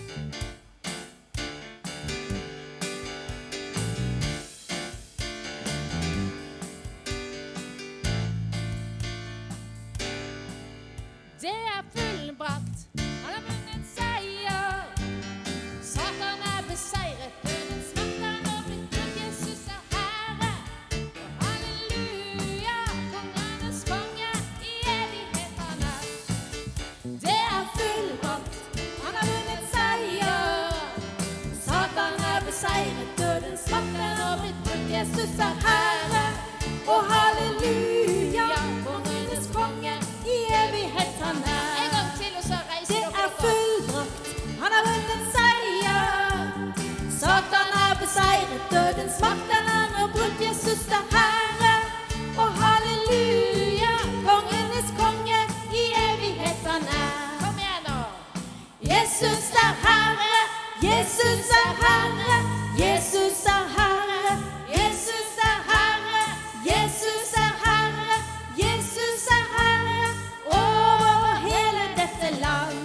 Det fullbrakt, han har vunnet seier. Satan beseiret, døden smerter nå blitt brutt. Jesus Herre, og halleluja, kongenes konge, i evighet han Det fullbrakt, han har vunnet seier. Satan beseiret, døden smerter nå blitt brutt. Jesus Herre, og halleluja, kongenes konge, i evighet han En gang til, og så reiser dere fullbrakt, han har vunnet seier. Satan beseiret, dødens makt den nå brutt. Jesus Herre, og halleluja, kongenes konge, i evighet han Kom igjen nå. Jesus Herre, Jesus Herre, Jesus Herre, Jesus Herre, Jesus Herre, Jesus Herre, over hele dette land.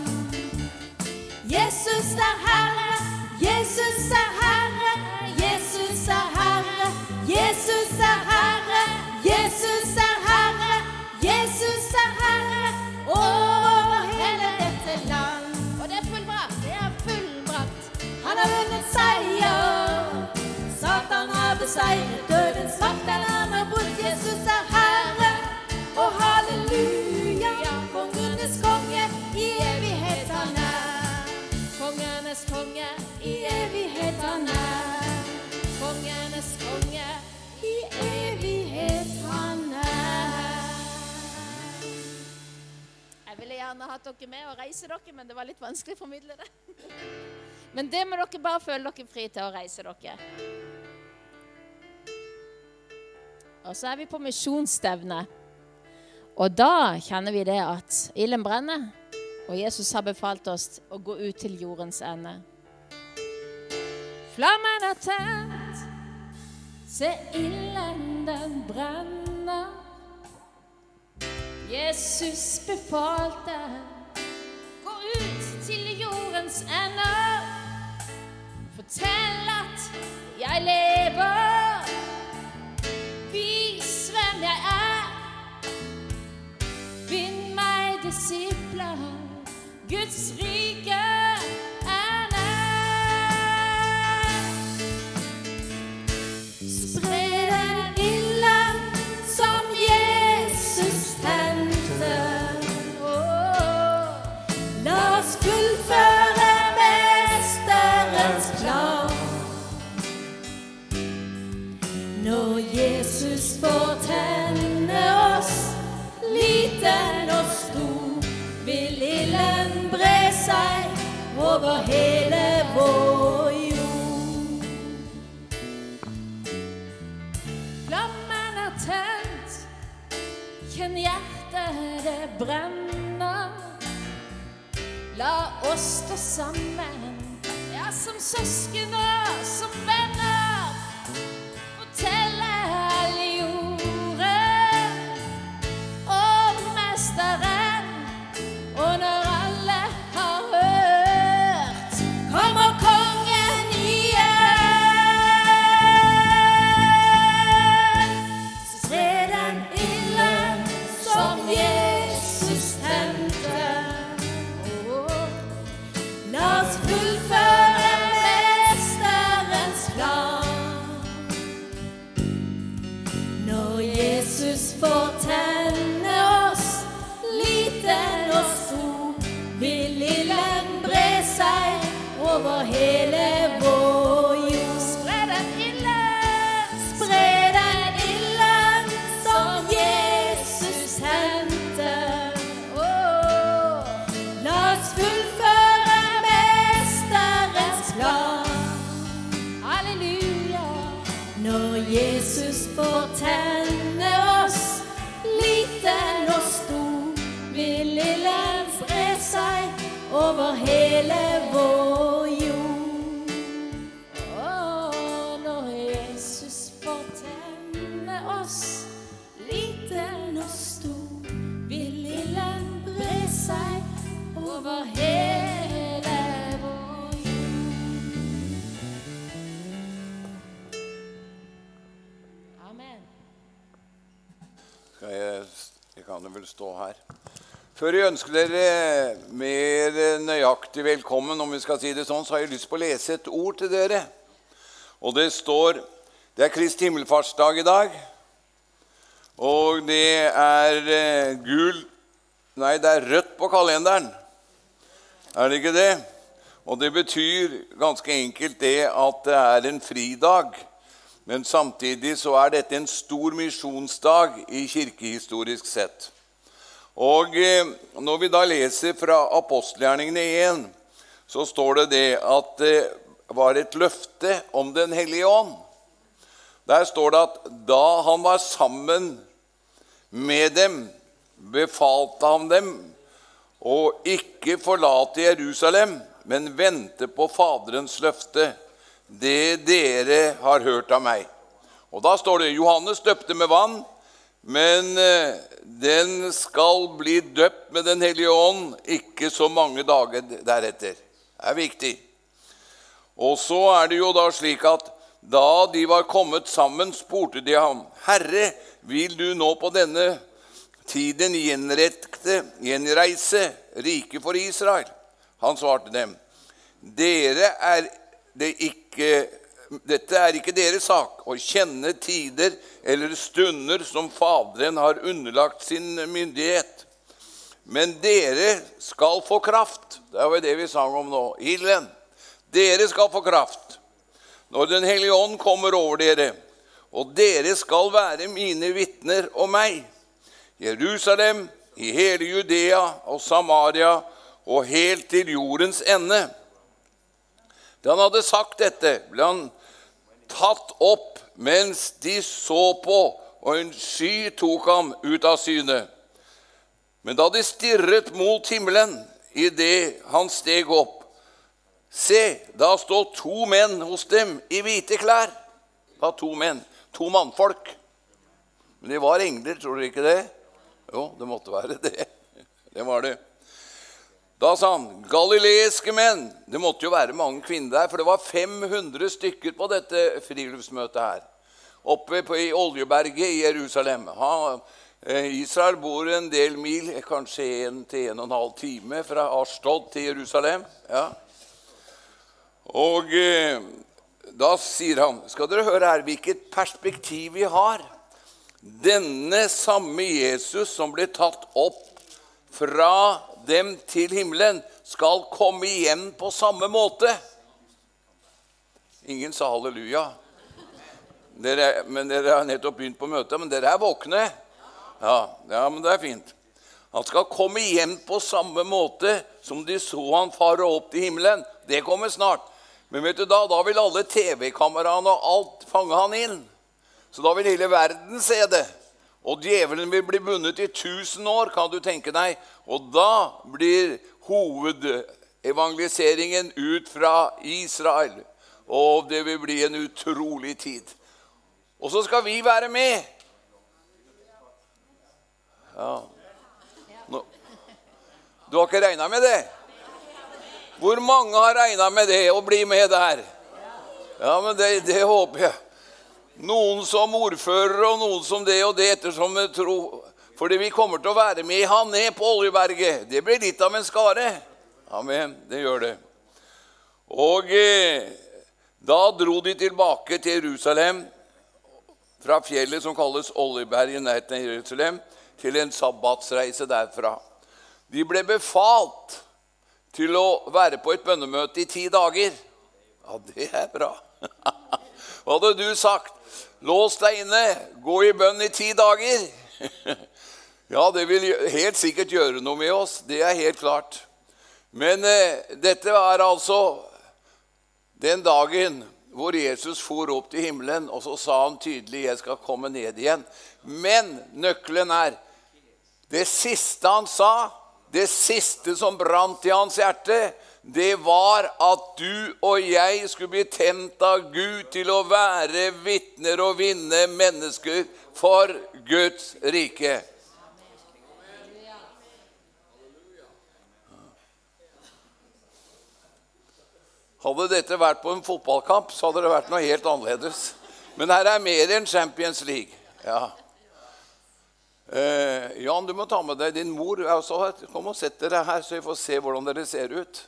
Jesus Herre, Jesus Herre, Jesus Herre, Jesus Herre, Jesus Herre, Jesus Herre, over hele dette land. Og det fullbrakt, fullbrakt. Han har vunnet seier. Satan beseiret, dødens makt den nå brutt. Jesus Herre, og halleluja, kongenes konge, i evighet han Kongenes konge, i evighet han Kongenes konge, i evighet han Jeg ville gjerne hatt dere med og reise dere, men det var litt vanskelig å formidle det. Men det må dere bare føle dere fri til å reise dere. Og så vi på misjonsstevne. Og da kjenner vi det at ilden brenner, og Jesus har befalt oss å gå ut til jordens ende. Flammen tent, se ilden den brenner. Jesus befalte, gå ut til jordens ende. Fortell at jeg lever, vis hvem jeg Finn meg disipler, Guds rike nær. Spre den ilden som Jesus tente. La oss fullføre mesterens plan. Når Jesus får tenne oss, liten og stor, vil ilden bre seg over hele vår jord. Flammen tent, kjenn hjertet det brenner. La oss stå sammen, ja, som søsken og som venner. Fortelle alle jorden om mesteren. Og når alle har hørt, kommer kongen igjen. Så spre den ilden som Jesus tente. La oss fullføre mesterens plan. Når Jesus får tenne oss, liten og stor, vil ilden bre seg over hele vår jord. Spre den ilden som Jesus tente. La oss fullføre mesterens plan. Halleluja. Når Jesus får tenne oss, liten og stor, vil ilden spre seg over hele vår jord. Når Jesus får tenne oss, liten og stor, vil ilden bre seg over hele vår kan vel stå her. Før jeg ønsker dere mer nøyaktig velkommen, om vi skal si det sånn, så har jeg lyst på å lese et ord til dere. Og det står, det Kristi himmelfartsdag i dag, og det det rødt på kalenderen. Det ikke det? Og det betyr ganske enkelt det at det en fridag, men samtidig så dette en stor misjonsdag i kirkehistorisk sett. Og når vi da leser fra apostelgjerningene 1, så står det at det var et løfte om den hellige ånd. Der står det at da han var sammen med dem, befalte han dem å ikke forlate Jerusalem, men vente på Faderens løfte, det dere har hørt av meg. Og da står det, Johannes døpte med vann, men den skal bli døpt med den hellige ånd ikke så mange dager deretter. Det viktig. Og så det jo da slik at da de var kommet sammen, spurte de ham, Herre, vil du nå på denne tiden gjenreise rike for Israel? Han svarte dem, dette ikke deres sak å kjenne tider eller stunder som Faderen har underlagt sin myndighet. Men dere skal få kraft. Det var det vi sang om nå. Ilden. Dere skal få kraft når den hellige ånd kommer over dere. Og dere skal være mine vitner om meg. Jerusalem, i hele Judea og Samaria og helt til jordens ende. Da han hadde sagt dette, ble han tatt opp mens de så på, og en sky tok ham ut av syne. Men da de stirret mot himmelen i det han steg opp, se, da stod 2 menn hos dem i hvite klær. Det var 2 menn, 2 mannfolk. Men de var engler, tror dere ikke det? Jo, det måtte være det. Det var det. Da sa han, galileiske menn, det måtte jo være mange kvinner der, for det var 500 stykker på dette friluftsmøtet her, oppe i Oljeberget i Jerusalem. Israel bor en del mil, kanskje 1 til 1,5 time fra Ashdod til Jerusalem. Ja. Og da sier han, skal dere høre her hvilket perspektiv vi har. Denne samme Jesus som ble tatt opp fra dem til himmelen skal komme igjen på samme måte. Ingen sa halleluja. Men dere har nettopp begynt på møtet, men dere våkne. Ja, men det fint. Han skal komme igjen på samme måte som de så han fare opp til himmelen. Det kommer snart. Men vet du da vil alle TV-kameraene og alt fange han inn. Så da vil hele verden se det. Og djevelen vil bli bundet i 1000 år, kan du tenke deg. Og da blir hovedevangeliseringen ut fra Israel. Og det vil bli en utrolig tid. Og så skal vi være med. Ja. Du har ikke regnet med det? Hvor mange har regnet med det og bli med der? Ja, men det håper jeg. Noen som ordfører og noen som det og det ettersom vi tror. Fordi vi kommer til å være med han ned på Oljeberget. Det blir litt av en skare. Amen, det gjør det. Og da dro de tilbake til Jerusalem, fra fjellet som kalles Oljeberget, nærheten av Jerusalem, til en sabbatsreise derfra. De ble befalt til å være på et bønnemøte i 10 dager. Ja, det bra. Hva hadde du sagt? Lås deg inne, gå i bønn i 10 dager. Ja, det vil helt sikkert gjøre noe med oss, det helt klart. Men dette var altså den dagen hvor Jesus for opp til himmelen, og så sa han tydelig, jeg skal komme ned igjen. Men nøkkelen det siste han sa, det siste som brant i hans hjerte, det var at du og jeg skulle bli tent av Gud til å være vitner og vinne mennesker for Guds rike. Hadde dette vært på en fotballkamp, så hadde det vært noe helt annerledes. Men her mer enn Champions League. Ja. Jan, du må ta med deg din mor. Kom og sett dere her, så vi får se hvordan dere ser ut.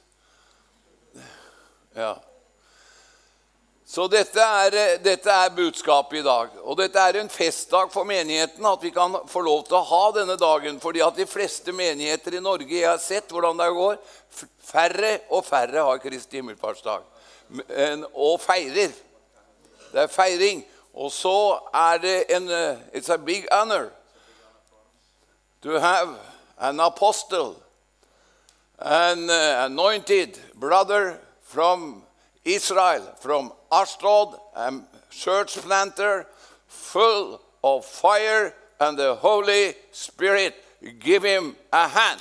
Ja. Så dette er budskapet i dag. Og dette er en festdag for menigheten, at vi kan få lov til å ha denne dagen. Fordi at de fleste menigheter i Norge, jeg har sett hvordan det går, færre og færre har Kristi himmelfartsdag. Og feirer. Det er feiring. Og så er det it's a big honor to have an apostle, an anointed brother from Israel, from Ashdod, a church planter, full of fire and the Holy Spirit. Give him a hand.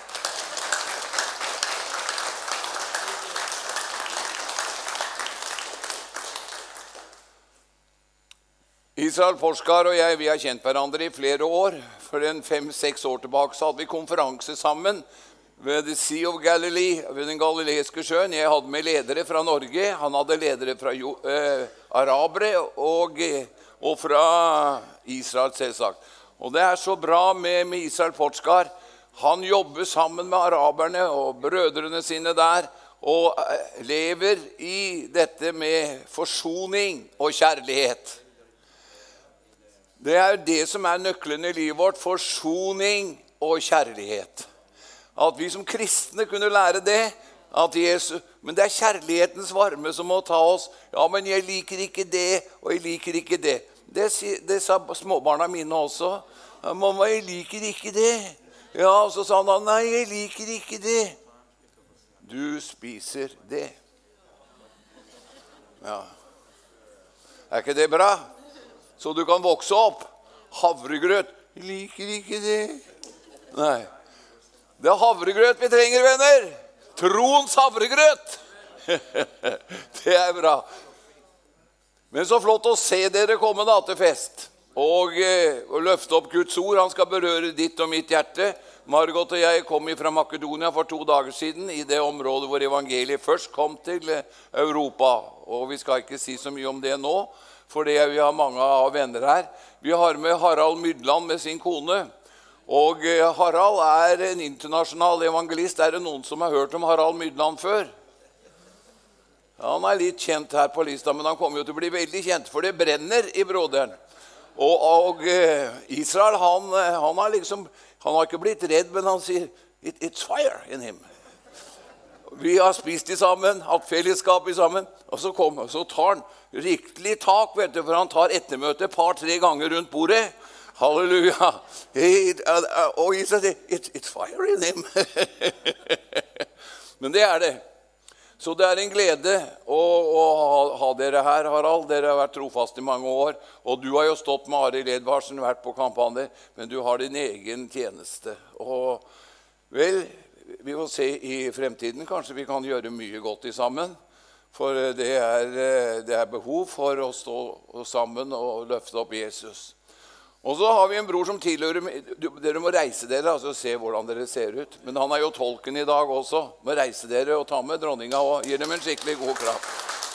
Israel Forskar og jeg, vi har kjent hverandre i flere år. For 5-6 år tilbake så hadde vi konferanse sammen ved The Sea of Galilee, ved den galileiske sjøen. Jeg hadde med ledere fra Norge, han hadde ledere fra arabere og fra Israel selvsagt. Og det er så bra med Israel Forskar. Han jobber sammen med araberne og brødrene sine der, og lever i dette med forsoning og kjærlighet. Det er det som er nøkkelen i livet vårt, forsoning og kjærlighet. At vi som kristne kunne lære det, at men det er kjærlighetens varme som må ta oss. Ja, men jeg liker ikke det, og jeg liker ikke det. Det sa småbarna mine også. Ja, mamma, jeg liker ikke det. Ja, og så sa han, nei, jeg liker ikke det. Du spiser det. Ja. Er ikke det bra? Så du kan vokse opp. Havregrøt. Jeg liker ikke det. Nei. Det er havregrøt vi trenger, venner. Troens havregrøt. Det er bra. Men så flott å se dere komme da til fest. Og løfte opp Guds ord. Han skal berøre ditt og mitt hjerte. Margot og jeg kom fra Makedonia for 2 dager siden, i det området hvor evangeliet først kom til Europa. Og vi skal ikke si så mye om det nå, for vi har mange av venner her. Vi har med Harald Mydland med sin kone. Og Harald er en internasjonal evangelist. Er det noen som har hørt om Harald Mydland før? Ja, han er litt kjent her på lista, men han kommer jo til å bli veldig kjent, for det brenner i broderen. Og Israel, han har ikke blitt redd, men han sier, it's fire in him. Vi har spist i sammen, hatt fellesskap i sammen, og så tar han riktig tak, vet du, for han tar ettermøte 2-3 ganger rundt bordet. Halleluja. Og he said, it's fire in him. Men det er det. Så det er en glede å ha dere her, Harald. Dere har vært trofast i mange år, og du har jo stått med Arild Edvardsen, vært på kampanjer, men du har din egen tjeneste. Og vel, vi får se i fremtiden, kanskje vi kan gjøre mye godt i sammen, for det er behov for å stå sammen og løfte opp Jesus. Og så har vi en bror som tilhører, dere må reise dere, altså se hvordan dere ser ut. Men han er jo tolken i dag også, må reise dere og ta med dronninga og gi dem en skikkelig god kraft.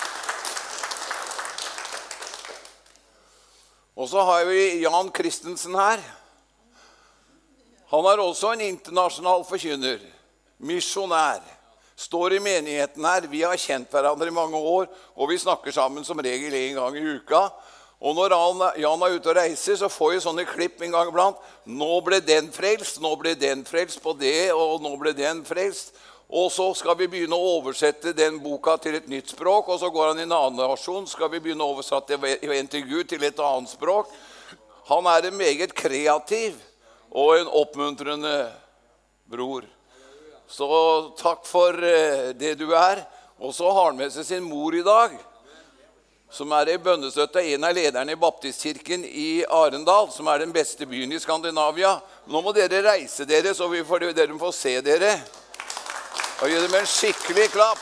Og så har vi Jan Kristensen her. Han er også en internasjonal forkynner, misjonær. Står i menigheten her, vi har kjent hverandre i mange år, og vi snakker sammen som regel 1 gang i uka. Og når Jan er ute og reiser, så får jeg sånne klipp en gang iblant. Nå ble den frelst på det, og nå ble den frelst. Og så skal vi begynne å oversette den boka til et nytt språk, og så går han i en annen nasjon, skal vi begynne å oversette en til Gud til et annet språk. Han er en meget kreativ og en oppmuntrende bror. Så takk for det du er. Og så har han med seg sin mor i dag, som er i bønnestøtte, en av lederne i Baptistkirken i Arendal, som er den beste byen i Skandinavia. Nå må dere reise dere, så dere får se dere. Og gi dem en skikkelig klapp.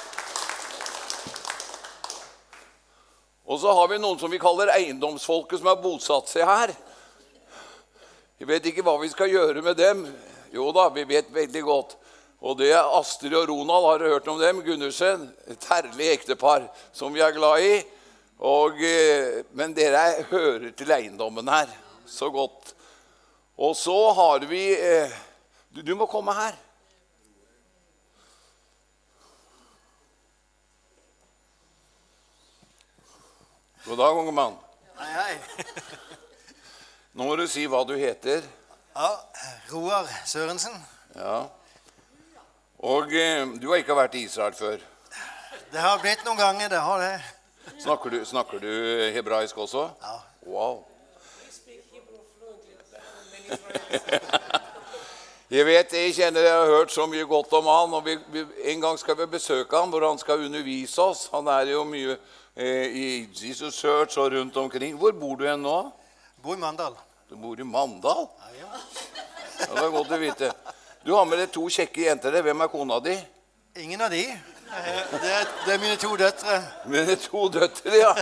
Og så har vi noen som vi kaller eiendomsfolket, som har bosatt seg her. Vi vet ikke hva vi skal gjøre med dem. Jo da, vi vet veldig godt. Og det er Astrid og Ronald, har dere hørt om dem? Gundersen, et herlig ektepar som vi er glad i. Men dere hører til eiendommen her, så godt. Og så har vi du må komme her. God dag, unge mann. Hei, hei. Nå må du si hva du heter. Ja, Roar Sørensen. Ja. Og du har ikke vært i Israel før. Det har blitt noen ganger, det har det. Snakker du hebraisk også? Ja. Wow. Jeg kjenner jeg har hørt så mye godt om han, og en gang skal vi besøke han, hvor han skal undervise oss. Han jo mye i Jesus Church og rundt omkring. Hvor bor du hen nå? Bor i Mandal. Du bor i Mandal? Ja. Ja, det godt å vite. Du har med deg 2 kjekke jenter. Hvem kona di? Ingen av de. Det mine 2 døtre. Mine 2 døtre, ja.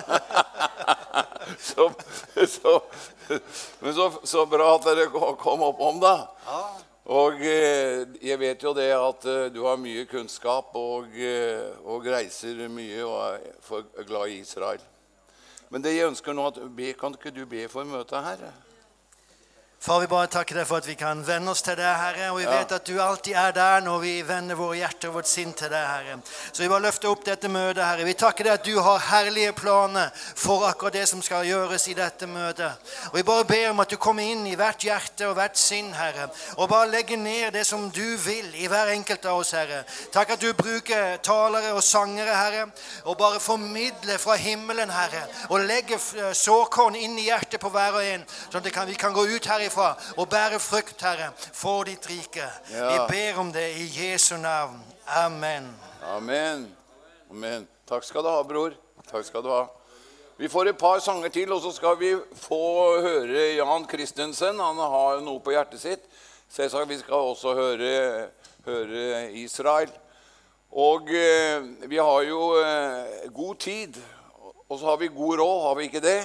Men så bra at dere kom opp om da. Ja. Og jeg vet jo det at du har mye kunnskap og reiser mye og for glad i Israel. Men det jeg ønsker nå, kan ikke du be for møtet her? Far, vi bare takker deg for at vi kan vende oss til deg, Herre, og vi vet at du alltid der når vi vender våre hjerter og vårt sinn til deg, Herre. Så vi bare løfter opp dette møtet, Herre. Vi takker deg at du har herlige planer for akkurat det som skal gjøres i dette møtet. Og vi bare ber om at du kommer inn i hvert hjerte og hvert sinn, Herre, og bare legger ned det som du vil i hver enkelt av oss, Herre. Takk at du bruker talere og sangere, Herre, og bare formidler fra himmelen, Herre, og legger såkorn inn i hjertet på hver og en, sånn at vi kan gå ut herifra og bære frukt, Herre, for ditt rike. Ja. Vi ber om det i Jesu navn. Amen. Amen. Amen. Takk skal du ha, bror. Takk skal du ha. Vi får et par sanger til, og så skal vi få høre Jan Kristensen. Han har noe på hjertet sitt. Selvsagt, vi skal også høre Israel. Og vi har jo god tid, og så har vi god råd, har vi ikke det?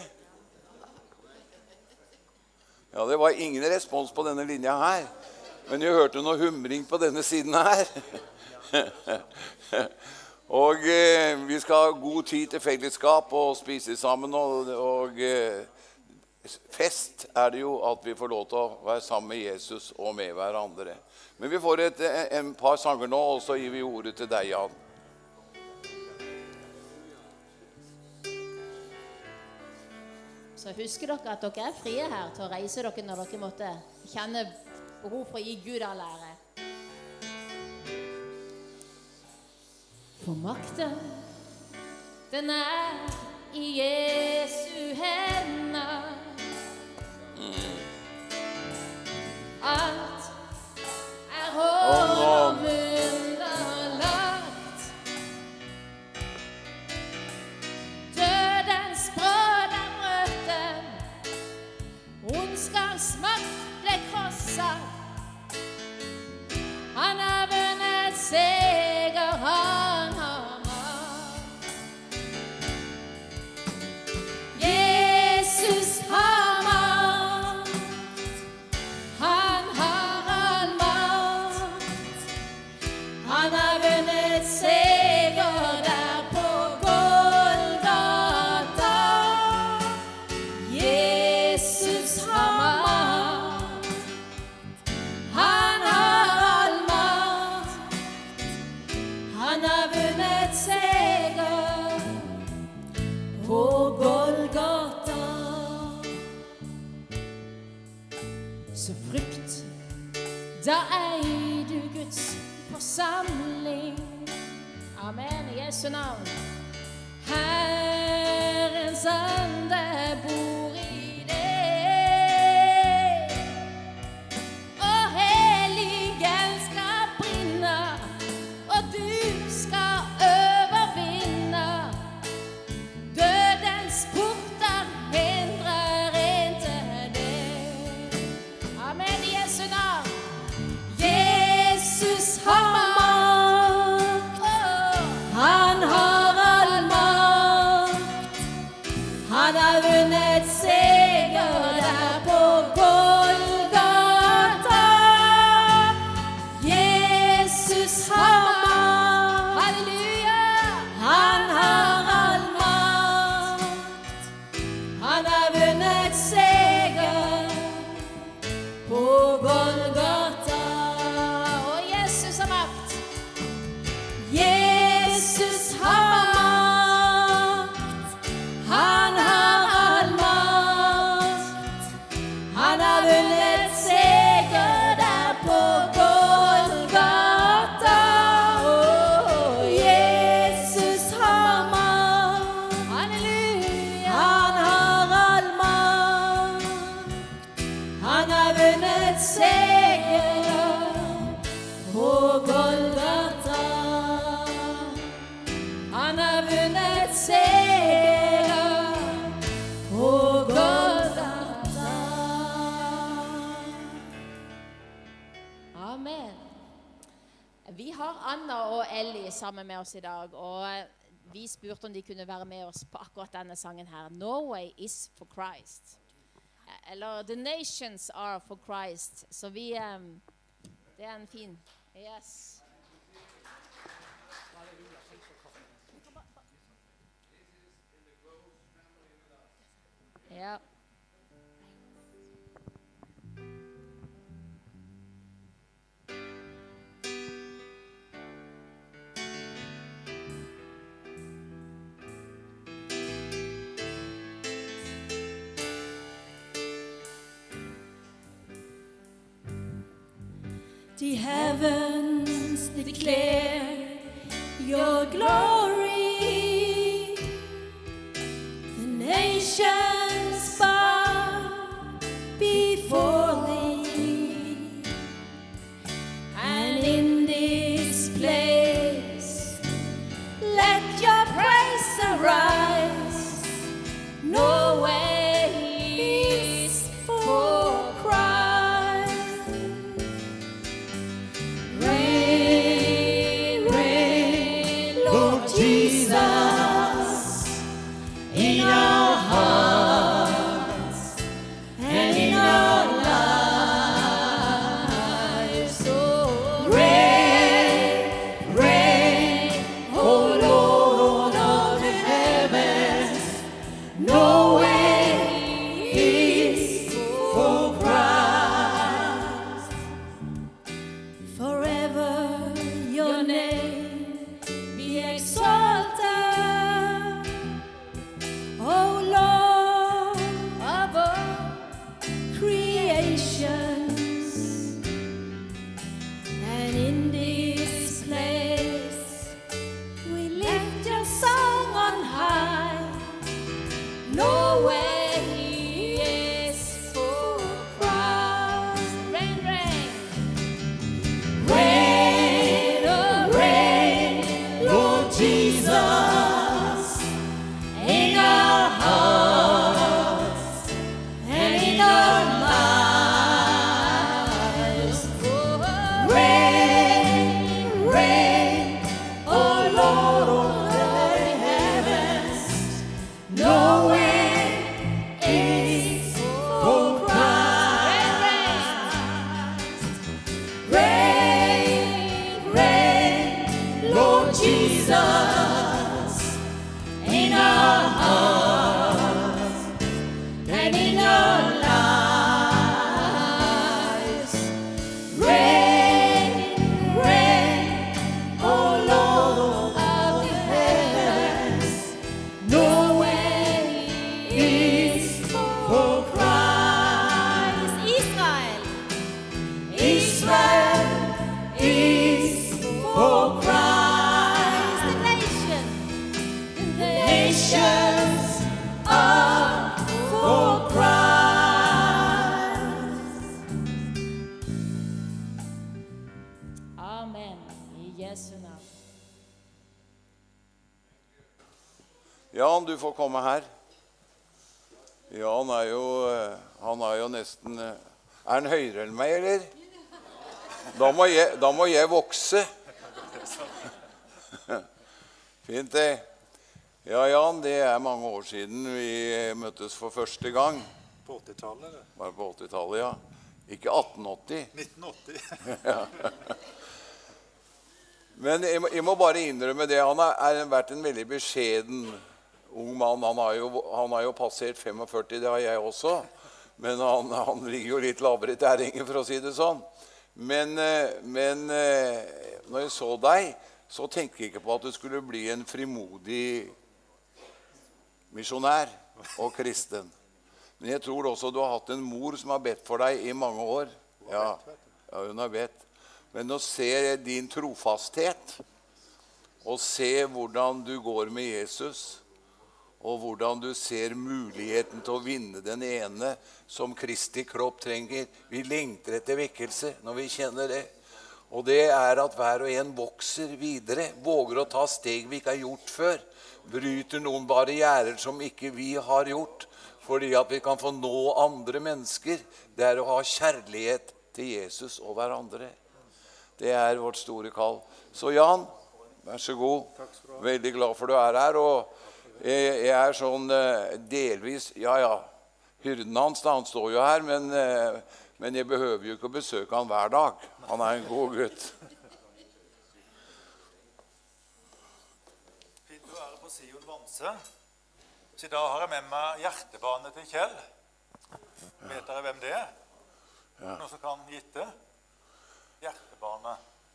Ja, det var ingen respons på denne linja her, men jeg hørte noe humring på denne siden her. Og vi skal ha god tid til fellesskap og spise sammen, og fest det jo at vi får lov til å være sammen med Jesus og med hverandre. Men vi får en par sanger nå, og så gir vi ordet til deg, Jan. Så husker dere at dere frie her til å reise dere når dere måtte kjenne behov for å gi Gud all ære. For makten, den i Jesu hender. Alt hånd og underlagt. Dødens brød brøtte, ondskapens makt ble krosset. Han har vunnet seger, han har makt. Jesus har makt, han har all makt. Han har vunnet seger der på Golgata. Jesus har makt, han har all makt. Han har vunnet seger på Golgata. Så frykt, da ei du Guds forsamling. Amen, i Jesu navn. Herrens ande bor i deg, og helligen skal brinne, og du skal overvinne. Dødens porter hindrer ikke det. Amen, i Jesu navn. Jesus har makt, han har all makt. Han har vunnet seger der på Golgata. Jesus har makt, halleluja. Han har all makt. Han har vunnet seger på vunnet seger på Golgata. Amen. Vi har Anna og Ellie sammen med oss i dag, og vi spurte om de kunne være med oss på akkurat denne sangen her. Norway is for Christ. Eller The Nations are for Christ. Så vi, det en fin, yes. Ja. The heavens declare your glory. The nations bow before thee. And in this place, let your praise arise. No way is for Christ. Reign, reign, Lord Jesus, in our hearts and in our lives. Oh, reign, reign, oh Lord of the heavens. No way is for Christ. Forever your name be exalted, O Lord of all creations. And in this place we lift your song on high. No way is for Christ. Reign, reign. Reign, oh reign, Lord Jesus, in our hearts and in our lives. Oh, reign, reign, oh Lord of the heavens. No way is for Christ. Reign, reign, Lord Jesus, in our hearts and in our lives. Reign, reign, oh Lord of the heavens. No way is for Christ. Israel, Israel is for Christ. The nations are for Christ. Amen. I Jesu navn. Jan, du får komme her. Jan han er jo nesten Er han høyere enn meg, eller? Da må jeg vokse. Fint det. Ja, Jan, det er mange år siden vi møttes for første gang. På 80-tallet, eller? Bare på 80-tallet, ja. Ikke 1880. 1980. Men jeg må bare innrømme det. Han har vært en veldig beskjeden ung mann. Han har jo passert 45, det har jeg også. Men han ligger jo litt lavere i terrenget, for å si det sånn. Men når jeg så deg, så tenkte jeg ikke på at du skulle bli en frimodig misjonær og kristen. Men jeg tror også du har hatt en mor som har bedt for deg i mange år. Ja, hun har bedt. Men nå ser jeg din trofasthet, og ser hvordan du går med Jesus, og hvordan du ser muligheten til å vinne den ene som Kristi kropp trenger. Vi lengter etter vekkelse når vi kjenner det. Og det er at hver og en vokser videre, våger å ta steg vi ikke har gjort før. Bryter noen barrierer som ikke vi har gjort, fordi at vi kan få nå andre mennesker. Det er å ha kjærlighet til Jesus og hverandre. Det er vårt store kall. Så Jan, vær så god. Veldig glad for du er her. Og jeg er sånn delvis, hyrden hans, han står jo her, men jeg behøver jo ikke å besøke han hver dag. Han er en god gutt. Fint å være på Sion Vanse. Så i dag har jeg med meg hjertebane til Kjell. Vet dere hvem det er? Noen som kan gitte? Hjertebane.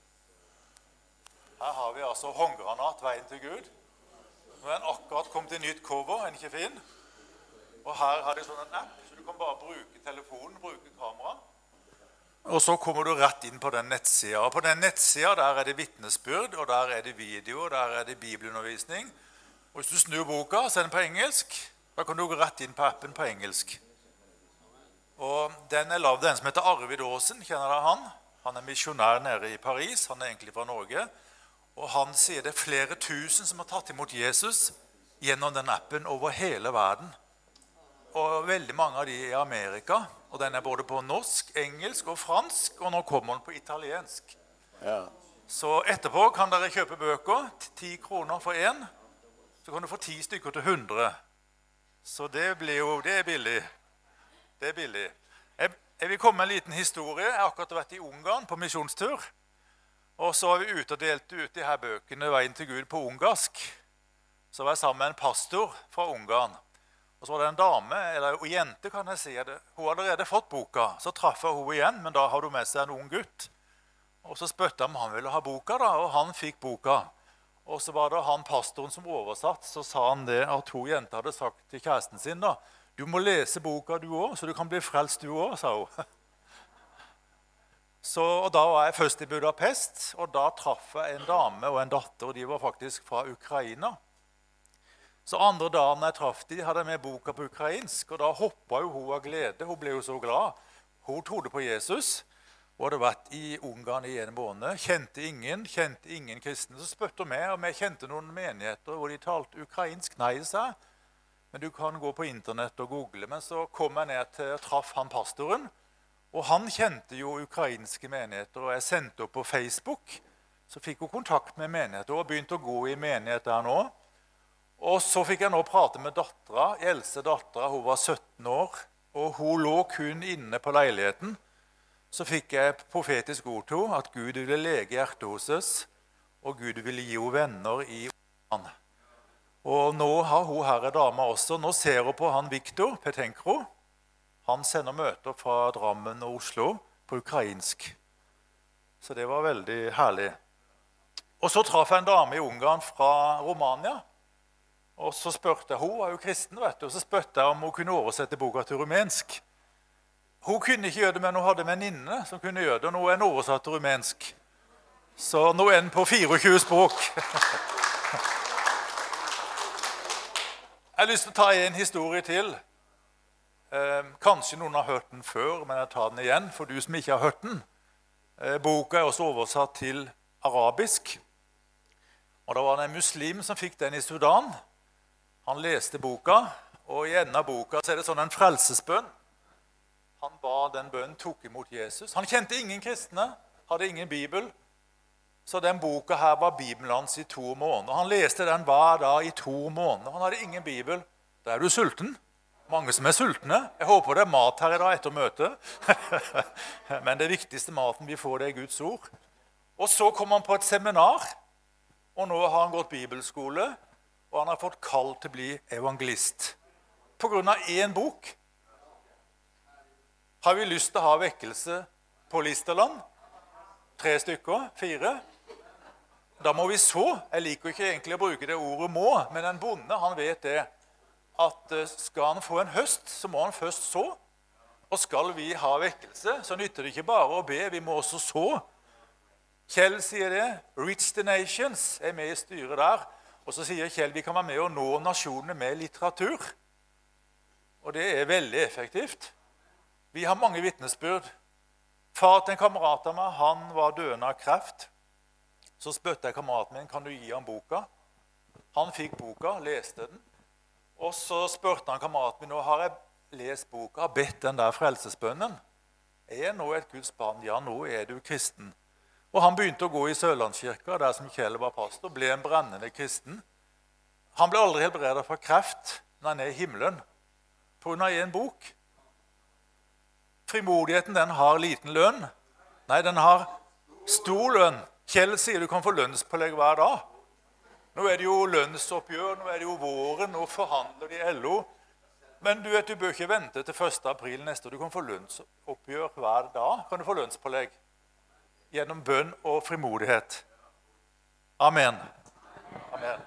Her har vi altså håndgranat, veien til Gud. Nå er den akkurat kommet i nytt cover, er den ikke fin? Og her har de sånn en app, så du kan bare bruke telefonen, bruke kamera. Og så kommer du rett inn på den nettsida. Og på den nettsida der er det vitnesbyrd, og der er det video, og der er det bibelundervisning. Og hvis du snur boka, så er den på engelsk. Da kan du gå rett inn på appen på engelsk. Og den er lavet av en som heter Arvid Aasen, kjenner dere han? Han er misjonær nede i Paris, han er egentlig fra Norge. Og han sier det er flere tusen som har tatt imot Jesus gjennom den appen over hele verden. Og veldig mange av de i Amerika, og den er både på norsk, engelsk og fransk, og nå kommer den på italiensk. Ja. Så etterpå kan dere kjøpe bøker, 10 kroner for en, så kan du få 10 stykker til 100. Så det er billig. Det er billig. Jeg vil komme med en liten historie. Jeg har akkurat vært i Ungarn på misjonstur, og så har vi ute og delt ut de her bøkene Veien til Gud på ungarsk. Så var jeg sammen med en pastor fra Ungarn. Og så var det en dame, eller en jente kan jeg si det. Hun hadde allerede fått boka, så traff jeg henne igjen, men da har hun med seg en ung gutt. Og så spurte jeg om han ville ha boka da, og han fikk boka. Og så var det han pastoren som oversatt, så sa han det at hun jente hadde sagt til kjæresten sin da, du må lese boka du også, så du kan bli frelst du også, sa hun. Og da var jeg først i Budapest, og da traff jeg en dame og en datter, og de var faktisk fra Ukraina. Så andre dagen jeg traff de, hadde jeg med boka på ukrainsk, og da hoppet jo hun av glede. Hun ble jo så glad. Hun trodde på Jesus, og hadde vært i Ungarn i en måned. Kjente ingen kristne. Så spurte hun meg om jeg kjente noen menigheter hvor de talte ukrainsk. Nei, sa jeg. Men du kan gå på internett og google. Men så kom jeg ned til og traff han pastoren, og han kjente jo ukrainske menigheter, og jeg sendte opp på Facebook. Så fikk hun kontakt med menigheter, og begynte å gå i menighet der nå. Og så fikk jeg nå prate med dattera, eldste dattera, hun var 17 år, og hun lå kun inne på leiligheten. Så fikk jeg profetisk ord til henne, at Gud ville lege hjertet hos oss, og Gud ville gi henne venner i Ungarn. Og nå har hun her en dame også. Nå ser hun på han Viktor Petenkro. Han sender møter fra Drammen og Oslo på ukrainsk. Så det var veldig herlig. Og så traff jeg en dame i Ungarn fra Romania. Og så spurte jeg, hun var jo kristen, vet du, og så spurte jeg om hun kunne oversette boka til rumensk. Hun kunne ikke gjøre det, men hun hadde en venninne som kunne gjøre det, og nå er den oversatt til rumensk. Så nå er den på 24 språk. Jeg har lyst til å ta en historie til. Kanskje noen har hørt den før, men jeg tar den igjen for du som ikke har hørt den. Boka er også oversatt til arabisk. Og det var en muslim som fikk den i Sudan. Han leste boka, og i enden av boka så er det sånn en frelsesbønn. Han ba den bønnen, tok imot Jesus. Han kjente ingen kristne, hadde ingen bibel. Så den boka her var Bibelen hans i 2 måneder. Han leste den hver dag i 2 måneder. Han hadde ingen bibel. Da er du sulten. Mange som er sultne. Jeg håper det er mat her i dag etter møtet. Men det viktigste maten vi får, det er Guds ord. Og så kom han på et seminar, og nå har han gått bibelskole, og han har fått kall til å bli evangelist. På grunn av en bok. Har vi lyst til å ha vekkelse på Listerland? 3 stykker? 4? Da må vi så. Jeg liker ikke egentlig å bruke det ordet må, men en bonde, han vet det, at skal han få en høst, så må han først så. Og skal vi ha vekkelse, så nytter det ikke bare å be, vi må også så. Kjell sier det, Reach the Nations er med i styret der, og så sier Kjell vi kan være med og nå nasjonene med litteratur. Og det er veldig effektivt. Vi har mange vitnesbyrd Far til en kamerat av meg, han var døende av kreft. Så spurte jeg kameraten min, kan du gi ham boka? Han fikk boka, leste den. Og så spurte han kameraten min, nå har jeg lest boka, bedt den der frelsesbønnen. Er jeg nå et Guds barn? Ja, nå er du kristen. Og han begynte å gå i Sørlandskirka, der som Kjell var pastor, ble en brennende kristen. Han ble aldri helbredet fra kreft når han er i himmelen, på grunn av en bok. Frimodigheten, den har liten lønn. Nei, den har stor lønn. Kjell sier du kan få lønnspålegg hver dag. Nå er det jo lønnsoppgjør, nå er det jo våren, nå forhandler de i LO. Men du vet, du bør ikke vente til 1. april neste år. Du kan få lønnsoppgjør hver dag. Kan du få lønnspålegg gjennom bønn og frimodighet. Amen. Amen.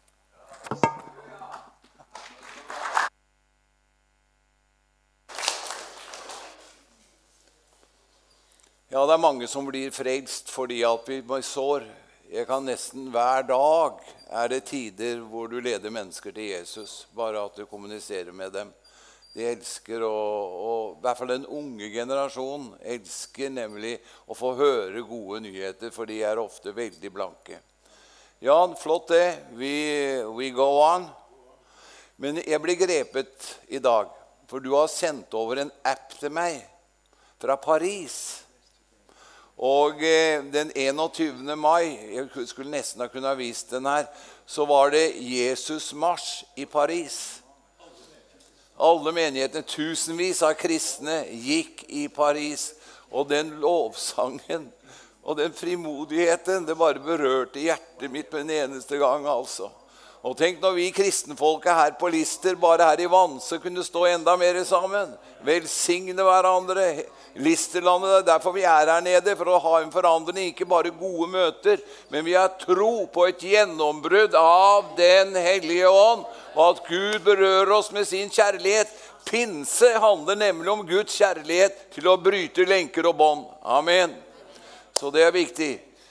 Ja, det er mange som blir frelst fordi at vi sår. Jeg kan nesten hver dag er det tider hvor du leder mennesker til Jesus, bare at du kommuniserer med dem. De elsker, og i hvert fall den unge generasjonen elsker nemlig å få høre gode nyheter, for de er ofte veldig blanke. Jan, flott det. We go on. Men jeg blir grepet i dag, for du har sendt over en app til meg fra Paris. Og den 21. mai, jeg skulle nesten ha kunnet ha vist den her, så var det Jesus Mars i Paris. Alle menighetene, tusenvis av kristne, gikk i Paris. Og den lovsangen og den frimodigheten, det bare berørte hjertet mitt på en eneste gang, altså. Og tenk når vi kristenfolket her på Lister, bare her i Vanse, kunne stå enda mer sammen. Velsigne hverandre. Listerlandet, det er derfor vi er her nede, for å ha en forandring, ikke bare gode møter, men vi har tro på et gjennombrudd av den hellige ånd, og at Gud berører oss med sin kjærlighet. Pinse handler nemlig om Guds kjærlighet til å bryte lenker og bånd. Amen. Så det er viktig.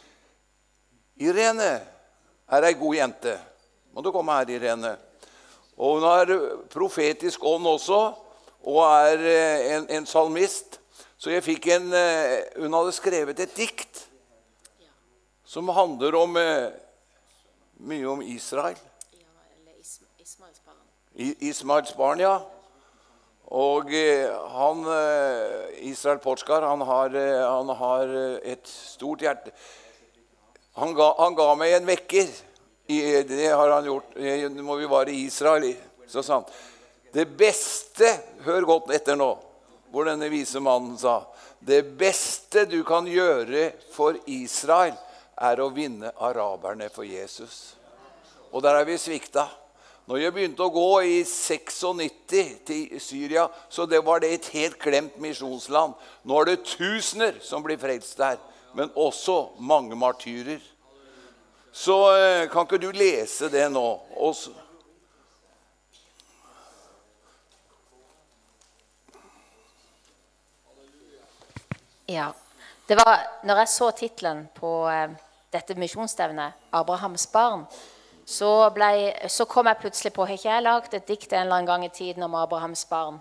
Irene er ei god jente. Må du komme her, Irene. Og hun har profetisk ånd også, og er en salmist. Så jeg fikk hun hadde skrevet et dikt som handler om mye om Israel. Ismails barn, ja. Og Israel Potskar, han har et stort hjerte. Han ga meg en vekker. Det har han gjort. Nå må vi være i Israel. Så sant. Det beste, hør godt etter nå, hvor denne vise mannen sa, det beste du kan gjøre for Israel er å vinne araberne for Jesus. Og der har vi svikta. Når jeg begynte å gå i 96 til Syria, så det var det et helt glemt misjonsland. Nå er det tusener som blir frelst der, men også mange martyrer. Så kan ikke du lese det nå? Også. Ja, det var når jeg så titlen på dette misjonsstevnet, Abrahams barn, så kom jeg plutselig på, har ikke jeg lagt et dikt en eller annen gang i tiden om Abrahams barn?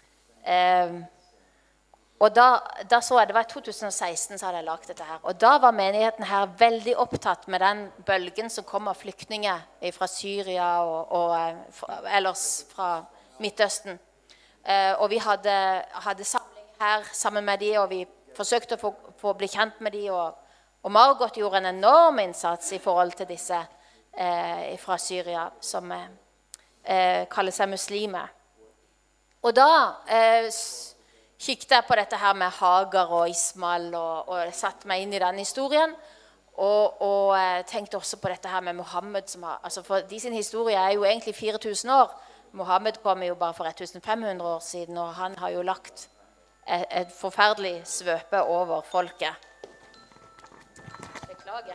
Og da så jeg, det var i 2016 så hadde jeg lagt dette her, og da var menigheten her veldig opptatt med den bølgen som kom av flyktninger fra Syria og ellers fra Midtøsten. Og vi hadde samling her sammen med de, og vi forsøkte å få bli kjent med de, og Margot gjorde en enorm innsats i forhold til disse fra Syria som kaller seg muslimer. Og da kikket jeg på dette her med Hagar og Ismael, og satte meg inn i den historien, og tenkte også på dette her med Mohammed, for de sin historie er jo egentlig 4000 år. Mohammed kom jo bare for 1500 år siden, og han har jo lagt et forferdelig svøpe over folket. Beklager.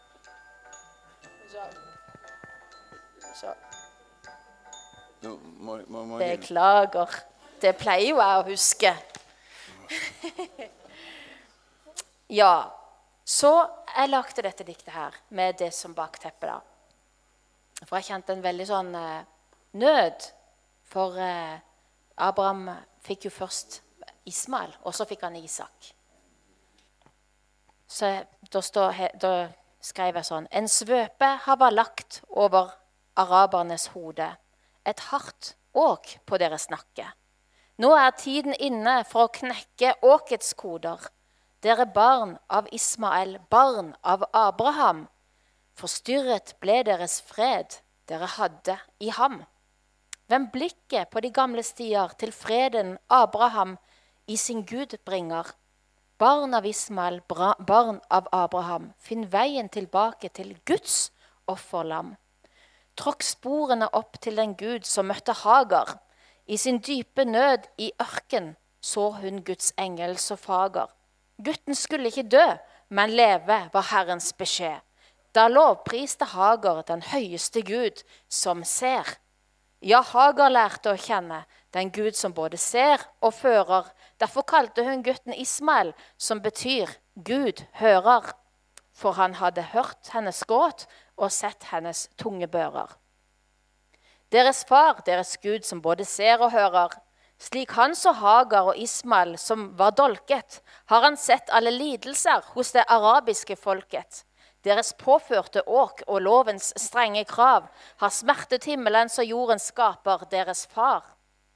Så. Beklager. Det pleier jo jeg å huske. Ja, så jeg lagde dette diktet her med det som bakteppe da. For jeg kjente en veldig sånn nød, for Abraham fikk jo først Ismael, og så fikk han Isak. Så da skrev jeg sånn: En svøpe har vært lagt over arabernes hode, et hardt åk på deres nakke. Nå er tiden inne for å knekke åkets koder. Dere barn av Ismael, barn av Abraham. Forstyrret ble deres fred dere hadde i ham. Vend blikket på de gamle stier til freden Abraham i sin Gud bringer. Barn av Ismael, barn av Abraham, finn veien tilbake til Guds offerlam. Tråkk sporene opp til den Gud som møtte Hagar. I sin dype nød i ørken så hun Guds engel så fager. Gutten skulle ikke dø, men leve var Herrens beskjed. Da lovpriste Hagar den høyeste Gud som ser. Ja, Hagar lærte å kjenne den Gud som både ser og fører. Derfor kalte hun gutten Ismael, som betyr Gud hører. For han hadde hørt hennes gråt og sett hennes tunge bører. Deres far, deres Gud som både ser og hører. Slik han så Hagar og Ismael som var dolket, har han sett alle lidelser hos det arabiske folket. Deres påførte åk og lovens strenge krav har smertet himmelens og jordens skaper, deres far.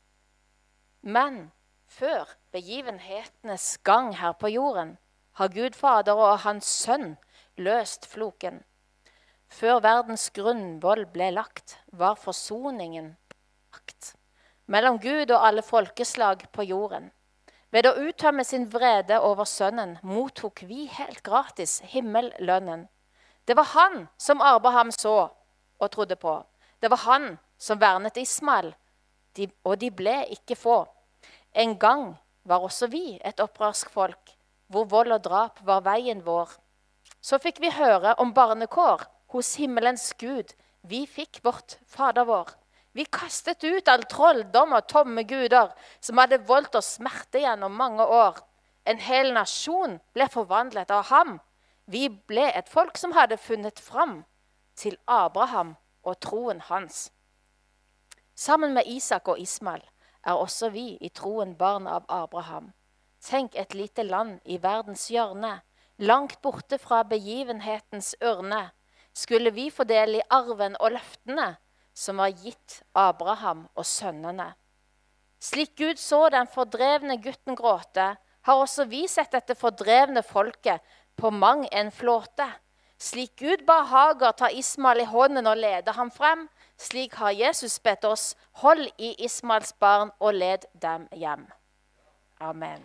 Men før begivenhetenes gang her på jorden har Gud Fader og hans sønn løst floken. Før verdens grunnvoll ble lagt, var forsoningen lagt mellom Gud og alle folkeslag på jorden. Ved å uttømme sin vrede over sønnen mottok vi helt gratis himmellønnen. Det var han som Abraham så og trodde på. Det var han som vernet Ismael, og de ble ikke få. En gang var også vi et opprørsk folk, hvor vold og drap var veien vår. Så fikk vi høre om barnekår hos himmelens Gud. Vi fikk vårt Fader vår. Vi kastet ut all trolldom og tomme guder som hadde voldt oss smerte gjennom mange år. En hel nasjon ble forvandlet av ham. Vi ble et folk som hadde funnet fram til Abraham og troen hans. Sammen med Isak og Ismael er også vi i troen barn av Abraham. Tenk et lite land i verdens hjørne, langt borte fra begivenhetens ørne. Skulle vi få del i arven og løftene som var gitt Abraham og sønnene. Slik Gud så den fordrevne gutten gråte, har også vi sett dette fordrevne folket på mang en flåte. Slik Gud ba Hagar ta Ismael i hånden og lede ham frem, slik har Jesus bedt oss, hold i Ismaels barn og led dem hjem. Amen.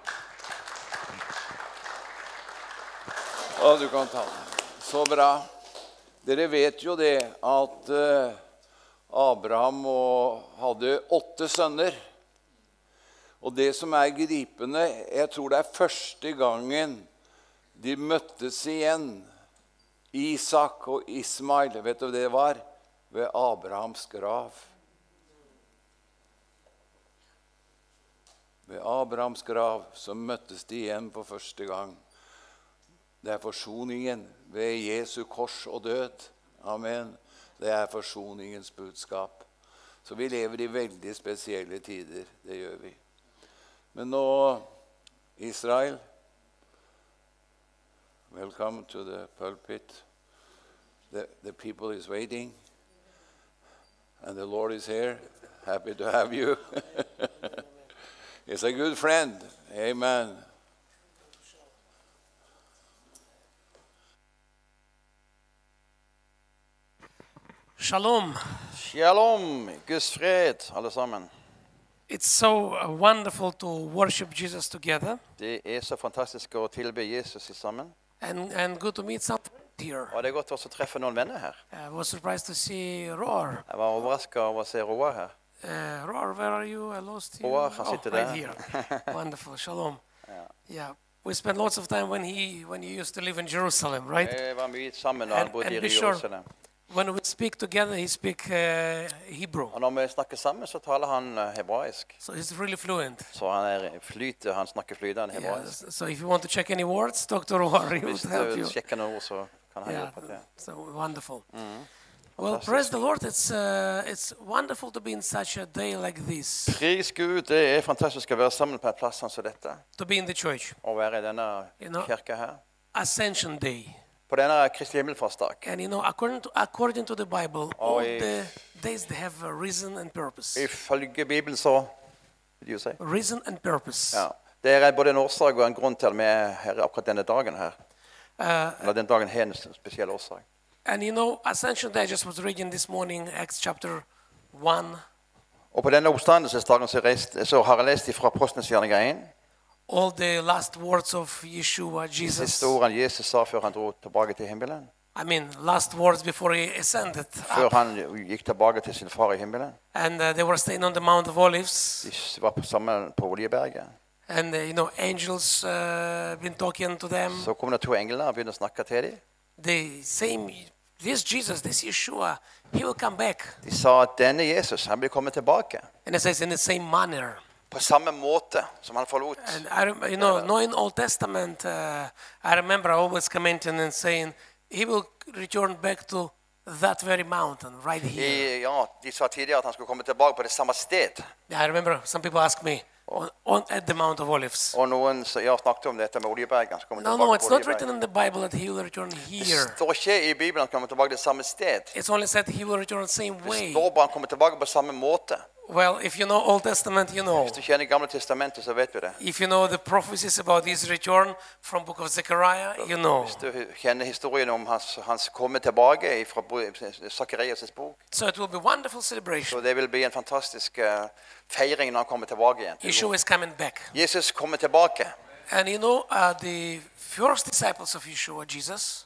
Ja, du kan ta den. Så bra. Dere vet jo det at Abraham hadde 8 sønner. Og det som er gripende, jeg tror det er første gangen de møttes igjen, Isak og Ismael, vet du hva det var? Ved Abrahams grav. Ved Abrahams grav så møttes de igjen for første gang. Det er forsoningen ved Jesu kors og død. Amen. Det er forsoningens budskap. Så vi lever i veldig spesielle tider, det gjør vi. Men nå, Israel, welcome to the pulpit. The people is waiting, and the Lord is here. Happy to have you. He's a good friend. Amen. Shalom. Shalom, Guds fred, alle sammen. It's so wonderful to worship Jesus together Det så fantastisk å tilbe Jesus i sammen. and good to meet some friends here. Og det godt også å treffe noen venner her. I was surprised to see Roar. Jeg var overrasket over å se Roar her. Roar, where are you? I lost you. Roar, han sitter right der. here. Wonderful. Shalom. Yeah. We spent lots of time when he used to live in Jerusalem, right? Vi var mye sammen når han bodde And i be sure, Jerusalem. when we speak together, he speaks Hebrew. Og når vi snakker sammen, så taler han hebraisk. So he's really fluent. Så han snakker flytende Yeah, hebraisk. so if you want to check any words, talk to Roar. He Hvis will help du you. sjekker noe ord, så kan han Yeah, hjelpe til. so wonderful. Well, Fantastic. praise the Lord. It's wonderful to be in such a day like this, Pris Gud, det fantastisk å være sammen på en plass som dette. to be in the church. Og være i denne You know, kirka her. Ascension Day. På denne Kristi himmelfartsdag. And you know, according to the Bible, Oh, all yeah. the days they have a reason and purpose. Ifølge Bibelen så vil du si? Reason and purpose. Ja. Det er både en årsak og en grunn til at vi er her akkurat denne dagen her. Eller den dagen har en spesiell årsak. And you know, Ascension Day, I just was reading this morning, Acts chapter 1. Og på denne oppstandelsesdagen så har jeg lest fra Apostlenes gjerninger 1. All the last words of Yeshua, De Jesus. siste ordene Jesus sa før han dro tilbake til himmelen. I mean, last words before he ascended Før up. han gikk tilbake til sin far i himmelen. And they were staying on the Mount of Olives. De var sammen på Oljeberget. And, you know, angels been talking to them. Så kom det 2 engler og begynte å snakke til dem. They same, this Jesus, this Yeshua, he will come back. De sa at denne Jesus, han vil komme tilbake. And it says in the same manner. På samme måte som han forlot. And you know, knowing Old Testament, I remember always commenting and saying, he will return back to that very mountain right here. Ja, de sa tidligere at han skulle komme tilbake på det samme sted. I remember some people ask me, at the Mount of Olives. Og noen snakket om dette med Oljeberget. Han skal komme No, tilbake no, på it's not written Oljeberget. in the Bible that he will return Det here. står ikke i Bibelen at han kommer tilbake til samme sted. It's only said he will return the same Det way. står bare at han kommer tilbake på samme måte. Well, if you know Old Testament, you know. Hvis du kjenner Gamle Testamentet, så vet du det. If you know the prophecies about his return from book of Zechariah, you know. Hvis du kjenner historien om hans komme tilbake fra Zakarias' bok, So it will be wonderful celebration. så det vil bli en fantastisk feiring når han kommer tilbake igjen. Yeshua is coming back. Jesus kommer tilbake. And you know, the first disciples of Yeshua, Jesus,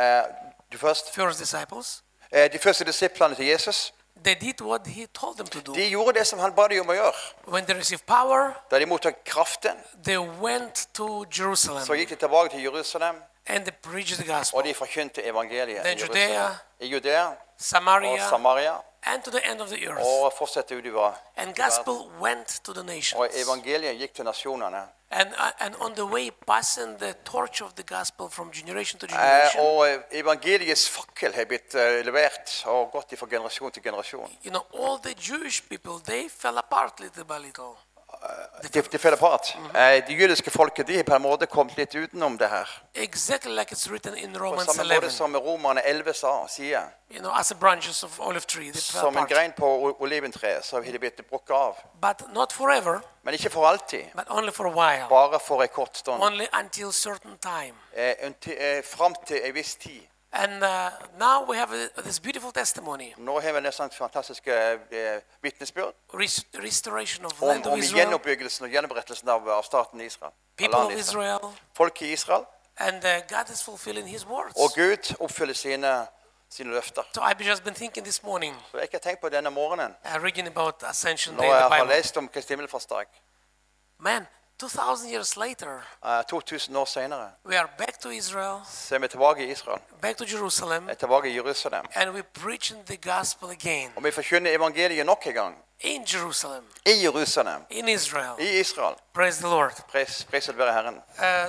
first disciples, De første disiplene til Jesus, they did what he told them to do. de gjorde det som han ba dem om å gjøre. When they received power, Da de mottok kraften, they went to Jerusalem så gikk de tilbake til Jerusalem, and they preached the gospel. og de forkynte evangeliet Then i Jerusalem. I Judea og Samaria, Samaria, and to the end of the earth. og fortsatte utover. And gospel went to the Og nations. evangeliet gikk til nasjonene. And on the way, passing the torch of the gospel from generation to generation. Og evangeliets fakkel har blitt levert og gått fra generasjon til generasjon. You know, all the Jewish people, they fell apart little by little. De faller apart. De jødiske folket de har på en måte kommet litt utenom det her. Exactly like it's written in På Romans samme 11. måte som Romerne 11 sier. You know, as the branches of olive tree, they fell Som en apart. grein på oliventreet så har de blitt brukket av. But not forever, Men ikke for alltid. but only for a while. Bare for en kort stund. Only until certain time. Fram til en viss tid. And now we have this beautiful testimony. Nå har vi nesten fantastisk vitnesbyrd Restoration of land of om Israel, gjenoppbyggelsen og gjenopprettelsen av staten Israel. Av people of landet Israel. Israel, Folk i Israel. and God is fulfilling his words. Og Gud oppfyller sine løfter. So I've just been thinking this morning, Så jeg har tenkt på denne morgenen, reading about Ascension når Day in jeg the har Bible. lest om Kristi himmelfartsdag. Man, 2,000 years later, 2000 år senere, we are back to Israel, så er vi tilbake i Israel. back to Jerusalem, Er tilbake i Jerusalem. and we're preaching the gospel again Og vi forkynner evangeliet nok en gang. in Jerusalem, I Jerusalem. in Israel. I Israel. Praise the Lord. Priset være Herren.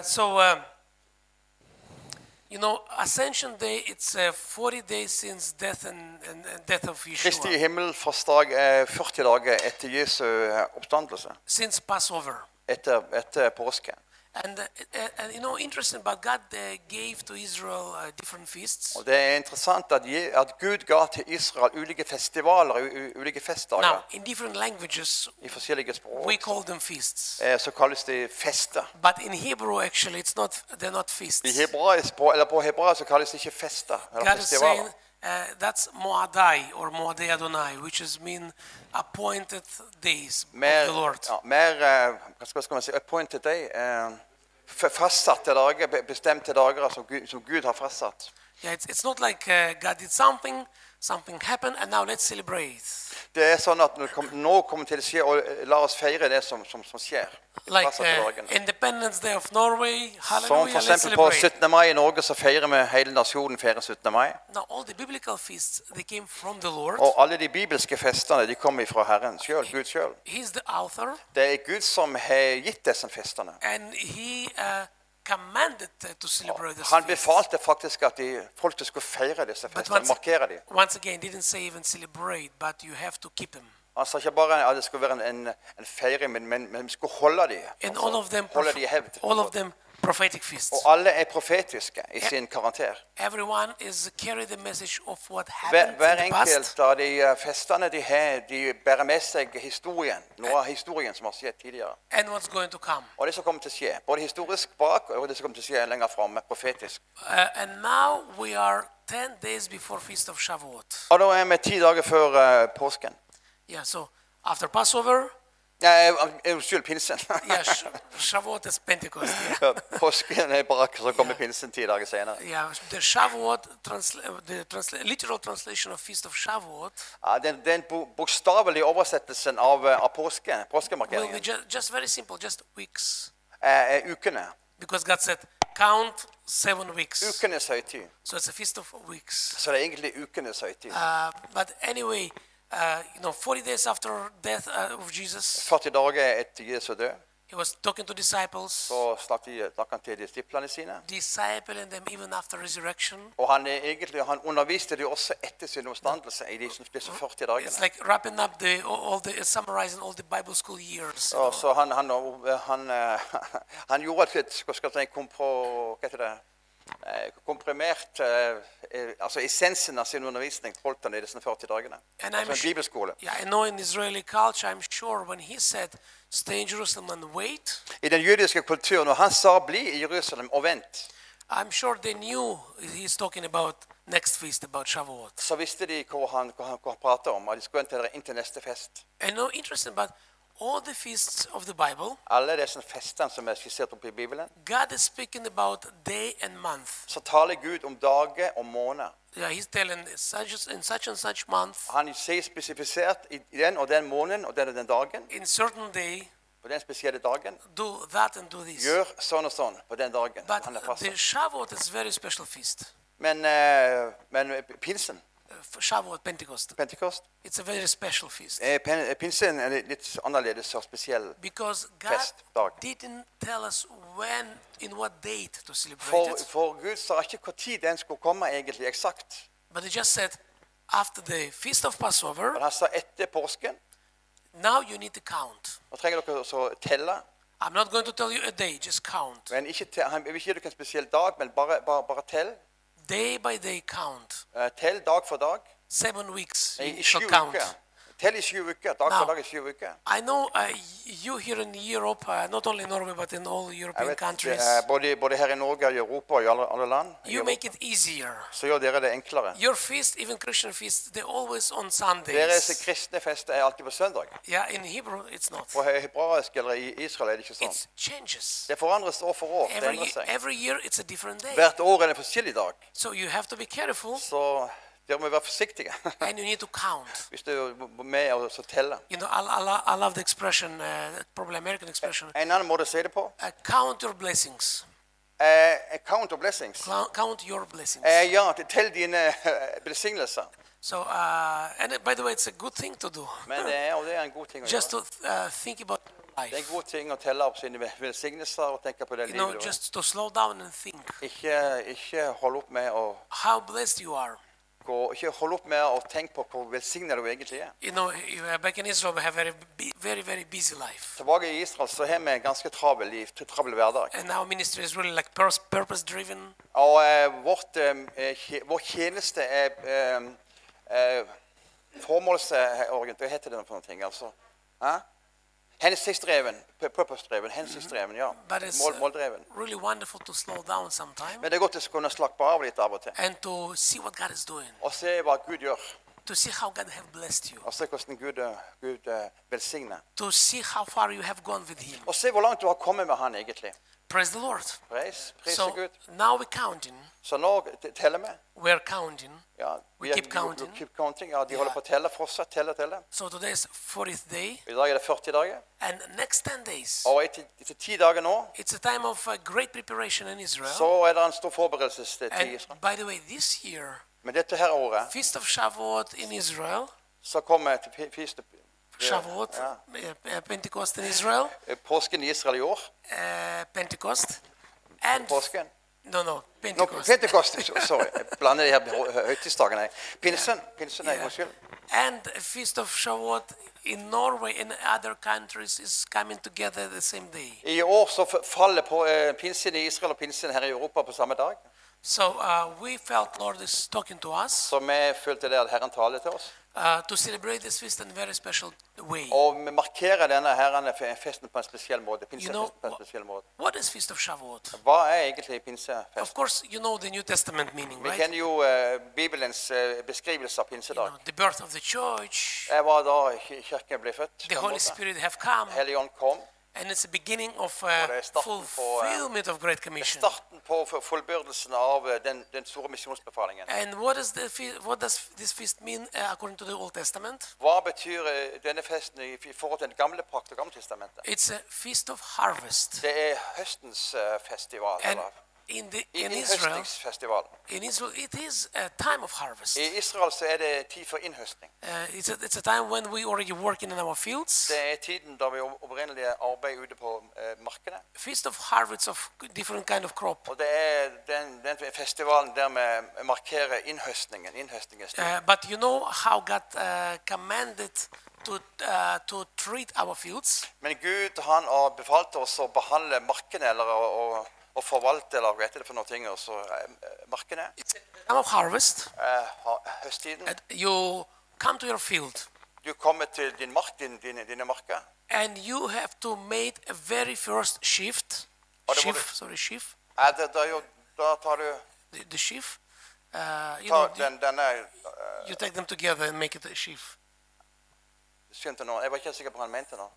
You know, Ascension Day, it's 40 days since death and death of Kristi Yeshua, himmelfartsdag er 40 dager etter Jesu oppstandelse. since Passover. Etter påske. And you know, interesting, but God gave to Israel different feasts. Og det er interessant at Gud ga til Israel ulike festivaler, ulike Now, festdager in different languages, i forskjellige språk. we call them feasts. Så kalles de fester. But in Hebrew, actually, they're not feasts. I hebraisk, eller på hebraisk så kalles det ikke fester eller God is saying festivaler. that's Moadai or Moadei Adonai, which is mean appointed days of Mer, the Lord. ja, mer hva skal man si, appointed day, fastsatte dager, bestemte dager som Gud har fastsatt. Yeah, it's not like God did something happened, and now let's celebrate. Det er sånn at nå kommer til å skje, og la oss feire det som skjer. Like Fastsatte dagene. Independence Day of Norway, Som hallelujah, for let's eksempel på celebrate. 17. mai i Norge så feirer vi hele nasjonen feirer 17. mai. Now, all the biblical feasts, they came from the Lord. Og alle de bibelske festene de kommer fra Herren selv, Gud selv. He's the author, Det er Gud som har gitt disse festene. and he commanded to celebrate this Han feast. befalte faktisk at folk skulle feire disse But festene, markere dem. once again, didn't say even celebrate, but you have to keep them. Han sa ikke bare at det skulle være en feiring, men vi skulle holde dem. And all of them, Holde dem i hevd. all of them prophetic feasts. Og alle er profetiske i sin karakter. Everyone is carry the message of what happened Hver in the past. enkelt av de festene de har, de bærer med seg historien. Noe av historien som har skjedd tidligere. And what's going to come. Og det som kommer til å skje. Både historisk bak, og det som kommer til å skje lenger fremme, profetisk. And now we are 10 days before Feast of Shavuot. Og da er vi 10 dager før påsken. Yeah, so after Passover, Unnskyld, pinsen. yeah, Shavuot is Pentecost. Yeah. Påsken er bare så kommer pinsen 10 dager senere. Yeah, the Shavuot, literal translation of Feast of Shavuot Ja, den bokstavelige oversettelsen av påsken, will be påskemarkeringen, just very simple, just weeks. er ukene. Because God said, count 7 weeks. Ukenes høytid. So it's a feast of weeks. Så det er egentlig ukenes høytid. But anyway, 40 days after death of Jesus, 40 dager etter Jesu død, he was talking to disciples, så snakket han til disiplene sine. discipling them even after resurrection. Og han underviste dem også etter sin oppstandelse i disse 40 It's dagene. like wrapping up summarizing all the Bible school years. Og så han gjorde et komprimert altså essensen av sin undervisning holdt han i disse 40 dagene. And Altså en bibelskole. I know in Israeli culture, I'm sure when he said, stay in Jerusalem and wait, I den jødiske kulturen, når han sa bli i Jerusalem og vent, I'm sure they knew he's talking about next feast, about Shavuot. så visste de hva han pratet om, at de skulle inn til neste fest. And no, interesting, but all the feasts of the Bible, Alle disse festene som er skissert opp i Bibelen, God is speaking about day and month. så taler Gud om dager og måneder. Yeah, he's telling in such and such month, Han sier spesifisert i den og den måneden og den dagen, in certain day, på den spesielle dagen, do that and do this. gjør sånn og sånn på den dagen. But Han er the fastsatt. Shavuot is very special feast. Men pinsen, Shavuot, Pentecost, Pentekost, it's a very special feast. pinsen er litt annerledes og spesiell. Because Fest, God dag. didn't tell us when, in what date to celebrate For, it, for Gud sa ikke hvor tid den skulle komme egentlig eksakt. but he just said, after the Feast of Passover, Men han sa etter påsken, now you need to count. og trenger dere så telle. I'm not going to tell you a day, just count. Men ikke han vil ikke gi dere en spesiell dag, men bare tell. Day by day count. Tell dag for dag. 7 weeks I you 7 shall count. uker. Tell i 7 uker. Dag for dag i 7 uker. I know you here in Europe, not only Norway, but in all Jeg European vet, countries, både her i Norge og i Europa og i alle land, you make it easier. så gjør dere det enklere. Your feast, even Christian feast, they're always on Deres Sundays. kristne fester er alltid på søndag. Yeah, in Hebrew it's not. På hebraisk eller i Israel er det ikke sånn. It changes. Det forandres år for år. Det endrer seg. Every year it's a different day. Hvert år er det en forskjellig dag. So you have to be careful Så dere må være forsiktige and you need to count. hvis du er med og så teller. You know, I love the expression, probably American expression, En annen måte å si det på. count your blessings. Count of blessings. Count your blessings. Ja, tell dine velsignelser. So, and by the way, it's a good thing to do. Men det er en god ting å Just gjøre. to think about Det er en life. god ting å telle opp sine velsignelser og tenke på det You know, livet. just to slow down and think Ikke holde opp med å how blessed you are. ikke holde opp med å tenke på hvor velsignet du egentlig er. You know, back in Israel, we have very busy life. Tilbake i Israel så har vi en ganske travel liv, travel hverdag. And our ministry is really like purpose-driven. Og vår tjeneste er formålsorientert. Hva heter det for noe ting? Altså? Hensiktsdreven. Purpose-dreven. Hensiktsdreven, ja. But it's Måldreven. really wonderful to slow down sometime Men det er godt å kunne slappe av litt av og til. and to see what God is doing, Og se hva Gud gjør. to see how God have blessed you, Og se hvordan Gud velsigner. to see how far you have gone with Him. Og se hvor langt du har kommet med han egentlig. Praise the Lord. Pris So Gud. now we're counting. Så nå teller vi. We're counting. Ja, We keep counting. Keep counting. Ja, de holder på å telle fortsatt. Telle. So today is 40th day, I dag er det 40 dager. and next 10 days, Og etter 10 dager nå, it's a time of great preparation in Israel. så er det en stor forberedelsestid i And Israel. by the way, this year, Men dette her året, Feast of Shavuot in Israel, så kommer til fyrste Shavuot, ja, Pentecost in Israel, påsken i Israel i år. Pentecost, and Påsken. no, Nå, Pentecost, Pentekost, sorry. Jeg blander de her høytidsdagene. Pinsen, nei, unnskyld. And the Feast of Shavuot in Norway and other countries is coming together the same day. I år så faller på pinsen i Israel og pinsen her i Europa på samme dag. So we felt Lord is talking to us Så vi følte det at Herren taler til oss. to celebrate this feast in a very special way. Og vi markerer denne herrene festen på en spesiell måte. Pinsefesten på en spesiell måte. What is Feast of Shavuot? Hva er egentlig Of pinsefest? course, you know the New Testament meaning, Vi right? kjenner jo Bibelens beskrivelse av You pinsedag. know, the birth of the church, Jeg var da kirken ble født. the Holy Spirit have come, Helligånd kom. and it's the beginning of det er starten på, fulfillment of Great Det er Commission. starten på fullbyrdelsen av den store misjonsbefalingen. And what does this feast mean according to the Old Testament? Hva betyr denne festen i forhold til den gamle pakt og gamle testamentet? It's a feast of harvest. Det er høstens festival. And Eller in Israel, innhøstningsfestival. it is a time of harvest. I Israel så er det tid for innhøstning. It's a time when we already working in our fields. Det er tiden da vi opprinnelig arbeider ute på markene. Feast of harvest of different kind of crop. Og det er den festivalen der vi markerer innhøstningen. But you know how God commanded to treat our fields. Men Gud han har befalt oss å behandle markene eller å forvalte eller hva heter det for noen ting. Også, markene, It's a time of harvest. høsttiden. You come to your field Du kommer til din mark, dine marker. and you have to make a very first shift. Og det må Shift. Da tar du The sheaf. You know, denne you take them together and make it a sheaf. skjønte nå, jeg var ikke helt sikker på hva han mente nå.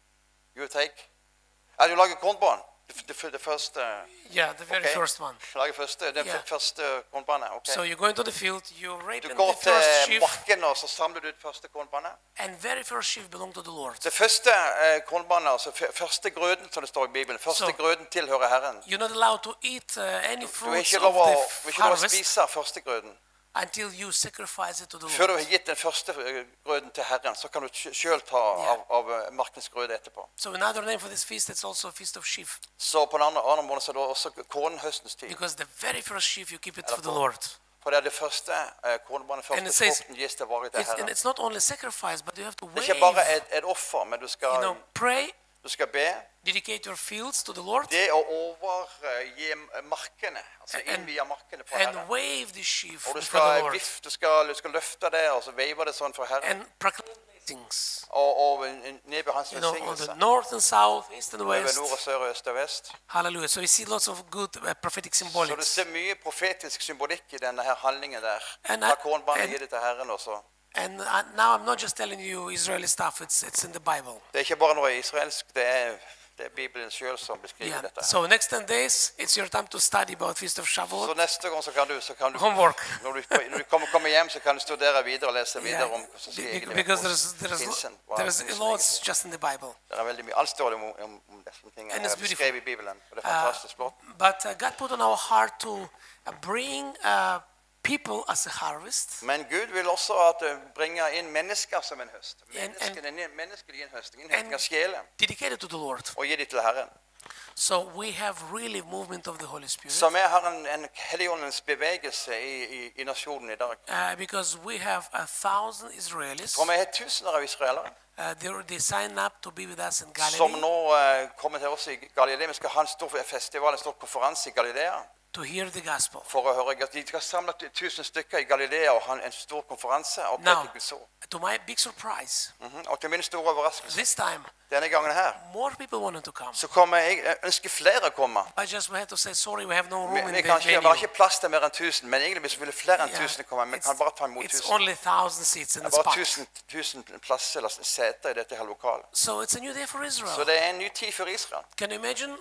You take. Du lager kornbånd. Det første. Yeah, the very Ok. first one. Lager den Yeah. første kornbåndet. ok. So you go into the field, you Du ripen går the first til sheaf, marken og så samler du ut første kornbåndet. and very first sheaf belong to the Lord. Det første kornbåndet, altså første grøden som det står i Bibelen, første Så- grøden tilhører Herren. You're not allowed to eat any Du er fruits ikke of lov å, the du er ikke lov å harvest spise første grøden. until you sacrifice it to the Før du Lord. har gitt den første grøden til Herren, så kan du selv ta av markens grøde etterpå. So another name for this feast, it's also a feast of sheaf, Så på den andre måten så er det også kornhøstens tid. because the very first sheaf you keep it for the Eller Lord. For det er det første kornbåndet, And it første says- frukten gis til varig til And Herren. it's not only sacrifice, but you have to Det wave. er ikke bare et offer, men du Pray, skal be. dedicate your fields to the Lord, Det å overgi markene, altså And- innvia markene for and Herren. wave the sheaf Og du before the skal, Lord, du skal løfte det, og så veive det sånn for Herren. and proclaim blessings. Og nedbe hans You know, on the velsignelse. north and south, east and Over west. nord og sør og øst og vest. Hallelujah. So we see lots of good prophetic Så du symbolics. ser mye profetisk symbolikk i denne her handlingen der. And Ta I- kornbåndet, and- gi det til Herren også. And now I'm not just telling you Israeli stuff, it's in the Bible. Det er ikke bare noe israelsk, det er Bibelen selv som beskriver Yeah. dette. So next 10 days, it's your time to study about Feast of Så Shavuot. neste gang så kan du Homework. når du kommer hjem, så kan du studere videre og lese videre om hva som skal egentlig Because være there's pinsen. lots just in the Bible. Det er veldig mye. Alt står det om disse tingene. And Det it's er beautiful. beskrevet i Bibelen, og det er fantastisk flott. But God put on our heart to bring people as a harvest. Men Gud vil også at bringe inn mennesker som en høst. And- Menneskelig innhøstning av sjelen, Dedicated to the Lord. og gi dem til Herren. So we have really movement of the Holy Spirit. Så vi har en helligåndens bevegelse i nasjonen i dag. Because we have 1,000 Israelis. For vi har tusener av israelere They sign up to be with us in som Galilee nå kommer til oss i Galilea. Vi skal ha en stor festival, en stor konferanse i Galilea. to hear the gospel. For å høre at de skal samle 1000 stykker i Galilea og ha en stor konferanse. Og Now, preke Guds ord. to my big surprise, Og til min store overraskelse this time denne gangen her, more people wanted to come. så jeg ønsker flere å komme. I just had to say sorry, we have no room Vi in the kan ikke, vi har venue. ikke plass til mer enn 1000, men egentlig hvis vi ville flere enn Yeah. 1000 komme, vi kan bare ta imot It's 1000. only 1,000 seats in Det the er bare spot. 1000 plasser eller seter i dette her lokalet. So it's a new day for Så Israel. det er en ny tid for Israel. Can you imagine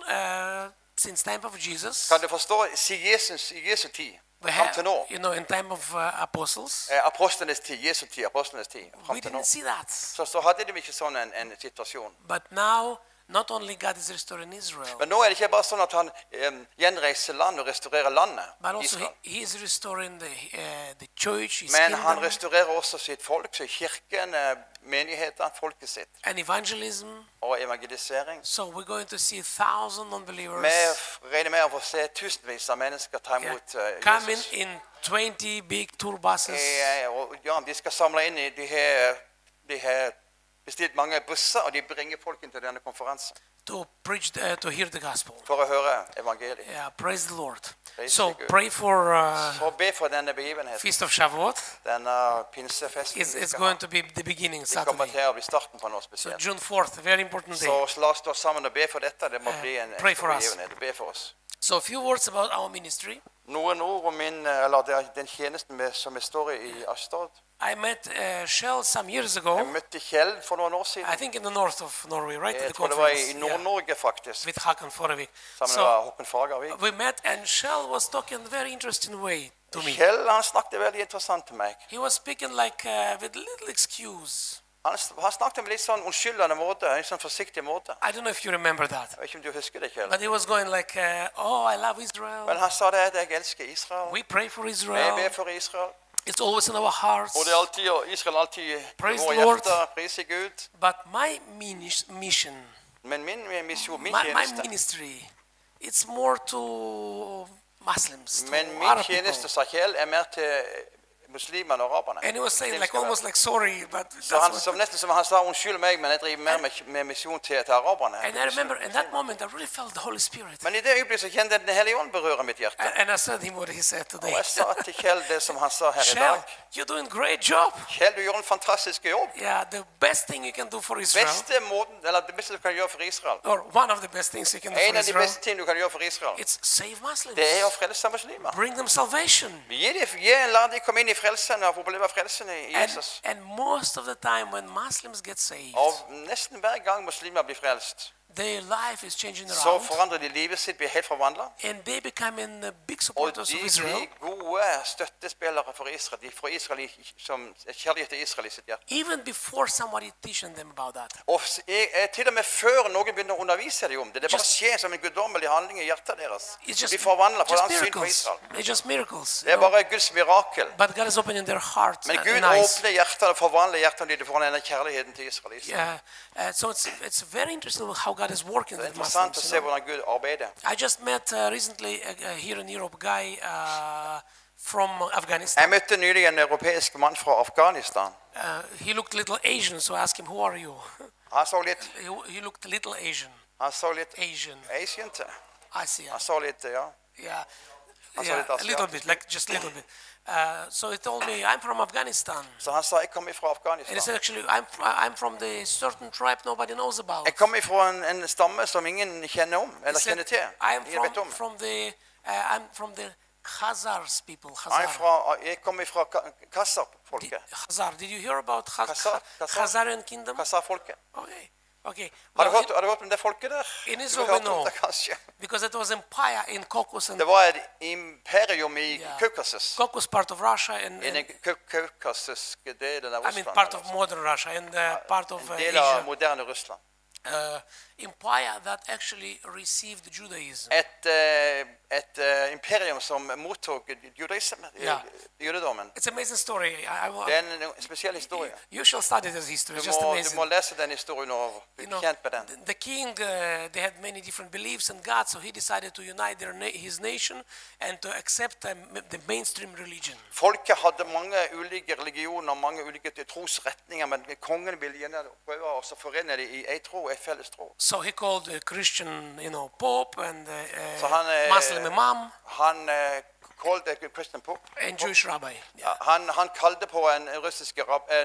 since time of Jesus, Kan du forstå, i Jesu tid, we fram have, til nå, you know, in time of apostles, apostlenes tid, Jesu tid, apostlenes tid, fram we til nå, didn't see that. så hadde de ikke sånn en situasjon. But now, not only God is restoring Israel, Men nå er det ikke bare sånn at han gjenreiser land og restaurerer landet, but also Israel. he is restoring the church, his Men han kingdom, restaurerer også sitt folk, så kirken, menighetene, folket sitt, and evangelism. og evangelisering. So we're going to see 1,000 unbelievers Vi regner med å få se tusenvis av mennesker ta imot coming Jesus. in 20 big tour buses Og ja, de skal samle inn de har bestilt mange busser, og de bringer folk inn til denne konferansen to preach, to hear the gospel. for å høre evangeliet. Yeah, praise the Lord. Praise So the God. pray for Så be for denne begivenheten, Feast of Shavuot. denne pinsefesten. It's going to be the beginning Det kommer Saturday. til å bli starten på noe So spesielt. June 4th, very important day. Så la oss stå sammen og be for dette. Det må bli en pray for ekstra us. begivenhet. Be for oss. So a few words about our ministry. Noen ord om den tjenesten som jeg står i Astad. I met Shell some years ago, Jeg møtte Kjell for noen år siden. I think in the north of Norway, right? At Jeg the tror det var i conference. Yeah, Nord-Norge faktisk. with Hakan Forevik. Sammen So med Håkon Fagervik. we met and Shell was talking a very interesting way to me. Kjell han snakket veldig interessant til meg. He was speaking like with little excuse. Han snakket med litt sånn unnskyldende måte, en sånn forsiktig måte. I don't know if you remember that. Jeg vet ikke om du husker det, Kjell. But he was going like, oh, I love Israel. Men han sa det at jeg elsker Israel. We pray for Jeg Israel. ber for Israel. It's always in our hearts. Og det er alltid, Israel alltid i Praise våre the Lord. hjerter. Prise Gud. But my mission, Men min misjon, min my tjeneste, ministry, it's more to Muslims, to men min Arab tjeneste, people. sa Kjell, er mer til muslimene og araberne. And he was saying like Muslimske almost like sorry, but Så han, that's som what. nesten som han sa, unnskyld meg, men jeg driver mer med misjon til araberne. And I remember in that moment I really felt the Holy Spirit. Men i det øyeblikket så kjente jeg Den hellige ånd berøre mitt hjerte. And I said him what he said Og today. jeg sa til Kjell det som han sa her i Shell, dag. you're doing great job. Kjell, du gjør en fantastisk jobb. Yeah, the best thing you can do for Israel, Det beste du kan gjøre for Israel. or one of the best things you can do En for av de Israel, beste tingene du kan gjøre for Israel, it's save Muslims. det er å frelse muslimer. Bring them salvation. La de komme inn i frelsen og oppleve frelsen i Jesus. And most of the time when Muslims get saved, Og nesten hver gang muslimer blir frelst, their life is changing så around, forandrer de livet sitt, blir helt forvandlet. and they become in big Og supporters de of Israel. blir gode støttespillere for Israel. De får Israel som kjærlighet til Israel i sitt hjerte. Even before somebody teaching them about that. Og til og med før noen begynner å undervise dem om det. Det bare skjer som en guddommelig handling i hjertet deres. It's just, De forvandler på just hans syn på miracles. Israel. It's just miracles. Det er bare Guds mirakel. But God is opening their hearts Men and Gud eyes. åpner hjertene og forvandler hjertene de får denne kjærligheten til Israel. Yeah, so it's very interesting how God is working Det er with interessant å Muslims. se hvordan Gud arbeider. I just met recently here in Europe a guy from Jeg Afghanistan. møtte nylig en europeisk mann fra Afghanistan. He looked little Asian, so I asked him, "Who are you?" Han så litt, He looked little Asian. Asian til. I see. Han så litt, ja. Yeah, saw yeah, it a as little well. bit, like just a little bit. So he told me, "I'm from Afghanistan." Så han sa, jeg kommer fra And he Afghanistan. said, "Actually, I'm from the certain tribe nobody knows about." Jeg kommer fra en stamme som ingen kjenner om, He eller said, kjenner til. "I'm Ingen vet om. I'm from the Khazars people. Jeg kommer fra Khazar-folket. Khazar. Did you hear about Khazar. Khazarian kingdom? Khazar-folket. Okay. Okay. Har du Well, hørt om det folket der? in Du Israel har we hørt om know, det kanskje. because it was empire in Caucasus, and Det var et imperium i Yeah. Kaukasus. Caucasus part of Russia, and I den kaukasiske delen av I mean Russland. part of modern Russia and part of En del av Asia. moderne Russland. Empire that actually received Judaism. Et imperium som mottok Ja. judedommen. It's an amazing story. Det er en spesiell historie. You shall study this history. It's just Du amazing. må lese den historien og bli You know, kjent med den. the king, they had many different beliefs in God, so he decided to unite his nation and to accept the mainstream religion. Folket hadde mange ulike religioner, mange ulike trosretninger, men kongen ville gjerne prøve å forene dem i en tro, en felles tro. So he called the Christian, pope and Så han, Muslim imam han kalte Christian Pope. and Jewish rabbi. Yeah. Han kalte på en russisk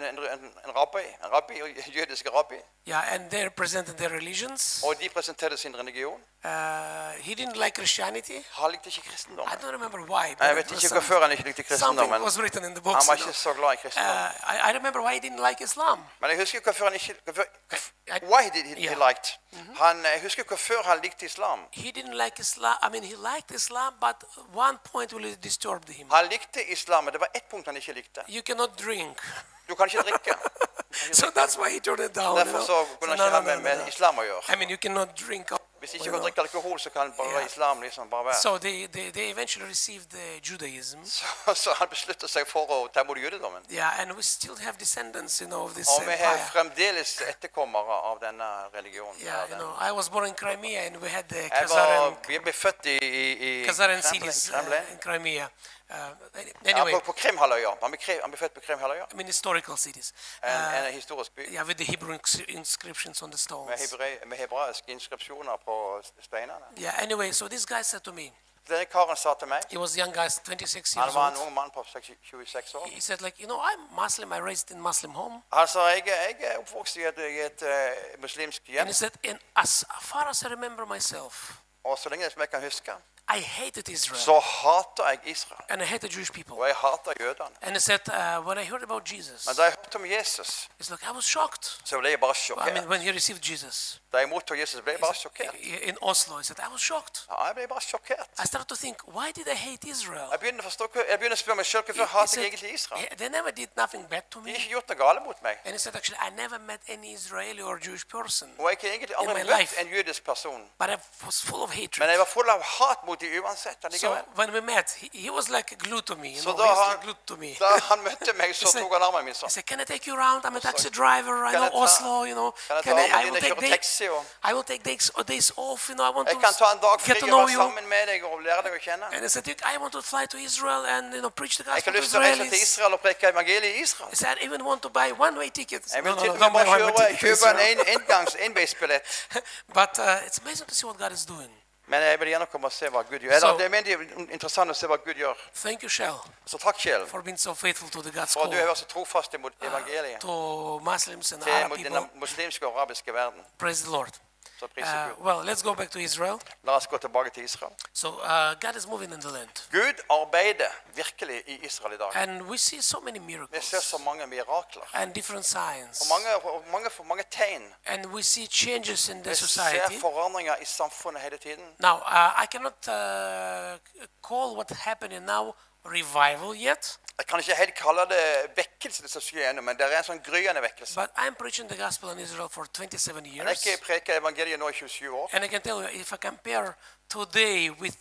rabbi, jødisk rabbi, Yeah, and they represented their religions. og de presenterte sin religion. He didn't like Christianity. Han likte ikke kristendom. I don't remember why. but Jeg it vet was ikke hvorfor han ikke likte something kristendommen. was written in the Han books. var ikke så glad i kristendom. I remember why he didn't like Islam. Men jeg husker hvorfor han ikke why did he Yeah. liked. Jeg husker hvorfor han likte islam. He didn't like Islam. I mean, he liked Islam, but one point really disturbed him. Han likte islam, men det var ett punkt han ikke likte. You cannot drink. Du kan ikke drikke. So that's why he turned it down. Derfor så kunne han ikke ha med islam å gjøre. I mean, you cannot drink. Hvis ikke du kan drikke alkohol, så kan bare islam liksom bare være. So they eventually received Judaism. Så han besluttet seg for å ta imot jødedommen. Yeah, and we still have descendants, of this Og vi har empire. fremdeles etterkommere av denne religionen. Yeah, I was born in Crimea, and we had the Vi ble født i Khazarian cities Kremlin. in Crimea. Ja, Anyway, på Krimhalvøya. Han ble født på Krimhalvøya. I mean historical cities. En historisk by Yeah, with the Hebrew inscriptions on the stones. med hebraiske inskripsjoner på steinene. Yeah, anyway, so this guy said to me, Denne karen sa til meg, he was a young guy, 26 han years var en old. ung mann på 26 år. He said, like, I'm Muslim, I raised in Muslim home. Han sa, jeg er oppvokst i et muslimsk And hjem, he said, and as far as I remember myself, og så lenge som jeg kan huske, I hated Israel. så hater jeg Israel, And I hated Jewish people. og jeg hater jødene. And he said, when I heard about Jesus, Men da jeg hørte om Jesus, it's like I was shocked. så ble jeg bare I mean, sjokkert. when he received Jesus Da jeg mottok Jesus, ble jeg bare sjokkert. in Oslo, he said, I was shocked. Ja, jeg ble bare sjokkert. I started to think, why did I hate Israel? Jeg begynner å spørre meg selv, hvorfor hater jeg egentlig Israel? They never did nothing bad to De har me. ikke gjort noe galt mot meg. And he said, actually, I never met any Israeli or Jewish person, Og jeg har egentlig aldri In my møtt life. en jødisk person. but I was full of Men hatred. jeg var full av hat mot dem uansett. So allikevel. when we met, he was like glued to me. You Så know, da he's han, like glued to me. da han møtte meg, så He said- tok han armen min He sånn. said, can I take you around? I'm a taxi driver. I Kan know jeg ta- Oslo, you know. Kan jeg ta armen I din will og take kjøre taxi? Og I will take days off, you know. I want jeg to kan ta en dag fri get to og know være you. sammen med deg og lære deg å kjenne. And he said, I want to fly to Israel and, preach the Jeg gospel har to lyst til å reise til Israelis. Israel og preke evangeliet i Israel. He said, I even want to buy one-way tickets. Jeg vil No, til no, og no, med bare don't buy one-way ticket to kjøpe en Israel. innbeidsbillett. But it's amazing to see what God is doing. Men jeg vil gjerne komme og se hva Gud gjør. Så- Det er interessant å se hva Gud gjør. Thank you, Shell, Så takk, Kjell, for being so faithful to the God's for at du har call, vært så trofast imot evangeliet to Muslims and til Arab den people. muslimske og arabiske verden. Praise the Lord. Så priser Gud. Well, let's go back to Israel. La oss gå tilbake til Israel. So God is moving in the land. Gud arbeider virkelig i Israel i dag. And we see so many Vi ser miracles så mange mirakler. and different signs. Og mange tegn. And we see changes in the Vi ser society. forandringer i samfunnet hele tiden. Now, I cannot call what happening now revival yet, Jeg kan ikke helt kalle det vekkelse, det som skjer ennå, men det er en sånn gryende vekkelse. but I'm preaching the gospel in Israel for 27 Men jeg years. har ikke preket evangeliet nå i 27 år. And I can tell you, if I compare today with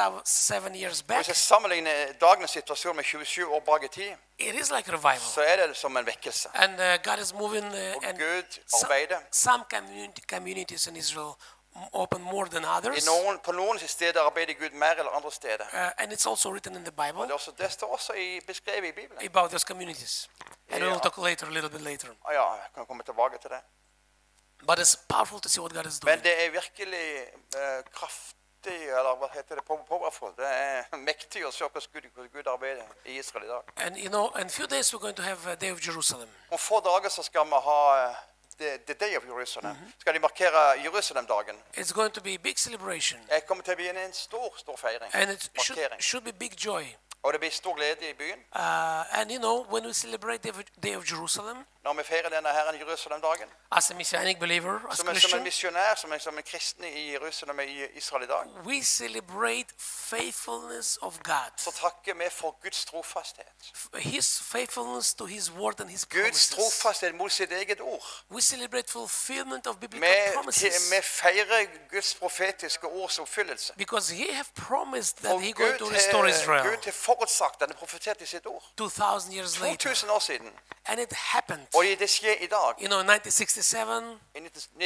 27 years back, Hvis jeg sammenligner dagens situasjon med 27 år bak i tid, it is like revival. så er det som en vekkelse. And God is moving, Og and Gud so- arbeider. some communities in Israel open more than others. På noen steder arbeider Gud mer eller andre steder. And it's also written in the Bible Det står også beskrevet i Bibelen. about those communities. And Yeah. we'll talk later, a little bit later. Ja, jeg kan komme tilbake til det. But it's powerful to see what God is Men doing. det er virkelig kraftig, eller hva heter det, powerful. Det er mektig å se hvordan Gud arbeider i Israel i dag. And in a few days we're going to have a Day of Jerusalem. Om få dager så skal vi ha The Day of Jerusalem. Skal de markere Jerusalem-dagen. It's going to be a big celebration. Jeg kommer til å begynne en stor feiring. And it Markering. should be big joy. Og det blir stor glede i byen. And when we celebrate the Day of Jerusalem, Når vi feirer denne Herren Jerusalem-dagen. as a Messianic believer, as Som en Christian, misjonær, som en kristen i Jerusalem i Israel i dag. we celebrate faithfulness of God. Så takker vi for Guds trofasthet. His faithfulness to His word and His Guds promises. trofasthet mot sitt eget ord. We celebrate fulfillment of biblical promises. Vi feirer Guds profetiske ords oppfyllelse. Because He have promised that Og He going to restore Israel Gud har forutsagt denne profetert i sitt ord. 2,000 years later. 2000 år siden. And it happened. Og det skjer i dag. In 1967, I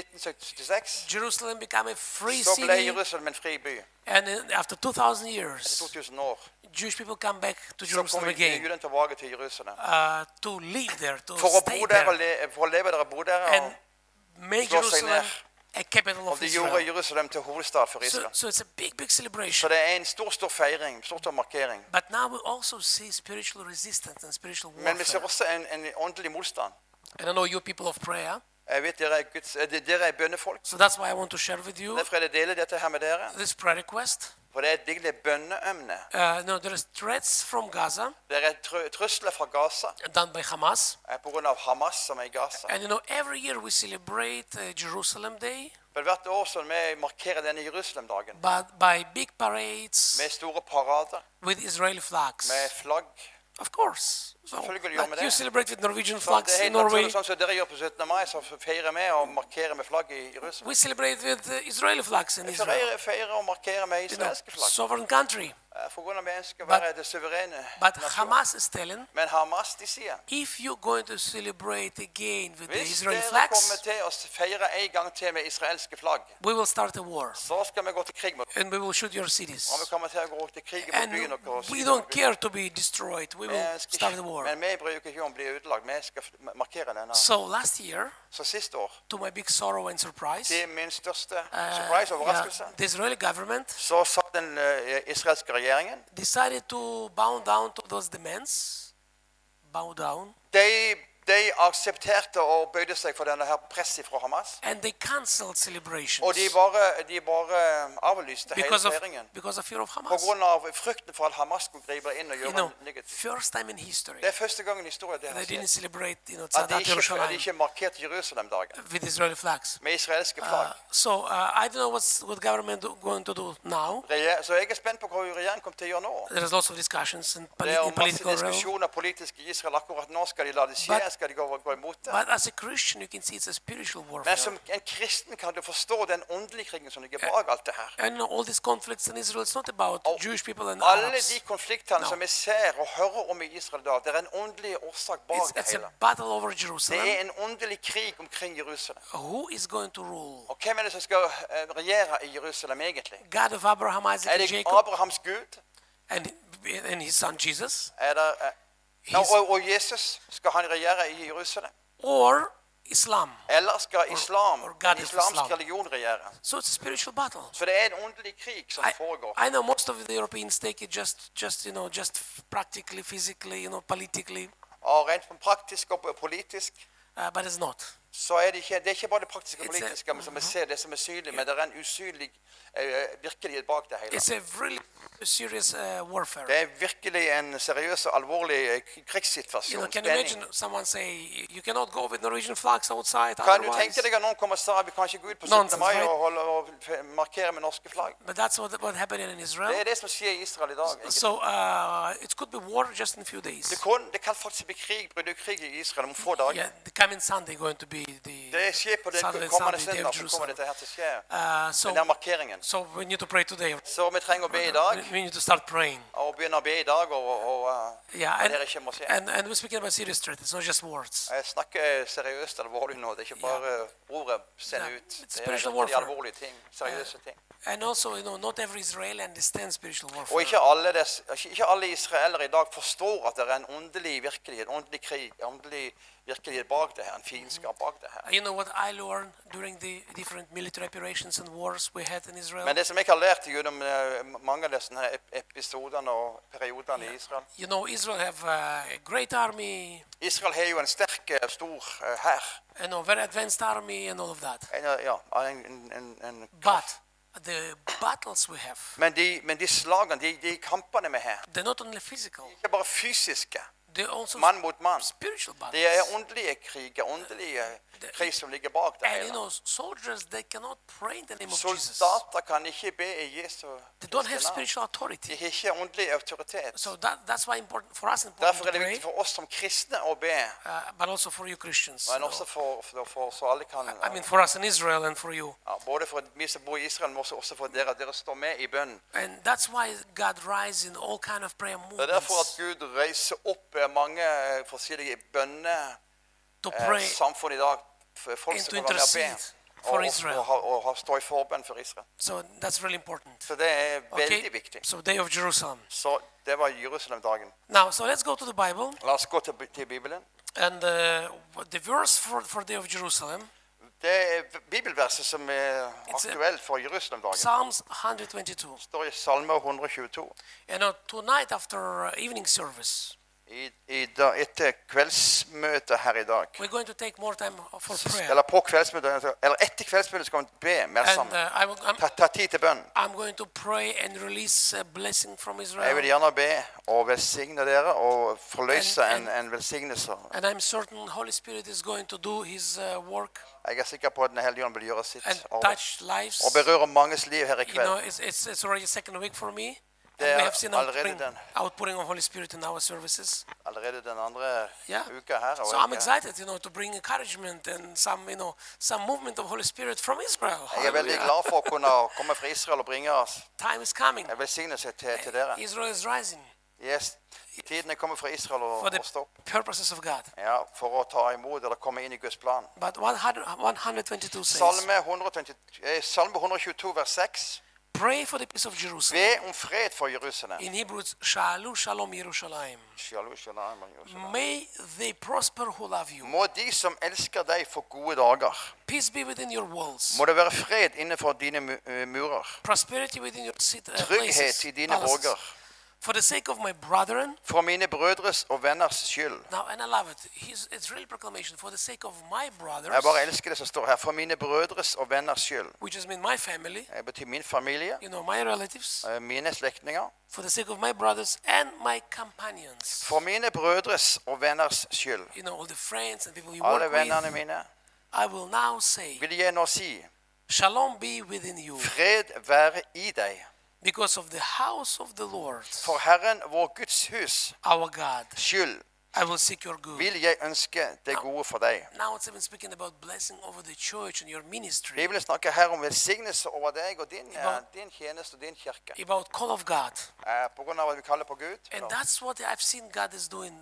1976 Jerusalem became a free så ble city. Jerusalem en fri by. And after 2,000 Etter years, 2000 år Jewish people come back to så Jerusalem kom again judene tilbake til Jerusalem. to live there, to For å stay bo der, there, for å leve der og bo der. and make slå seg Jerusalem ned. a capital Og of de gjorde Israel. Jerusalem til hovedstad for So, Israel. so it's a big, big Så celebration. det er en stor feiring, stor markering. But now we also see spiritual resistance and spiritual Men vi ser warfare. også en åndelig motstand. And I know you people of prayer, Jeg vet dere er bønnefolk. so that's why I want to share with you Derfor er det dele dette her med dere. this prayer request. For det er et virkelig bønneemne. No, there is threats from Gaza Det er trusler fra Gaza done by Hamas. på grunn av Hamas som er i Gaza. And every year we celebrate Jerusalem Day Men hvert år så vi markerer denne Jerusalem-dagen but by big parades med store parader, with Israeli flags. med flagg. Of course. So, Selvfølgelig gjør vi like det. you celebrate with Norwegian Så flags det er in helt naturlig, Norway. sånn som dere gjør på 17. mai, så feirer vi og markerer med flagg i Jerusalem. We celebrate with Israeli flags in Vi Israel. feirer og markerer med israelske flagg. Sovereign country. For grunn av vi ønsker å But- være det suverene But nasjon. Hamas is telling, Men Hamas, de sier, if you're going to celebrate again with the hvis Israeli dere flags, kommer til å feire en gang til med israelske flagg, we will start a war så skal vi gå til krig mot dem. and we will shoot your cities. Og vi kommer til å gå til krig mot And byen deres. og we skyte don't byen. care to be destroyed. We Vi will ønsker start ikke- the war. Men vi bryr oss ikke om å bli ødelagt. Vi skal markere denne. So last year, Så siste år, to my big sorrow and surprise, til min største surprise, overraskelse, the Israeli government så sa den israelske regjeringen, decided to bow down to those demands. Bow down. de aksepterte og bøyde seg for denne her presset fra Hamas. And they cancelled celebrations Og de bare avlyste hele feiringen. because of fear of På Hamas. grunn av frykten for at Hamas skulle gripe inn og You gjøre know, noe negativt. first time in history, Det er første gangen i historien det har they didn't skjedd. celebrate, At de Sadat ikke, Jerusalem ikke markerte Jerusalem-dagen with Israeli flags. med israelske flagg. So I don't know what government going to do now. Så jeg er spent på hva regjeringen kommer til å gjøre nå. There is lots of discussions in, Det er jo in masse political realm. diskusjoner politisk i Israel akkurat nå. Skal de la det skje? Skal de gå imot det? But as a Christian, you can see it's a spiritual Men warfare. som en kristen kan du forstå den åndelige krigen som ligger bak alt det her. And all these conflicts in Israel, it's not about Jewish people and Alle Arabs. de konfliktene som vi ser og hører om i Israel i dag, det er en åndelig årsak bak det It's hele. a battle over Det Jerusalem. er en åndelig krig omkring Jerusalem. Who is going to rule? Og hvem er det som skal regjere i Jerusalem egentlig? God of Abraham, Isaac, Er and det Jacob, Abrahams Gud? and his son Jesus, Er det, og Jesus, skal han regjere i Jerusalem? or Islam? Eller skal islam, or God den is islamske Islam. religion regjere? So it's a spiritual battle. Så det er en åndelig krig som foregår. I know most of the Europeans take it just practically, physically, politically, Og rent praktisk og politisk but it's not. så er det ikke bare det praktiske og It's a- politiske men som vi ser, det som er synlig, men det er en usynlig virkelighet bak det hele. It's a really serious warfare. Det er virkelig en seriøs og alvorlig krigssituasjon. Can you Spenning. imagine someone say, you cannot go with Norwegian flags outside, Kan du otherwise... tenke deg at noen kommer og sa vi kan ikke gå ut på 17. Nonsense, mai right? og markere med norske flagg? But that's what happened in Det Israel. er det som skjer i Israel i dag. egentlig. So it could be war just in a few days. Det kan faktisk bli krig i Israel om få dager. Yeah, the coming Sunday going to be the Det skjer på den Saturday, kommende Sunday, Day søndag, of så kommer Jerusalem. dette her til å skje. Den der So markeringen. we need to pray today. Så vi trenger å be i dag, We need to start praying. og begynne å be i dag, Yeah, det dere ikke må se. and we're speaking about serious threats. It's not just words. Jeg snakker seriøst alvorlig nå. Det er ikke bare ordet sender Yeah, ut. it's Det er spiritual virkelig warfare. alvorlige ting, seriøse ting. And also, not every Israeli understands spiritual warfare. Og ikke alle israelere i dag forstår at det er en åndelig virkelighet, åndelig krig, åndelig virkelighet bak det her, en fiendskap bak det her. You know what I learned during the different military operations and wars we had in Israel? Men det som jeg har lært gjennom mange av disse her episodene og periodene i Israel, You know, Israel have a great army, Israel har jo en sterk, stor hær. very advanced army and all of that. En But the battles we have, men de slagene, de kampene vi har, they're not only physical, ikke bare fysiske, they're also mann mot mann. spiritual battles. Det er åndelige kriger, åndelige krig som ligger bak det And you hele. know, soldiers, they cannot pray in the name of Jesus. Soldater kan ikke be i Jesu They don't have Kristi navn. spiritual authority. De har ikke åndelig autoritet. So that's why important for us, important Derfor to er det pray, viktig for oss som kristne å be, but also for you Christians. men også for så alle kan, I mean, for us in Israel and for you. ja, både for vi som bor i Israel, men også for dere står med i bønn. And that's why God rises in all kind of prayer Det er derfor at movements Gud reiser opp mange forskjellige to pray bønnesamfunn i dag. For folk and som to kan være med intercede for Israel. og stå i forbønn for Israel. So that's really important. Så det er veldig Okay, viktig. so Day of Jerusalem. Så det var Jerusalem-dagen. Now, so let's go to the Bible. La oss gå til Bibelen. And the verse for Day of Jerusalem, Det er bibelverset som er It's a- aktuelt for Jerusalem-dagen. Psalms 122. Det står i Salme 122. Tonight after evening service, Etter kveldsmøtet her i dag, we're going to take more time for prayer. eller på kveldsmøtet, eller etter kveldsmøtet skal vi be mer And sammen. I'm Ta tid til bønn. going to pray and release a blessing from Jeg vil Israel. gjerne be og velsigne dere og forløse And- en velsignelse. And I'm certain Holy Spirit is going to do his work Jeg er sikker på at Den hellige ånd vil gjøre sitt and arbeid touch lives. og berøre manges liv her i You know, kveld. it's already second week for me. Det We er have seen allerede outpouring of Holy Spirit in our services. den andre Yeah. uka her. So I'm excited, to bring encouragement and some movement of Holy Spirit from Israel. Jeg er veldig Hallelujah. glad for å kunne komme fra Israel og bringe oss Time is coming. en velsignelse til dere. Israel is rising Yes. Tiden er kommet fra Israel for the og stopp. purposes of God. Ja, for å ta imot eller komme inn i Guds plan. But 122 says, Salme 122 vers 6. pray for the peace of Jerusalem. Be om fred for Jerusalem. In Hebrew, it's Shalom Shalom Yerushalayim. Shalom, shalom, Jerusalem. May they prosper who love you. Må de som elsker deg få gode dager. Peace be within your walls. Må det være fred innenfor dine murer. Prosperity within your Trygghet places. i dine palaces. borger. For the sake of my brethren. For mine brødres og venners skyld. Now, and I love it. It's really proclamation. For the sake of my brothers, Jeg bare elsker det som står her. For mine brødres og venners skyld. which has been my family, Det betyr min familie, my relatives. mine slektninger. For the sake of my brothers and my companions. For mine brødres og venners skyld. All the friends and people you Alle work vennene with. mine. I will now say, Vil jeg nå si, Shalom be within you. fred være i deg. Because of the house of the Lord, For Herren, vår Guds hus, our God, skyld, I will seek your good. vil jeg ønske det gode for deg. Now it's even speaking about blessing over the church and your ministry, Bibelen snakker her om velsignelse over deg og din tjeneste og din kirke. about call of God. På grunn av at vi kaller på Gud. And that's what I've seen God is doing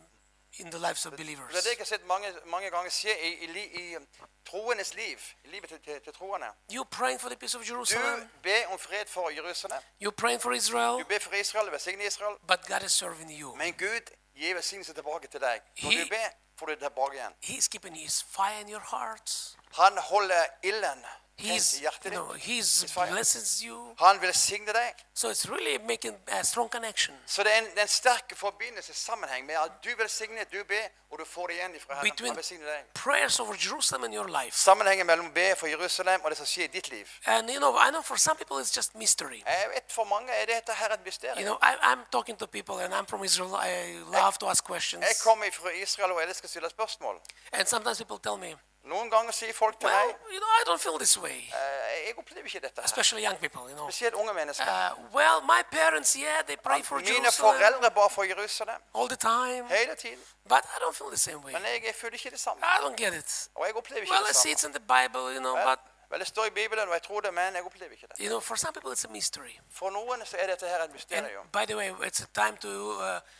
in the lives of Det er believers. det jeg har sett mange ganger skje i troendes liv, i livet til troende. You're praying for the peace of Du Jerusalem. ber om fred for Jerusalem. You're praying for Israel, Du ber for Israel, velsigne Israel. but God is serving you. Men Gud gir velsignelse tilbake til deg. Når du ber, får du det tilbake igjen. He's keeping his fire in your heart. Han holder ilden tent i hjertet ditt. He's blesses you. Han velsigner deg. So it's really making a strong connection Så det er en sterk forbindelse, sammenheng med at du velsigner, du ber, og du får det igjen fra Herren. between Han velsigner deg. prayers over Jerusalem and your life. Sammenhengen mellom be for Jerusalem og det som skjer i ditt liv. And I know for some people it's just mystery. Jeg vet for mange er dette her et mysterium. I'm talking to people and I'm from Israel. I love to ask questions. Jeg kommer fra Israel og elsker å stille spørsmål. And sometimes people tell me, Noen ganger sier folk til well, meg, I don't feel this way. jeg opplever ikke dette her. Especially young people. Spesielt unge mennesker. Well, my parents, they pray for Mine Jerusalem foreldre ba for Jerusalem all the time. hele tiden. But I don't feel the same way. Men jeg føler ikke det samme. I don't get it. Og jeg opplever ikke Well, I det see it's samme. in the Bible, but, Vel, det står i Bibelen, og jeg tror det, men jeg opplever ikke det. for some people it's a mystery. For noen så er dette her et And mysterium. by the way, it's a time to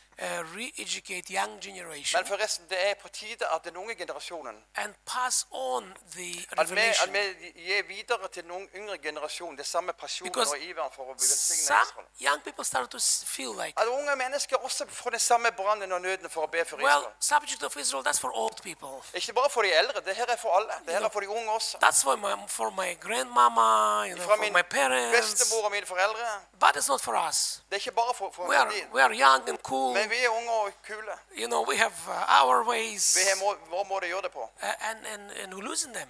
re-educate young generation Men forresten, det er på tide at den unge generasjonen, and pass on the at revelation. vi gir videre til den unge generasjonen det samme passionen Because og iveren for å velsigne Some Israel. young people start to feel like, At unge mennesker også får den samme brannen og nøden for å be for well, Israel. subject of Israel, that's for old people. Ikke bare for de eldre, det her er for alle. Det her er for de unge også. That's for my grandmama, Fra for min my parents. bestemor og mine foreldre. But it's not for us. Det er ikke bare for de. We are young and cool. Men vi er unge og kule. We have our ways. Vi har vår måte å gjøre det på. And we're losing them.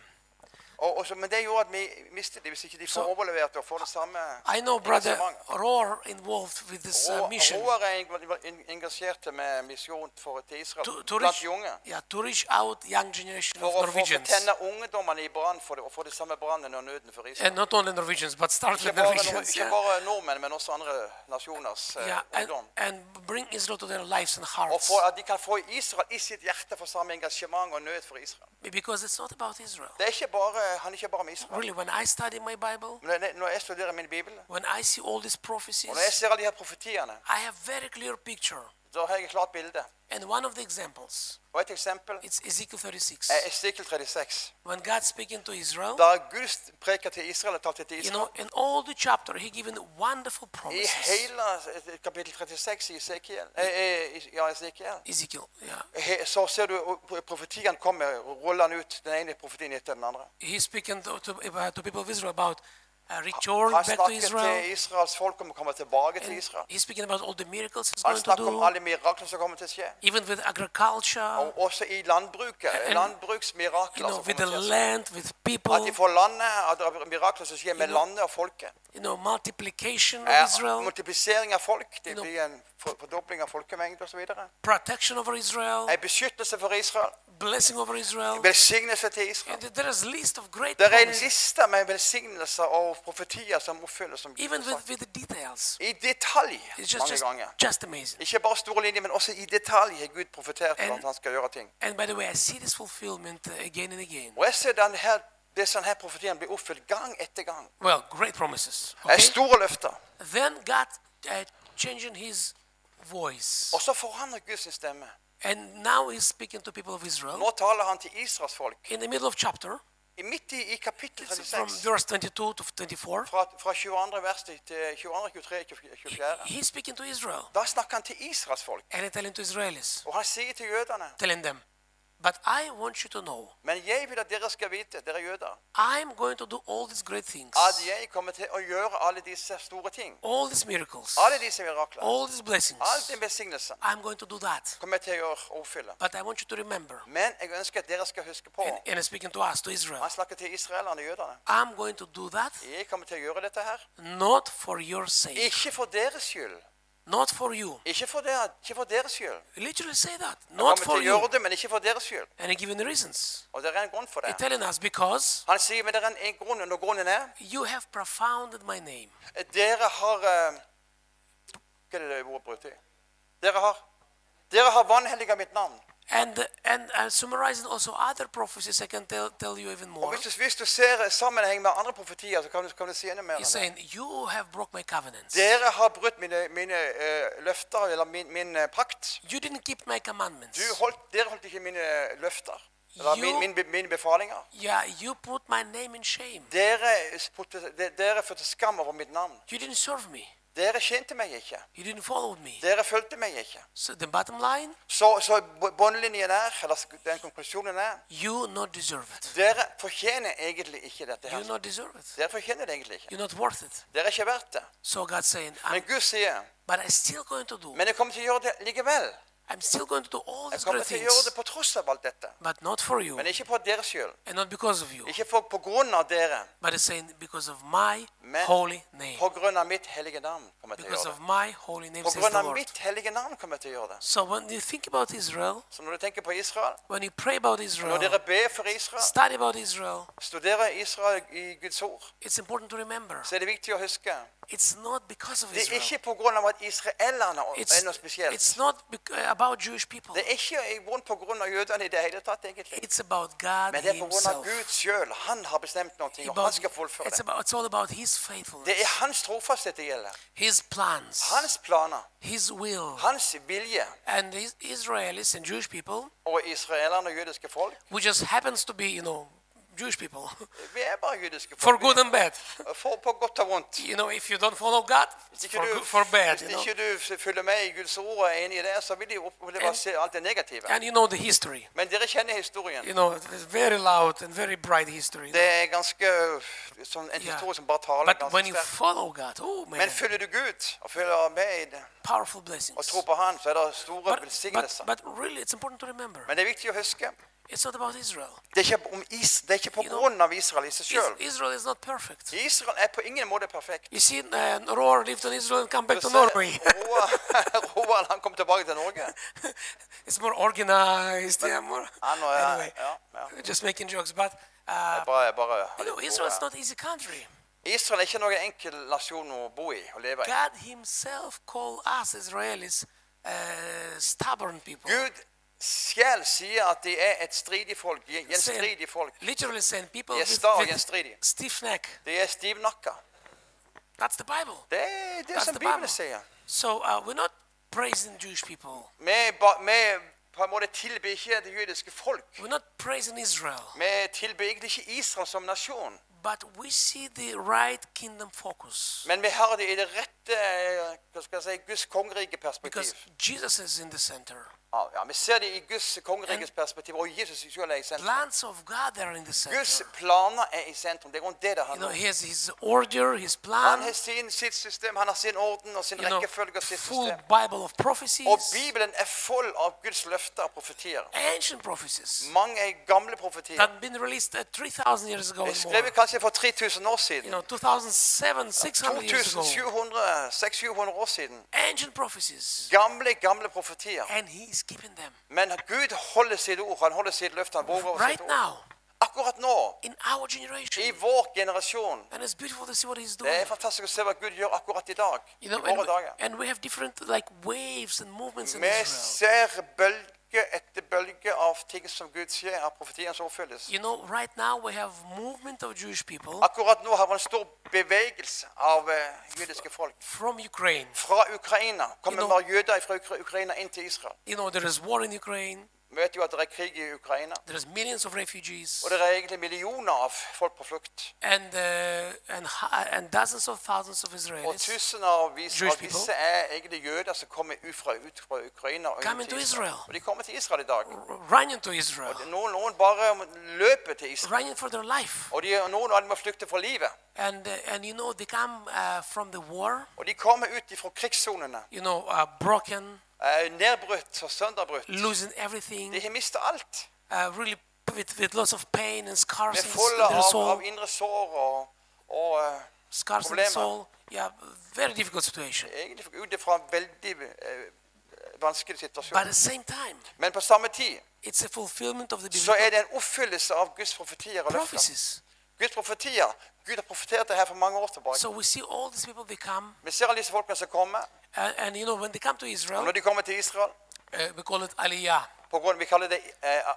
Men det gjør at vi mister det hvis ikke de får overlevert og får det samme I know Brother engasjement. Roar involved with this mission. Roar er engasjert med misjon til Israel To blant de unge. reach out young generation of For å Norwegians. tenne ungdommene i brann for å få det samme brannen og nøden for Israel. And not only Norwegians, but start Ikke with bare, Norwegians. ikke bare nordmenn, men også andre nasjoners ungdom. And bring Israel to their lives and Og hearts. for at de kan få Israel i sitt hjerte for samme engasjement og nød for Israel. Because it's not about Israel. Det er ikke bare, han er ikke bare om Israel. Really, when I study my Bible, Men når jeg studerer min bibel, when I see all these prophecies, og når jeg ser alle de her profetiene, I have very clear picture. så har jeg et klart bilde. And one of the examples, Og et eksempel it's Ezekiel 36. er Ezekiel 36. When God's speaking to Israel, Da Gud preker til Israel og talte til Israel, in all the chapter, he given wonderful i promises. hele kapittel 36 i Ezekiel, Ezekiel, yeah. så ser du profetiene kommer, ruller ut den ene profetien etter den andre. He's speaking to people of Israel about return Han back to snakker Israel. til Israels folk om å komme tilbake til And Israel. he's speaking about all the miracles he's Han going to snakker om do, alle mirakler som kommer til å skje. even with agriculture, Og også i landbruket. Landbruksmirakler som with kommer the til å skje. land, with people, At de får landet, at det er mirakler som skjer med landet og folket. multiplication of Israel, Multiplisering av folk. Det blir en fordobling av folkemengde osv. protection over Israel, En beskyttelse for Israel. blessing over Israel. velsignelse til Israel. And there is a list of great Det er en promises, liste med velsignelser og profetier som oppfylles som Gud even har sagt. with the details. I detalj It's mange ganger. just amazing. Ikke bare store linjer, men også i detalj har Gud profetert om at han skal gjøre ting. And by the way, I see this fulfillment again and again. Og jeg ser disse her profetiene blir oppfylt gang etter gang. Well, great promises. Det er Okay? store løfter. Then God changing his voice. Og så forandrer Gud sin stemme. And now he's speaking to people of Israel. Nå taler han til Israels folk. In the middle of chapter, Midt i kapittel it's from 36, verse 22 to 24, fra 22. vers til 22, 23, 24, he's speaking to Israel. da snakker han til Israels folk. And he's telling to Israelis, Og han sier til jødene, telling them, but I want you to know, men jeg vil at dere skal vite, dere jøder, I'm going to do all these great things, at jeg kommer til å gjøre alle disse store ting. all these miracles, Alle disse mirakler. all these blessings. All den velsignelsen I'm going to do that. kommer jeg til å gjøre og oppfylle. But I want you to remember, Men jeg ønsker at dere skal huske på, and speaking to us, to Israel, han snakker til israelerne, jødene, I'm going to do that jeg kommer til å gjøre dette her, not for your sake, ikke for deres skyld, not for you. ikke for deres skyld. Literally say that, Jeg not kommer for til å you. gjøre det, men ikke for deres skyld. And he given the reasons. Og det er en grunn for He's det. telling us because Han sier, men det er en grunn, og grunnen er, you have profounded my name. dere har, hva er det ordet bruker? Dere har vanhelliget mitt navn. And summarizing also other prophecies, I can tell you even Og more. hvis du ser sammenheng med andre profetier, så kan du si enda mer. He's saying, you have broke my covenants. Dere har brutt mine løfter, eller min pakt. You didn't keep my commandments. Dere holdt ikke mine løfter, eller mine befalinger. Yeah, you put my name in shame. Dere førte skam over mitt navn. You didn't serve me. Dere tjente meg ikke. You didn't follow me. Dere fulgte meg ikke. So the bottom line, Så båndlinjen er, eller den konklusjonen er, you not deserve it. dere fortjener egentlig ikke dette You her. not deserve it. Dere fortjener det egentlig ikke. You're not worth it. Dere er ikke verdt det. So God's saying, Men Gud sier, but I'm still going to do. men jeg kommer til å gjøre det likevel. I'm still going to do all Jeg these kommer great til å gjøre det things, på tross av alt dette. but not for you, Men ikke på deres skyld. and not because of you, Ikke på grunn av dere. but it's saying because of my Men holy name. på grunn av mitt hellige navn kommer jeg til å Because gjøre of det. my holy name, På says grunn the av Lord. mitt hellige navn kommer jeg til å gjøre det. So when you think about Israel, Så når du tenker på Israel, when you pray about når Israel, dere ber for Israel, study about Israel, studerer Israel i Guds ord, it's important to remember, så er det viktig å huske, it's not because of det er Israel. ikke på grunn av at israelerne er noe spesielt. It's not about Jewish people. Det er ikke i grunn på grunn av jødene i det hele tatt, egentlig. It's about God Men det er på grunn av himself. Gud selv. Han har bestemt noe, og han skal fullføre det. It's all about his faithfulness, Det er hans trofasthet det gjelder. his plans, Hans planer, his will. hans vilje. And these Israelis and Jewish people, Og israelerne og jødiske folk, which just happens to be, Jewish people, vi er bare jødiske folk. for good and bad. På godt og vondt. If you don't follow God, Hvis it's ikke for bad. hvis ikke du følger med i Guds ord og er enig i det, så vil de bare se alt det negative. And you know the history. Men dere kjenner historien. It's very loud and very bright history. Det er ganske sånn en historie som bare taler But when ganske you sterkt. follow God, oh man, Men følger du Gud og følger med i det, powerful blessings. og tror på Han, så er det store velsignelser. But really, it's important to remember, Men det er viktig å huske, it's not about Israel. det er ikke på grunn av Israel i seg selv. Israel is not perfect. Israel er på ingen måte perfekt. You see, Roar lived in Israel and come back to Du Norway. ser, Roald, han kom tilbake til Norge. It's more organized. Yeah, more. Han og Anyway, ja. just making jokes. But Bare, Israel is not easy country. Israel er ikke noen enkel nasjon å bo i og leve i. God Himself called us Israelis stubborn people. Gud selv sier at de er et stridig folk, gjenstridig folk. Literally saying people De er with, sta og with gjenstridige. stiff neck. De er stivnakka. That's the Bible. Det er det That's som the Bibelen Bible. sier. So we're not praising Jewish people. Vi på en måte tilber ikke det jødiske folk. We're not praising Israel. Vi tilber egentlig ikke Israel som nasjon. But we see the right kingdom focus. Men vi har det i det rette hva skal jeg si, Guds kongerike perspektiv. Because Jesus is in the center. Ja, vi ser det i Guds kongerikes perspektiv, og Jesus selv er i sentrum. Plans of God are in the Guds center. planer er i sentrum. Det er rundt det det handler om. He has his order, his Han plan, har sitt system, han har sin orden og sin rekkefølge og sitt full system. Bible of Og prophecies, Bibelen er full av Guds løfter og profetier. ancient prophecies Mange er gamle profetier. that have been released 3,000 years ago and more. Skrevet kanskje for 3000 år siden. 2007, 600 years ago. 2700 600-700 år siden. Ancient prophecies. Gamle profetier. And He's keeping them. Men Gud holder sitt ord, han holder sitt løfte, han våger over Right sitt ord. now, Akkurat nå, in our i generation. vår generasjon, And it's beautiful to see what He's det doing. er fantastisk å se hva Gud gjør akkurat i dag, You know, i våre dager. and we have different like waves and movements in Vi Israel. ser bølge etter bølge av ting som Gud sier, av profetien som oppfylles. You know, right now we have movement of Jewish people Akkurat nå har vi en stor bevegelse av jødiske folk. from Ukraine. Fra Ukraina kommer You know- bare jøder fra Ukraina inn til Israel. You know, there is war in Ukraine. Vi vet jo at det er krig i Ukraina, There is millions of refugees og det er egentlig millioner av folk på flukt. and dozens of thousands of Og Israelis tusener av Jewish people. disse er egentlig jøder som kommer ut fra Ukraina og inn Coming til to Israel. Israel. Og de kommer til Israel i dag. running to Israel, Noen bare løper til Israel. running for their life. Og noen av dem må flykte for livet. And you know, they come from the war, Og de kommer ut fra krigssonene. you know, broken, Nedbrutt og sønderbrutt. losing everything, De har mistet alt. really with lots of pain and scars Med in fulle their av soul, indre sår og scars in the problemer. soul. Yeah, very difficult situation. egentlig ut fra en veldig vanskelig situasjon. But at the same time, Men på samme tid it's a fulfillment of the så er biblical det en oppfyllelse av Guds profetier og løfter. prophecies. Guds profetier. Gud har profetert det her for mange år tilbake. So we see all these people, they come, Vi ser alle disse folkene som kommer. and you know, when they come to Og Israel, når de kommer til Israel, we call it Aliyah. på grunn, vi kaller det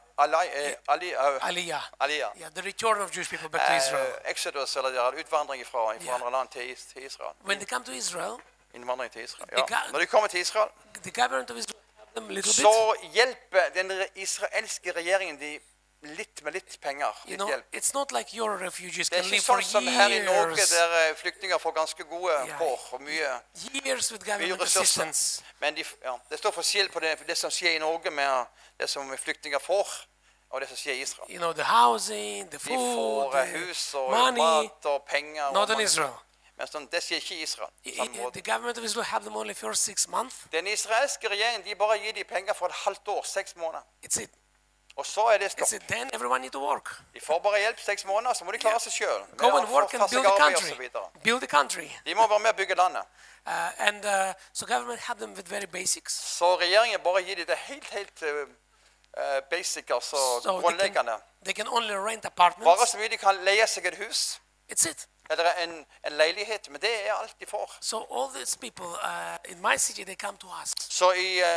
Aliyah. Aliyah. Yeah, the return of Jewish people back to Israel. Exodus, eller utvandring fra Yeah. andre land til Israel. When they come to Israel, Innvandring til Israel. The Ja. Når de kommer til Israel, the government of Israel help them a little bit. så hjelper den israelske regjeringen de med litt penger. You Litt know, hjelp. it's not like your refugees Det er can ikke live for sånn som her i Norge, years, der flyktninger får ganske gode Ja. kår og mye years with government ressurser. assistance. Men det står forskjell på det som skjer i Norge med det som flyktninger får, og det som skjer i Israel. You know, the housing, the De food, får the hus og money. mat og penger. og Not in mange- Israel. Men det skjer ikke i Israel. på samme måte. The government of Israel have them only for 6 months. Den israelske regjeringen de bare gir de penger for et halvt år, 6 måneder. It's it. Og så er det It's stopp. it. Then everyone need to work. De får bare hjelp 6 måneder, så må de klare seg sjøl. Go and work and build the country. Build the country. De må være med å bygge landet. So government have them with very basics. Så regjeringen bare gir de det helt basic, altså So grunnleggende. they can only rent Bare apartments. så mye de kan leie seg et hus It's it. eller en leilighet. Men det er alt de får. So all these people in my city, they come to us. Så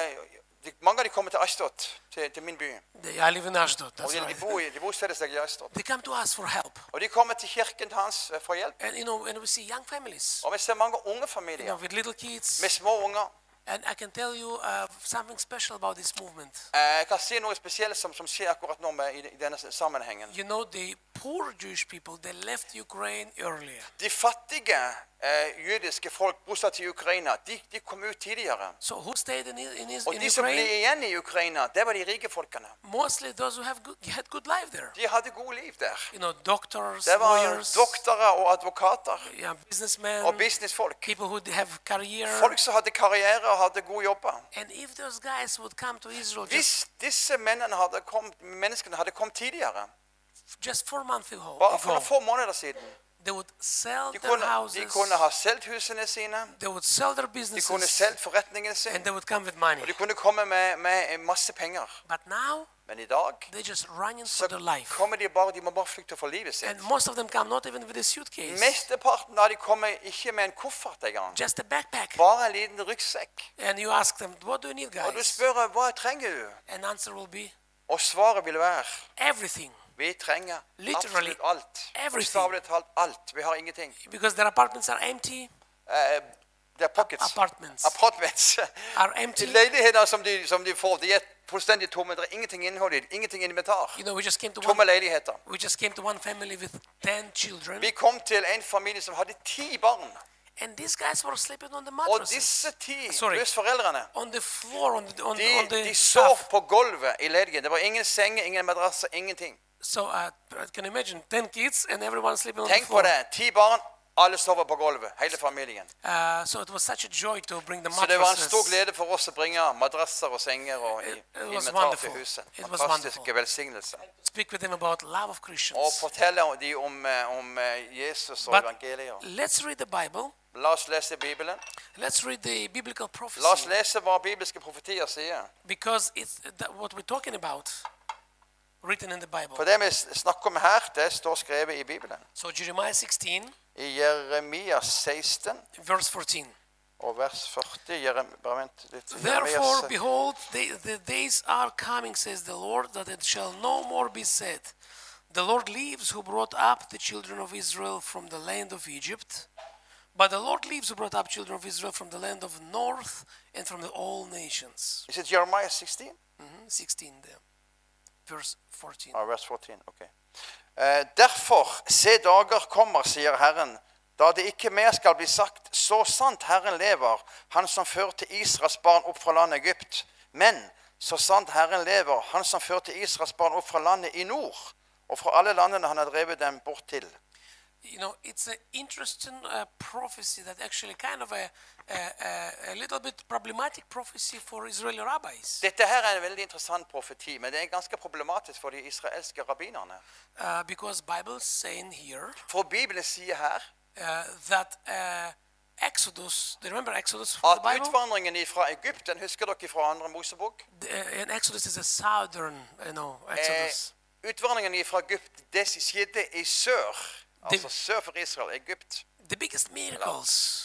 mange av de kommer til Ashdod, til min by. I live in Ashdod. Og That's de right. bosetter seg i Ashdod. They come to us for help. Og de kommer til kirken hans for hjelp. And you know, and we see young families, Og vi ser mange unge you familier know, with little kids. med små unger. And I can tell you something special about this movement. Jeg kan si noe spesielt som skjer akkurat nå i denne sammenhengen. You know, the poor Jewish people, they left Ukraine earlier. De fattige jødiske folk bosatt i Ukraina, de kom ut tidligere. So who stayed in Og de som ble Ukraine? igjen i Ukraina, det var de rike folkene. Mostly those who had good life there. De hadde gode liv der. You know, doctors, Det var lawyers, doktorer og advokater yeah, businessmen, og businessfolk. people who have career. Folk som hadde karriere og hadde gode jobber. And if those guys would come to Israel Hvis disse menneskene hadde kommet tidligere, just 4 months ago, bare for noen få måneder siden, they would sell de their kunne houses, ha solgt husene sine, they would sell their de kunne businesses, solgt forretningene and sine, they would come with money. og de kunne komme med masse penger. But now, Men i dag they're just running for så their life. kommer de må bare flykte for livet sitt. And most of them come not even with a suitcase, Mesteparten av de kommer ikke med en koffert engang. just a backpack. Bare en liten ryggsekk. And you ask them, what do you need, Og du guys? spør hva trenger du? And answer will be Og svaret vil være everything. vi trenger Literally absolutt alt. everything. Bokstavelig talt alt. Vi har ingenting. Because their apartments are empty. Det er pockets. Apartments Apartments. are empty. Leiligheter som de får, de er fullstendig tomme. Det er ingenting innhold i det. Ingenting inventar. You know, we just came to Tomme leiligheter. one family with 10 children, Vi kom til en familie som hadde 10 barn. and these guys were sleeping on the Og mattresses, disse 10 Sorry. pluss foreldrene, on the floor, on de the sov stuff. på gulvet i leiligheten. Det var ingen senger, ingen madrasser, ingenting. So I can imagine 10 kids and everyone sleeping on the Tenk på floor. det. 10 barn, alle sover på gulvet. Hele familien. So it was such a joy to bring the Så det var en stor mattresses. glede for oss å bringe madrasser og senger og was inventar til wonderful. huset. It was Fantastiske wonderful. velsignelser. Speak with them about love of Og Christians. fortelle de om Jesus og But evangeliet. let's read the Bible La oss lese Bibelen. Let's read the biblical La oss prophecy lese hva bibelske profetier sier. because it's what we're talking about written in the Bible. For det vi snakker om her, det står skrevet i Bibelen. So Jeremiah 16, I Jeremia 16 verse 14. og vers 40. Bare vent litt. Therefore, behold, the days are coming, says the Lord, that it shall no more be said, the Lord lives who brought up the children of Israel from the land of Egypt. But the Lord lives who brought up children of Israel from the land of north and from the all nations. Is it Jeremiah 16? 16 there. Verse 14. Vers 14, ok. Derfor, se dager kommer, sier Herren, da det ikke mer skal bli sagt, så sant Herren lever, han som førte Israels barn opp fra landet Egypt. Men, så sant Herren lever, han som førte Israels barn opp fra landet i nord, og fra alle landene han har drevet dem bort til. You know, it's an interesting prophecy that actually kind of a little bit problematic prophecy for Israeli rabbis. Dette her er en veldig interessant profeti, men det er ganske problematisk for de israelske rabbinerne. Because Bible's saying here For Bibelen sier her that Exodus, do you remember Exodus from the at Bible? utvandringen fra Egypt, den husker dere fra andre Mosebok? And Exodus is a southern, Exodus. Utvandringen fra Egypt, det skjedde i sør, altså sør for Israel, Egypt. The biggest miracles,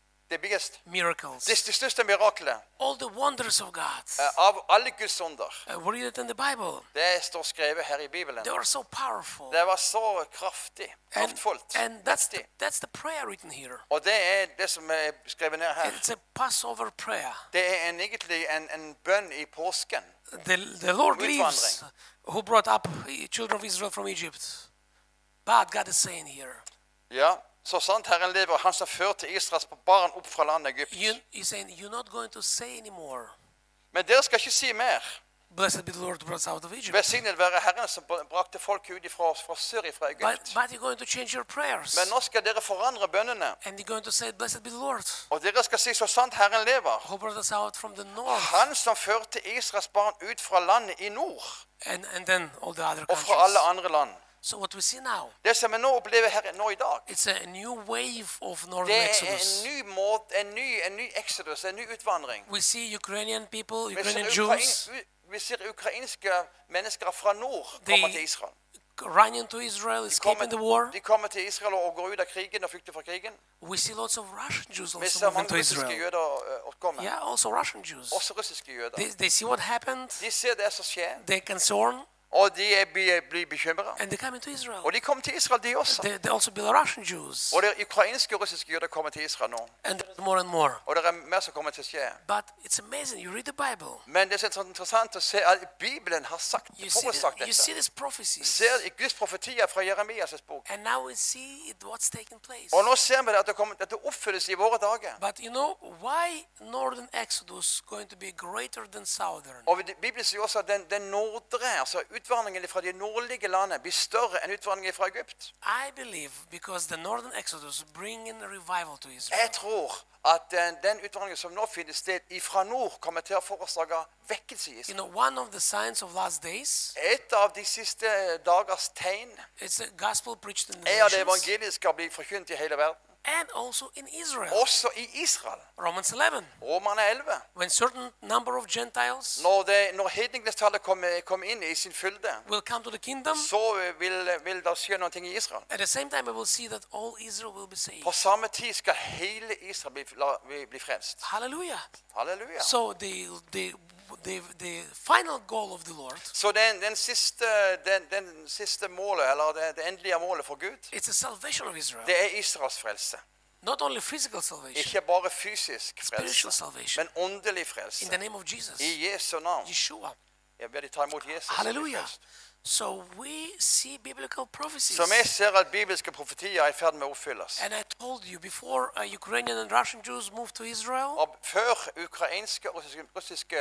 Det største miraklet all the wonders of God, av alle Guds under, we read it in the Bible. det står skrevet her i Bibelen. They were so powerful. Det var så kraftfullt. And that's the prayer written here. Og det er det som er skrevet ned her. It's a Passover prayer. Det er egentlig en bønn i påsken. The Lord lives who brought up children of Israel from Egypt. But God is saying here, Ja, så sant Herren lever, han som førte Israels barn opp fra landet Egypt. he's saying, you're not going to say anymore, Men dere skal ikke si mer. blessed be the Lord who brought us out of Egypt. Velsignet være Herren som brakte folk ut fra sør fra Egypt. But you're going to change your prayers. Men nå skal dere forandre bønnene. And you're going to say, blessed be the Lord Og dere skal si så sant Herren lever. who brought us out from the north. Han som førte Israels barn ut fra landet i nord And then all the other og fra alle countries. andre land. So what we see now, Det som vi nå opplever her nå i dag, it's a new wave of northern det er exodus. en ny måte, en ny exodus, en ny utvandring. We see Ukrainian people, Vi Ukrainian ser, Jews, vi ser ukrainske mennesker fra nord De komme til Israel. running to Israel, escaping the war. De kommer til Israel og går ut av krigen og flykter fra krigen. We see lots of Russian Jews Vi also ser moving mange to russiske Israel. jøder komme. Yeah, also Russian Jews. Også russiske jøder. They see what happened. De ser det som skjer, They're concerned, og de blir bekymret. and they come into Israel. Og de kommer til Israel, de også. They also Belarusian Jews, Og det ukrainske og russiske jøder kommer til Israel nå. and there's more and more. Og det er mer som kommer til å skje. But it's amazing. You read the Bible, Men det er så interessant å se at Bibelen har forutsagt you see dette. these prophecies, Ser i Guds profetier fra Jeremias bok. and now we see what's taking place. Og nå ser vi at dette oppfylles i våre dager. But you know why northern exodus going to be greater than southern? Og Bibelen sier også at den nordre, altså utvandringen fra de nordlige landene, blir større enn utvandringen fra Egypt. I believe because the northern exodus bring in a revival to Israel. Jeg tror at den utvandringen som nå finner sted fra nord, kommer til å forårsake vekkelse i You Israel. know, one of the signs of last days, Et av de siste dagers tegn it's a gospel preached in the er at nations evangeliet skal bli forkynt i hele verden. and also in Israel. Også i Israel. Romans 11. Romerne 11. When certain number of Gentiles Når hedningenes kommer inn i sin fylde, will come to the kingdom, så vil det skje noe i Israel. at the same time we will see that all Israel will be saved. På samme tid skal hele Israel bli frelst. Hallelujah. Halleluja. So the final goal of the Lord, Så den siste målet, eller det endelige målet for Gud, it's a salvation of Israel. det er Israels frelse. Not only physical salvation, Ikke bare fysisk spiritual frelse, salvation. men åndelig In frelse. the name of Jesus, I Jesu navn. Yeshua. Jeg ber de ta imot Jesus. Hallelujah. So we see biblical prophecies. Så vi ser at bibelske profetier er i ferd med å oppfylles. And I told you before Ukrainian and Russian Jews moved to Israel, Og før ukrainske og russiske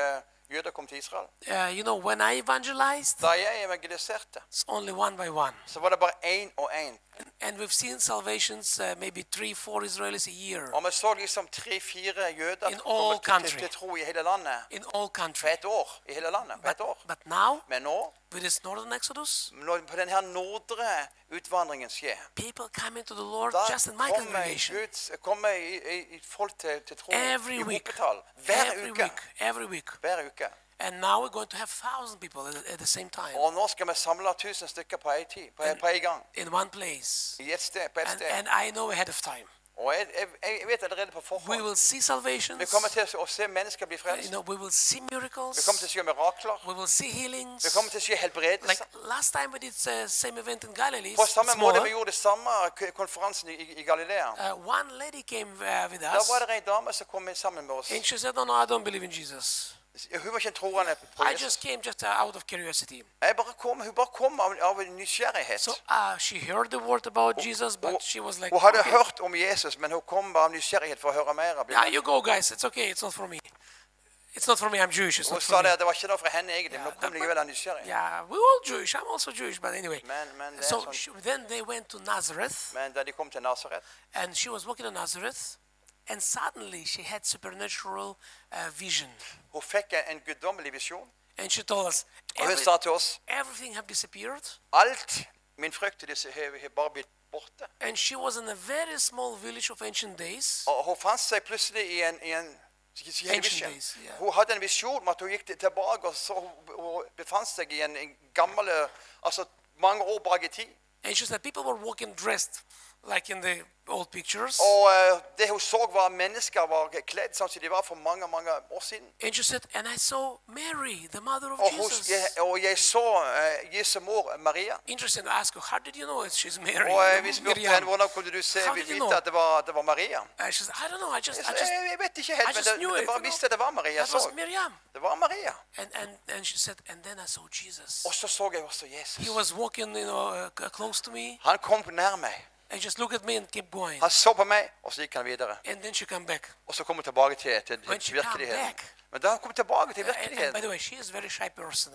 jøder kom til Israel. You know, when I evangelized, Da jeg evangeliserte, it's only one by one. så var det bare én og én. And we've seen salvations, maybe 3-4 Israelis a year Og vi så liksom 3-4 jøder In komme all til country. tro i hele landet. in all På countries. et år. I hele landet. På et år. But now, Men nå, with this northern exodus, når på denne nordre utvandringen skjer, people come into the Lord da just in my congregation. kommer i folk til tro Every i week. hopetall. Hver Every uke. week. Every week. Hver uke. And now we're going to have 1,000 people at the same time Og nå skal vi samle 1000 stykker på en tid, på en gang. in one place. I et sted, på et sted. And I know ahead of time. Og jeg vet allerede på We forhånd. will see salvations. Vi kommer til å se mennesker bli You frelst. know, we will see Vi miracles. kommer til å se mirakler. We will see healings. Vi kommer til å se helbredelse. Like last time we did same event in Galilee, På samme måte vi smaller. gjorde det samme konferansen i Galilea. One lady came with Da us, var det en dame som kom sammen med oss. and she said, "No, I don't believe in Jesus. Hun var ikke troende på I Jesus. just came just out of curiosity." Hun bare kom av nysgjerrighet. So she heard the word about Jesus, but she was like, Hun hadde "Okay, hørt om Jesus, men hun kom bare av nysgjerrighet for å høre mer. yeah, you go, guys. It's okay. It's not for me. It's not for me. I'm Jewish. It's Hun not sa for det me." at det var ikke noe for henne egentlig, men hun kom likevel av nysgjerrighet. Yeah, we're all Jewish. I'm also Jewish, but anyway. Men det er So sånn. then they went to Nazareth, Men da de kom til Nazaret, and she was walking in Nazareth, and suddenly she had supernatural vision, hun fikk en guddommelig visjon. and she told us, Og hun sa til oss, everything have disappeared, alt min frykt til disse har bare blitt borte. and she was in a very small village of ancient days. Og hun fant seg plutselig i en Ancient vision. days, yeah. Hun hadde en visjon om at hun gikk tilbake, og så hun befant seg i en gammel, altså mange år bak i tid. And she said people were walking dressed like in the old pictures. Og det hun så var mennesker var kledd sånn som de var for mange år siden. And she said, and I saw Mary, the mother of Og, Jesus. og jeg så Jesu mor, Maria. Interesting to ask her, how did you know it? She's Mary? Og vi spurte Miriam. henne hvordan kunne du se, How did you vite know? at det var Maria. She said, I don't know. Jeg vet ikke helt, I just men knew det it, bare you know. visste at det var Maria. That was Så, Miriam. det var Maria. And she said, and then I saw Jesus. Og så jeg også Jesus. He was walking, close to me, Han kom nær meg. and just looked at me and kept going. Han så på meg, og så gikk han videre. And then she came back. Og så kom hun tilbake til When she came virkeligheten. back, Men da han kom tilbake til and by virkeligheten, the way, she is a very shy person,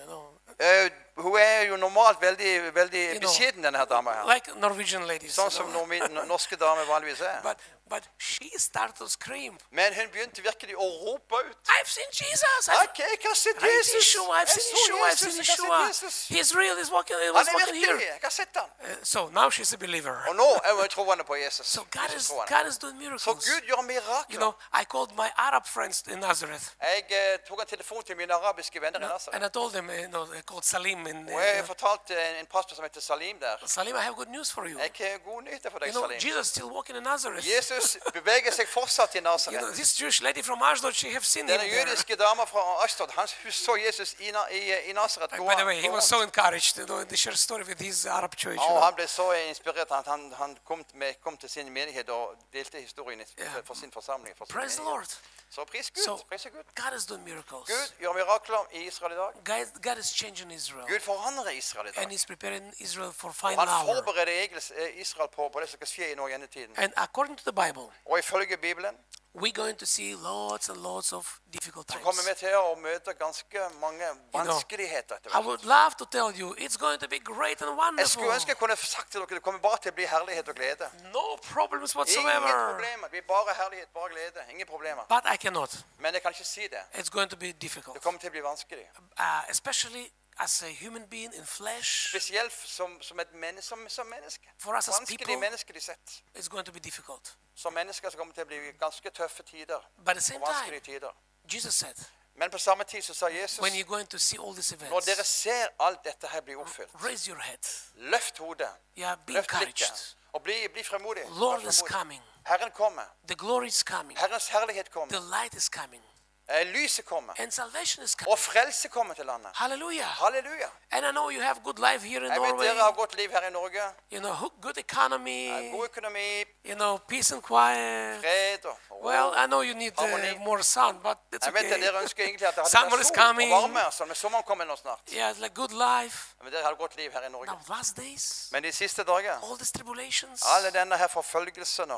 hun er jo normalt veldig You know, beskjeden, denne her dama her. like Norwegian ladies. Sånn som norske damer vanligvis er. But she started to scream, Men hun begynte virkelig å rope ut. I've seen Jesus. Ok, jeg har sett I've seen Jesus. Yeshua. I've Jeg seen så Yeshua. I've seen Jesus. Jeg Yeshua. har sett Jesus. He's real. He Han was er walking virkelig. here. Jeg har sett han. So now she's a believer. Og nå er hun troende på Jesus. So God Jesus is troende. doing Så miracles. Gud gjør You mirakler. know, I called my Arab friends in Nazareth, Jeg tok en telefon til mine arabiske venner i and Nazaret. I told them, I called Salim, and Og jeg fortalte en pastor som heter Salim der. Salim, I have good news for you. Jeg har gode nyheter for You deg, know, Salim. Jesus still walking in Nazareth. Jesus beveger seg fortsatt i You know, Nazaret. this Jewish lady from Ashdod, she have seen him Denne there. jødiske dama fra Ashdod, hun så Jesus i Nazaret gå. By the way, he was so encouraged, to share a story with his Arab church. Og han ble så inspirert at han kom til sin menighet og delte historien for sin forsamling. For sin Praise the menighet. Lord. Så pris So Gud. Pris Gud. God is doing miracles. Gud gjør mirakler i Israel i dag. God is changing Israel, Gud forandrer Israel i and dag. He's preparing Israel for Og final han hour. forbereder Israel på det som skal skje i nå i endetiden. And according to the Bible, Og ifølge Bibelen we're going to see lots and lots of difficult så kommer times. vi til å møte ganske mange vanskeligheter etter I hvert. would love to tell you it's going to be great and Jeg wonderful. skulle ønske jeg kunne sagt til dere det kommer bare til å bli herlighet og glede. No problems Ingen whatsoever. problemer. Det blir bare herlighet, bare glede. Ingen problemer. But I cannot. Men jeg kan ikke si det. It's going to be difficult. Det kommer til å bli vanskelig. Especially as a human being in flesh, Spesielt som et menneske. Som menneske. For us as Vanskelig people- menneskelig sett. it's going to be difficult. Som mennesker så kommer det til å bli ganske tøffe tider. But at the same Og vanskelige time, tider. Jesus said, Men på samme tid så sa Jesus, when you're going to see all these når events, dere ser alt dette her bli oppfylt, raise your head. løft hodet, Yeah, be løft encouraged. blikket, og bli fremodig. Lord Vær is fremodig. coming. Herren kommer. The glory is coming. Herrens herlighet The kommer. light is coming. Lyset kommer. And salvation is coming. Og frelse kommer til landet. Hallelujah. Halleluja. And I know you have good life here in Jeg vet Norway. dere har godt liv her i Norge. You know, good economy. God økonomi, You know, peace and quiet. fred og ro. Well, I know you need Harmony. more sun, but it's Jeg vet at okay. dere ønsker egentlig at det Summer hadde is vært sol coming. og varme, sånn, men sommeren kommer nå snart. Yeah, it's like good life. Men dere har godt liv her i Norge. Now, last days, Men de siste dager, all these tribulations, alle denne her forfølgelsen og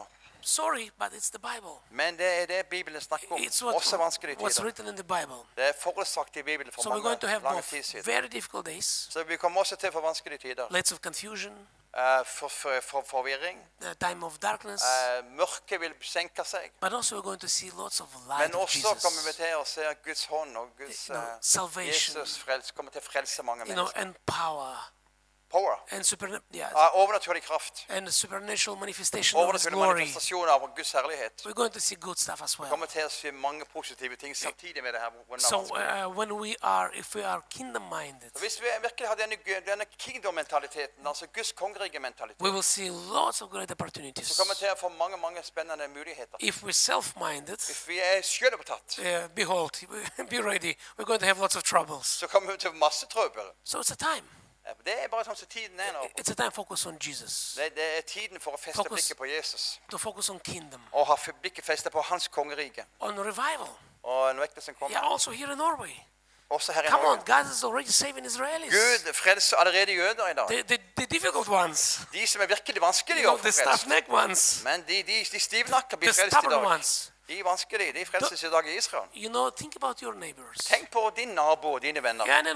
sorry, but it's the Bible. Men det er det Bibelen snakker om. It's Også vanskelige what's tider. written in the Bible. Det er forutsagt i Bibelen for So we're going to have lange both tid siden. very difficult days, Så vi kommer også til for vanskelige tider. lots of confusion, For forvirring. a time of darkness, Mørket vil senke seg. but also we're going to see lots of light Men of også kommer vi Jesus. til å se Guds hånd og Guds Salvation, Jesus kommer til å frelse mange mennesker. and power, Power. and Overnaturlig kraft. and supernatural manifestation of His Overnaturlig glory. manifestasjon av Guds herlighet. We're going to see good stuff as Vi well. kommer til å se mange positive ting samtidig med det her. So if we are kingdom-minded, Så hvis vi virkelig har denne kingdom-mentaliteten, altså Guds kongerige mentalitet, we will see lots of great så opportunities. kommer vi til å få mange spennende muligheter. If we're self-minded, Hvis vi er selvopptatt, behold, be ready. We're going to have lots of troubles. så kommer vi til masse trøbbel. So it's a time. Det er bare sånn som tiden er nå. It's a time to focus on Jesus, Det er tiden for å feste Focus. blikket på Jesus. to focus on kingdom, Og ha blikket festet på hans kongerike. on revival. Og når vektelsen kommer, Yeah, also here in Norway. også her i Come on, Norge. God is already saving Israelis. Gud frelser allerede jøder i dag. The difficult ones, De som er virkelig vanskelige you know, å få the frelst. stiff-necked ones, Men de stivnakker blir the frelst i stubborn dag. ones. De er vanskelige, de frelses i dag i Israel. You know, think about your neighbors. Tenk på din nabo og dine venner. Yeah, and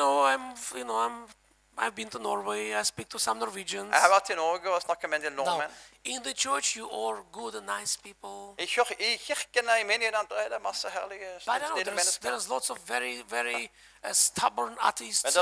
I've been to Norway. I speak to some Norwegians. Jeg har vært i Norge og snakket med en del Now, nordmenn. in the church, you are good and nice people. I kirkene, i menighetene, er det masse herlige, But I know snille mennesker. there's lots of very stubborn atheists Men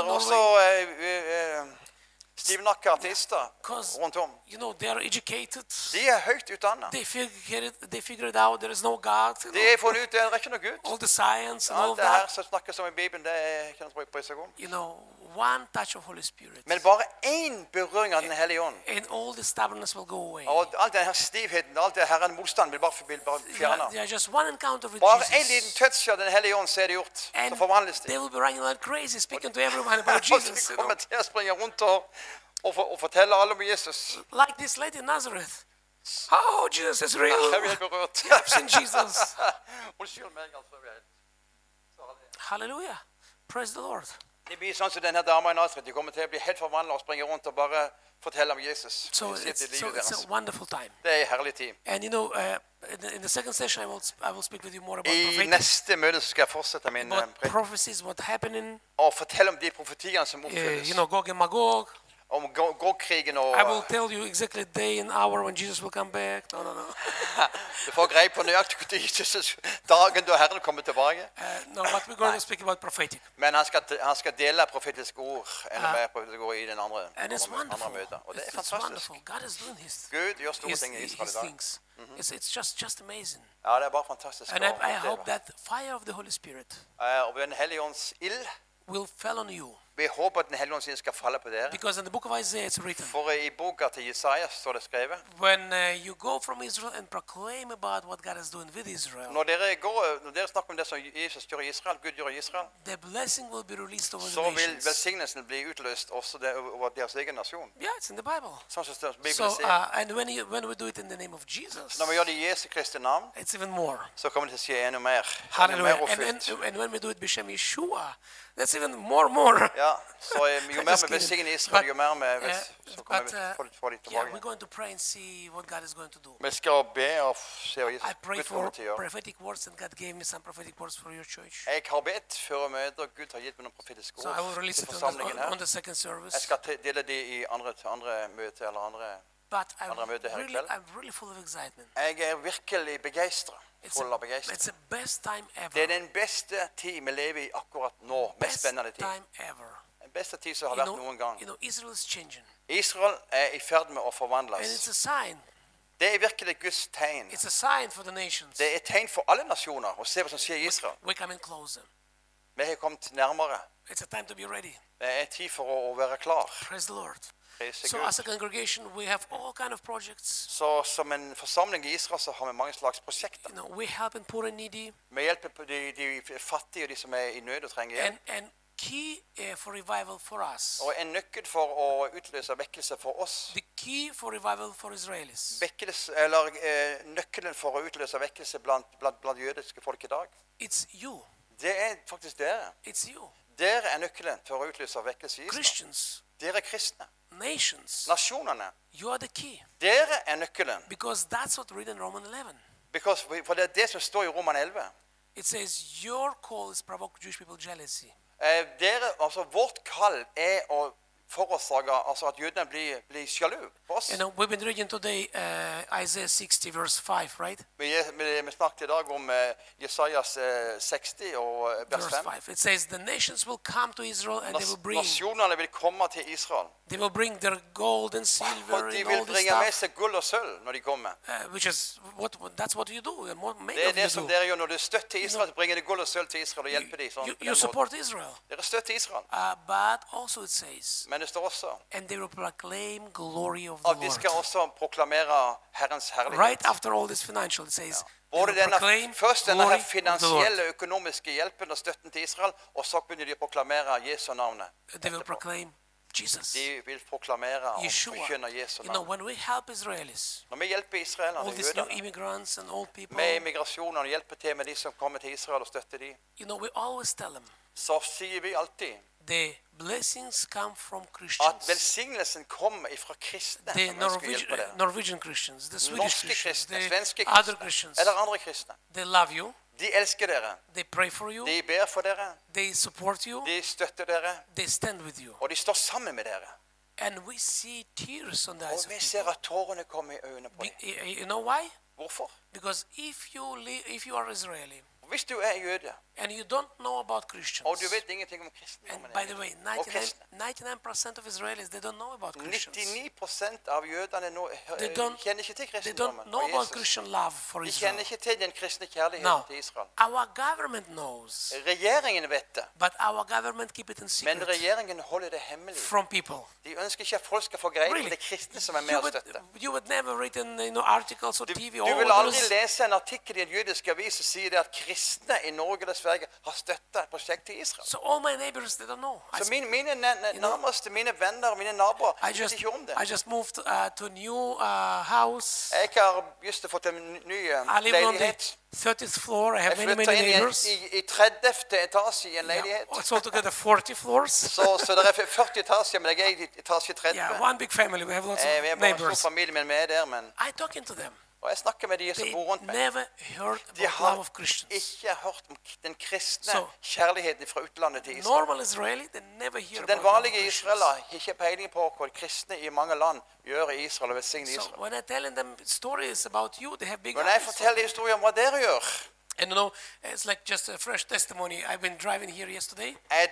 in det er Norway. også stivnakke artister Because, rundt om. you know, they are educated. De er høyt utdannet. They figure it out. There is no God. You De know, er funnet ut, det er ikke noe Gud. all the science and all Alt of det her that. som snakkes om i Bibelen, det er ikke noe å bry seg om. You know, one touch of Holy Spirit, Men bare én berøring av Den hellige ånd, and all the stubbornness will go away. og all den her stivheten, all det her motstand vil bare fjerne. Yeah, just one encounter with Bare en liten Jesus, touch av Den hellige ånd, så er det gjort. Så and forvandles de. they will be running like crazy, speaking to everyone about Og så Jesus. de You kommer know? til å springe rundt og fortelle alle om Jesus. Like this lady in Nazareth. Oh, Jesus is real. Jeg blir helt berørt. I've seen Jesus. Unnskyld meg, altså. jeg er helt- Hallelujah. Praise the Lord. Det blir sånn som denne dama i Nazareth. De kommer til å bli helt forvandlet og springe rundt og bare fortelle om Jesus. So i sitt liv it's deres. a wonderful time. Det er en herlig tid. And you know, in the second session, I will speak with you more about I prophetic, neste møte så skal jeg fortsette min about preken prophecies, what happening. og fortelle om de profetiene som You oppfylles. know, Gog and Magog. Om Gog-krigen og I will tell you exactly the day and hour when Jesus will come back. No. Du får greie på nøyaktig Jesus, dagen da Herren kommer tilbake. No, but we're going to speak about prophetic. Men han skal dele profetiske ord enda mer profetiske ord i den andre And it's andre wonderful. møter. Og det er It's fantastisk. wonderful. God is doing his Gud gjør store ting i Israel i dag. things. It's just amazing. Ja, det er bare fantastisk. And å I hope oppleve. that fire of the Holy Spirit Og ved Den hellige ånds ild, will fall on you. vi håper at Den hellige ånds ild skal falle på dere. Because in the book of Isaiah it's written, For i boka til Jesaja står det skrevet, when you go from Israel and proclaim about what God is doing with Israel, når dere snakker om det som Jesus gjør i Israel, Gud gjør i Israel, the blessing will be released over the så vil nations. velsignelsen bli utløst også over deres egen nasjon. Yeah, it's in the Bible. Sånn som So, Bibelen sier. and when we do it in the name of Jesus, Når vi gjør det i Jesu Kristi navn, it's even more. så kommer det til å skje enda mer. Enda Hallelujah. mer oppfylt. And when we do it B'Shem Yeshua, that's even more. Ja, så jo mer Just vi kidding. velsigner Israel, jo mer But, så kommer but, vi få det yeah, we're tilbake. going to pray and see what God is going to do. Vi skal be og se hva I Jesus pray Gud kommer for til å gjøre. prophetic words, and God gave me some prophetic words for your church. Jeg har bedt før møtet, og Gud har gitt meg noen profetiske So I will ord release til it forsamlingen on her. the second Jeg service. skal dele det i andre møter eller andre. But Andre møte her i kveld. I'm really full of excitement. Jeg er virkelig begeistret, full av begeistring. It's the best time Det er ever. den beste tid vi lever i akkurat nå. Mest Best spennende tid. time ever. Den beste tid som har vært noen gang. Israel is changing. Israel er i ferd med å And it's forvandles. a sign. Det er virkelig Guds tegn. It's a sign for the nations. Det er et tegn for alle nasjoner å se hva som skjer i Israel. We're coming closer. Vi har kommet nærmere. It's a time to be ready. Det er tid for å være klar. Praise the Lord. Prise So Gud. as a congregation, we have all kind of projects. Så som en forsamling i Israel så har vi mange slags prosjekter. We help and poor and needy. Vi hjelper på de fattige og de som er i nød og trenger hjelp. And key for revival for us. Og en nøkkel for å utløse vekkelse for oss. The key for revival for Israelis. Nøkkelen for å utløse vekkelse blant jødiske folk i dag. It's you. Det er faktisk dere. It's you. Dere er nøkkelen for å utløse vekkelse i Israel. Christians, Dere er kristne. nations, nasjonene, you are the key. dere er nøkkelen. Because that's what read in Romans 11. For det er det som står i Roman 11. It says, your call is provoke Jewish people jealousy. Vårt kall er å forårsake at jødene blir sjalu på oss. You know, we've been reading today Isaiah 60 verse 5, right? Vi snakket i dag om Jesajas 60 og vers Verse 5. 5. It says, the nations will come to Israel and Nasjonene vil komme til Israel. they will bring their gold and silver Og de and vil all this bringe med stuff, seg gull og sølv når de kommer. which is that's what you do. And what many Det er of det you som do. dere gjør når du støtter Israel. Så bringer de gull og sølv til Israel og hjelper dem. Sånn, på den You måten. support Israel. Dere støtter Israel. But also it says, Men det står også and they will proclaim glory of the at de skal Lord. også proklamere Herrens herlighet. Right after all this financial, it says, they Både will proclaim først denne glory her of the finansielle, Lord. økonomiske hjelpen og støtten til Israel, og så begynner de å proklamere Jesu navnet. They will proclaim Jesus, De vil proklamere og Yeshua. forkynne Jesu You know, navn. when we help Israelis, Når vi hjelper all israelerne, these new jødene, immigrants and old people, med immigrasjonen og hjelper til med de som kommer til Israel og støtter de, you know, we always tell them så sier vi alltid the blessings come from at Christians. velsignelsen kommer fra kristne The som ønsker å hjelpe dere. Norwegian Christians, the Swedish Norske Christians, kristne, the svenske other kristne Christians, eller andre kristne. they love you, De elsker dere. they pray for you, De ber for dere. they support you, De støtter dere. they stand with you. Og de står sammen med dere. And we see tears on the Og eyes of vi ser people. at tårene kommer i øynene på dem. You know why? Hvorfor? Because if you are Israeli Hvis du er jøde, and you don't know about Christians, og du vet ingenting om and kristendommen, by the way, og kristne, 99% of Israelis, they don't know about Christians. 99% av jødene nå They don't, kjenner ikke til they don't kristendommen know og about Jesus. Christian love for De Israel. kjenner ikke til den kristne kjærligheten No, til Israel. our government knows, Regjeringen vet det, but our government keep it in men secret regjeringen holder det hemmelig. from people. De ønsker ikke at folk skal få greie på Really? det kristne som er med You og would, støtter. you would never written articles or Du TV. vil there aldri is- lese en artikkel i en jødisk avis som sier det at kristne i Norge eller Sverige har støttet et prosjekt til Israel. So all my neighbors, they don't know. Så mine nærmeste, mine venner og mine naboer vet ikke om det. I just moved to a new house. Jeg har just fått en ny I live on the leilighet. 30th floor. I have Jeg many, flytter many inn neighbors. i 30. etasje i en Yeah, leilighet. it's altogether 40 floors. Så det er 40 etasjer, men jeg er i etasje 30. Yeah, one big family. We have lots Vi er of bare en neighbors. stor familie, men vi er der. Men, I talking to them. og jeg snakker med de som They bor rundt meg. never heard De about love har of Christians. ikke hørt om den kristne Så- kjærligheten fra utlandet til Israel. Normal Israeli, they never hear Den about love of vanlige Christians. israeler har ikke peiling på hva kristne i mange land gjør i Israel og velsigner So Israel. when I telling them stories about you, they have big Når jeg eyes. forteller historier om hva dere gjør, And you know, it's like just a fresh testimony. I've been driving here yesterday,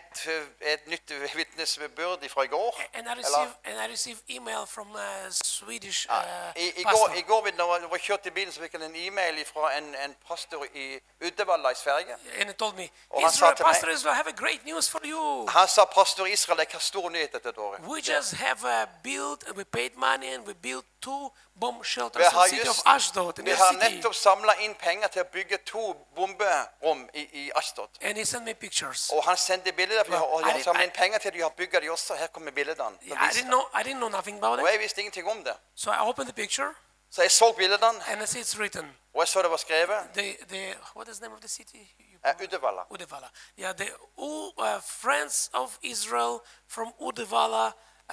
et nytt vitnesbyrd fra i går and eller, I received email from a Swedish I pastor. går når jeg var kjørt i bilen, så fikk jeg en e-mail fra en pastor i Uddevalla i Sverige. And he told me, Og han sa Israel, til meg- Pastor Israel, I have a great news for you. Han sa, pastor Israel, jeg har stor nyhet dette året. We just have we paid money and we built 2 bomb shelters Vi in the har, city of just, Ashdod, in vi their har city. nettopp samlet inn penger til å bygge 2 bomberom i Ashdod. And he sent me pictures. Og han sendte bilder, og I han didn't- samlet inn penger til de har bygget de også. Her kommer billedene. Yeah, I didn't know nothing about Og it. jeg visste ingenting om det. So I opened the picture Så jeg så billedene, and I see it's written. og jeg så det var skrevet. What is the name of the city? Uddevalla. Uddevalla. Yeah, the friends of Israel from Uddevalla,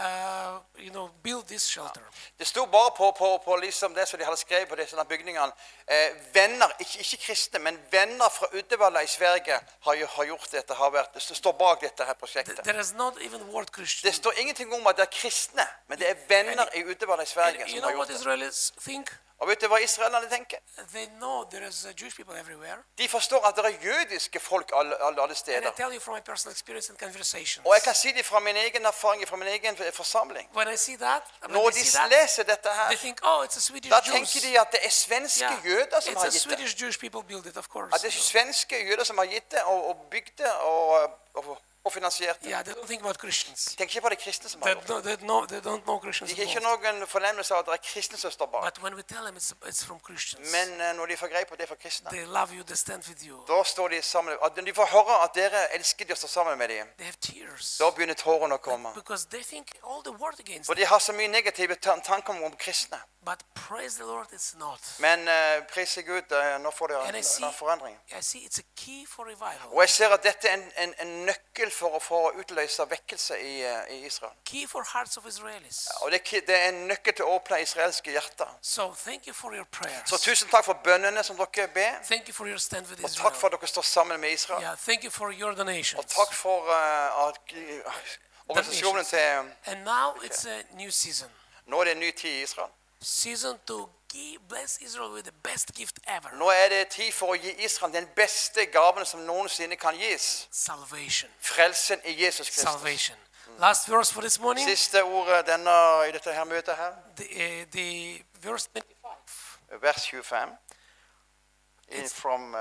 built this shelter. Det stod bare på liksom det som de hadde skrevet på disse bygningene. Venner, ikke kristne, men venner fra Uddevalla i Sverige har gjort dette. Det står bak dette her prosjektet. There is not even word Christian. Det står ingenting om at det er kristne, men det er venner i Uddevalla i Sverige And you som know har what gjort det. Israelis think? Og vet du hva israelerne tenker? They know there is Jewish people everywhere. De forstår at det er jødiske folk alle And I steder. tell you from my personal experience and conversations. Og jeg kan si det fra min egen erfaring, fra min egen forsamling. When I see that, Når de leser dette they her, think, oh, it's a Swedish da Jews. tenker de at det er svenske Yeah, jøder som it's har a gitt det. Swedish Jewish people build it, of course. At det er svenske jøder som har gitt det og bygd det og finansiert det. Yeah, they don't think about Christians. Tenk ikke på de kristne som har gjort det. They don't know Christians. De har ikke involved. noen fornemmelse av at det er kristne som står bak. But when we tell them it's from Christians, Men når de får greie på det fra kristne, they love you, they stand with you. da står de sammen. At de får høre at dere elsker de og står sammen med dem. They have tears. Da begynner tårene å komme. Because they think all the word against For them. de har så mye negative tanker om kristne. But praise the Lord, it's not. Men pris Gud, nå får det And I see, en forandring. I see it's a key for revival. Og jeg ser at dette er en nøkkel for å få utløse vekkelse i Israel. Key for hearts of Israelis. Og det er en nøkkel til å åpne israelske hjerter. So thank you for your prayers. Så tusen takk for bønnene som dere ber. Thank you for your stand with Og Israel. takk for at dere står sammen med Israel. Yeah, thank you for your donations. Og takk for organisasjonen til And now it's a new season. Nå er det en ny tid i Israel. Season to bless Israel with the best gift ever. Nå er det tid for å gi Israel den beste gaven som noensinne kan gis. Salvation. Frelsen i Jesus Kristus. Salvation. Last verse for this morning. Siste ordet i dette her møtet her. The verse 25. Vers 25. From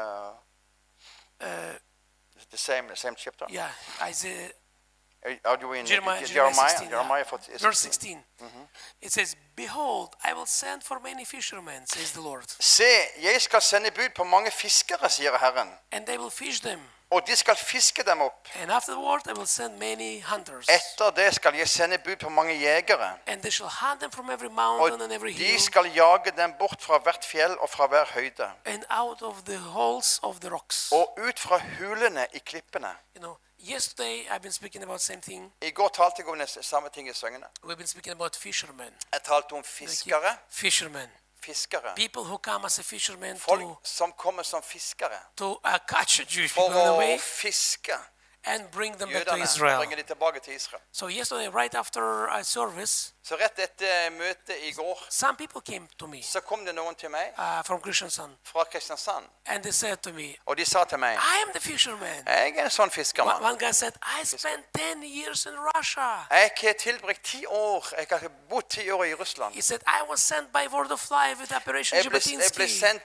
the same chapter. Yeah, Isaiah. Are you in Jeremiah 16, Jeremiah yeah. Verse 16. It says, "Behold, I will send for many fishermen," says the Lord, Se, jeg skal sende bud på mange fiskere, sier Herren. "and they will fish them. Og de skal fiske dem opp. And afterward, I will send many hunters, Etter det skal jeg sende bud på mange jegere. and they shall hunt them from every Og mountain and every de hill, skal jage dem bort fra hvert fjell og fra hver høyde. and out of the holes of the rocks." Og ut fra hulene i klippene. You know, yesterday I've been speaking about same thing. I går talte jeg om den samme ting i søngene. We've been speaking about fishermen. Jeg talte om fiskere. Fishermen. Fiskere. People who come as a fisherman Folk som kommer som fiskere. to catch Jewish For people on the å way fiske and bring them back to jødene. Israel. Bringe de tilbake til Israel. So yesterday, right after a service, Så rett etter møtet i går, some people came to me så kom det noen til meg from Kristiansand, fra Kristiansand. and they said to me, Og de sa til meg, "I am the fisherman." jeg er en sånn fiskermann. One guy said, "I spent 10 years in Russia." Jeg har tilbrakt 10 år, jeg har bodd 10 år i Russland. He said, "I was sent by Word of Life with Operation Jeg ble Jabotinsky." sendt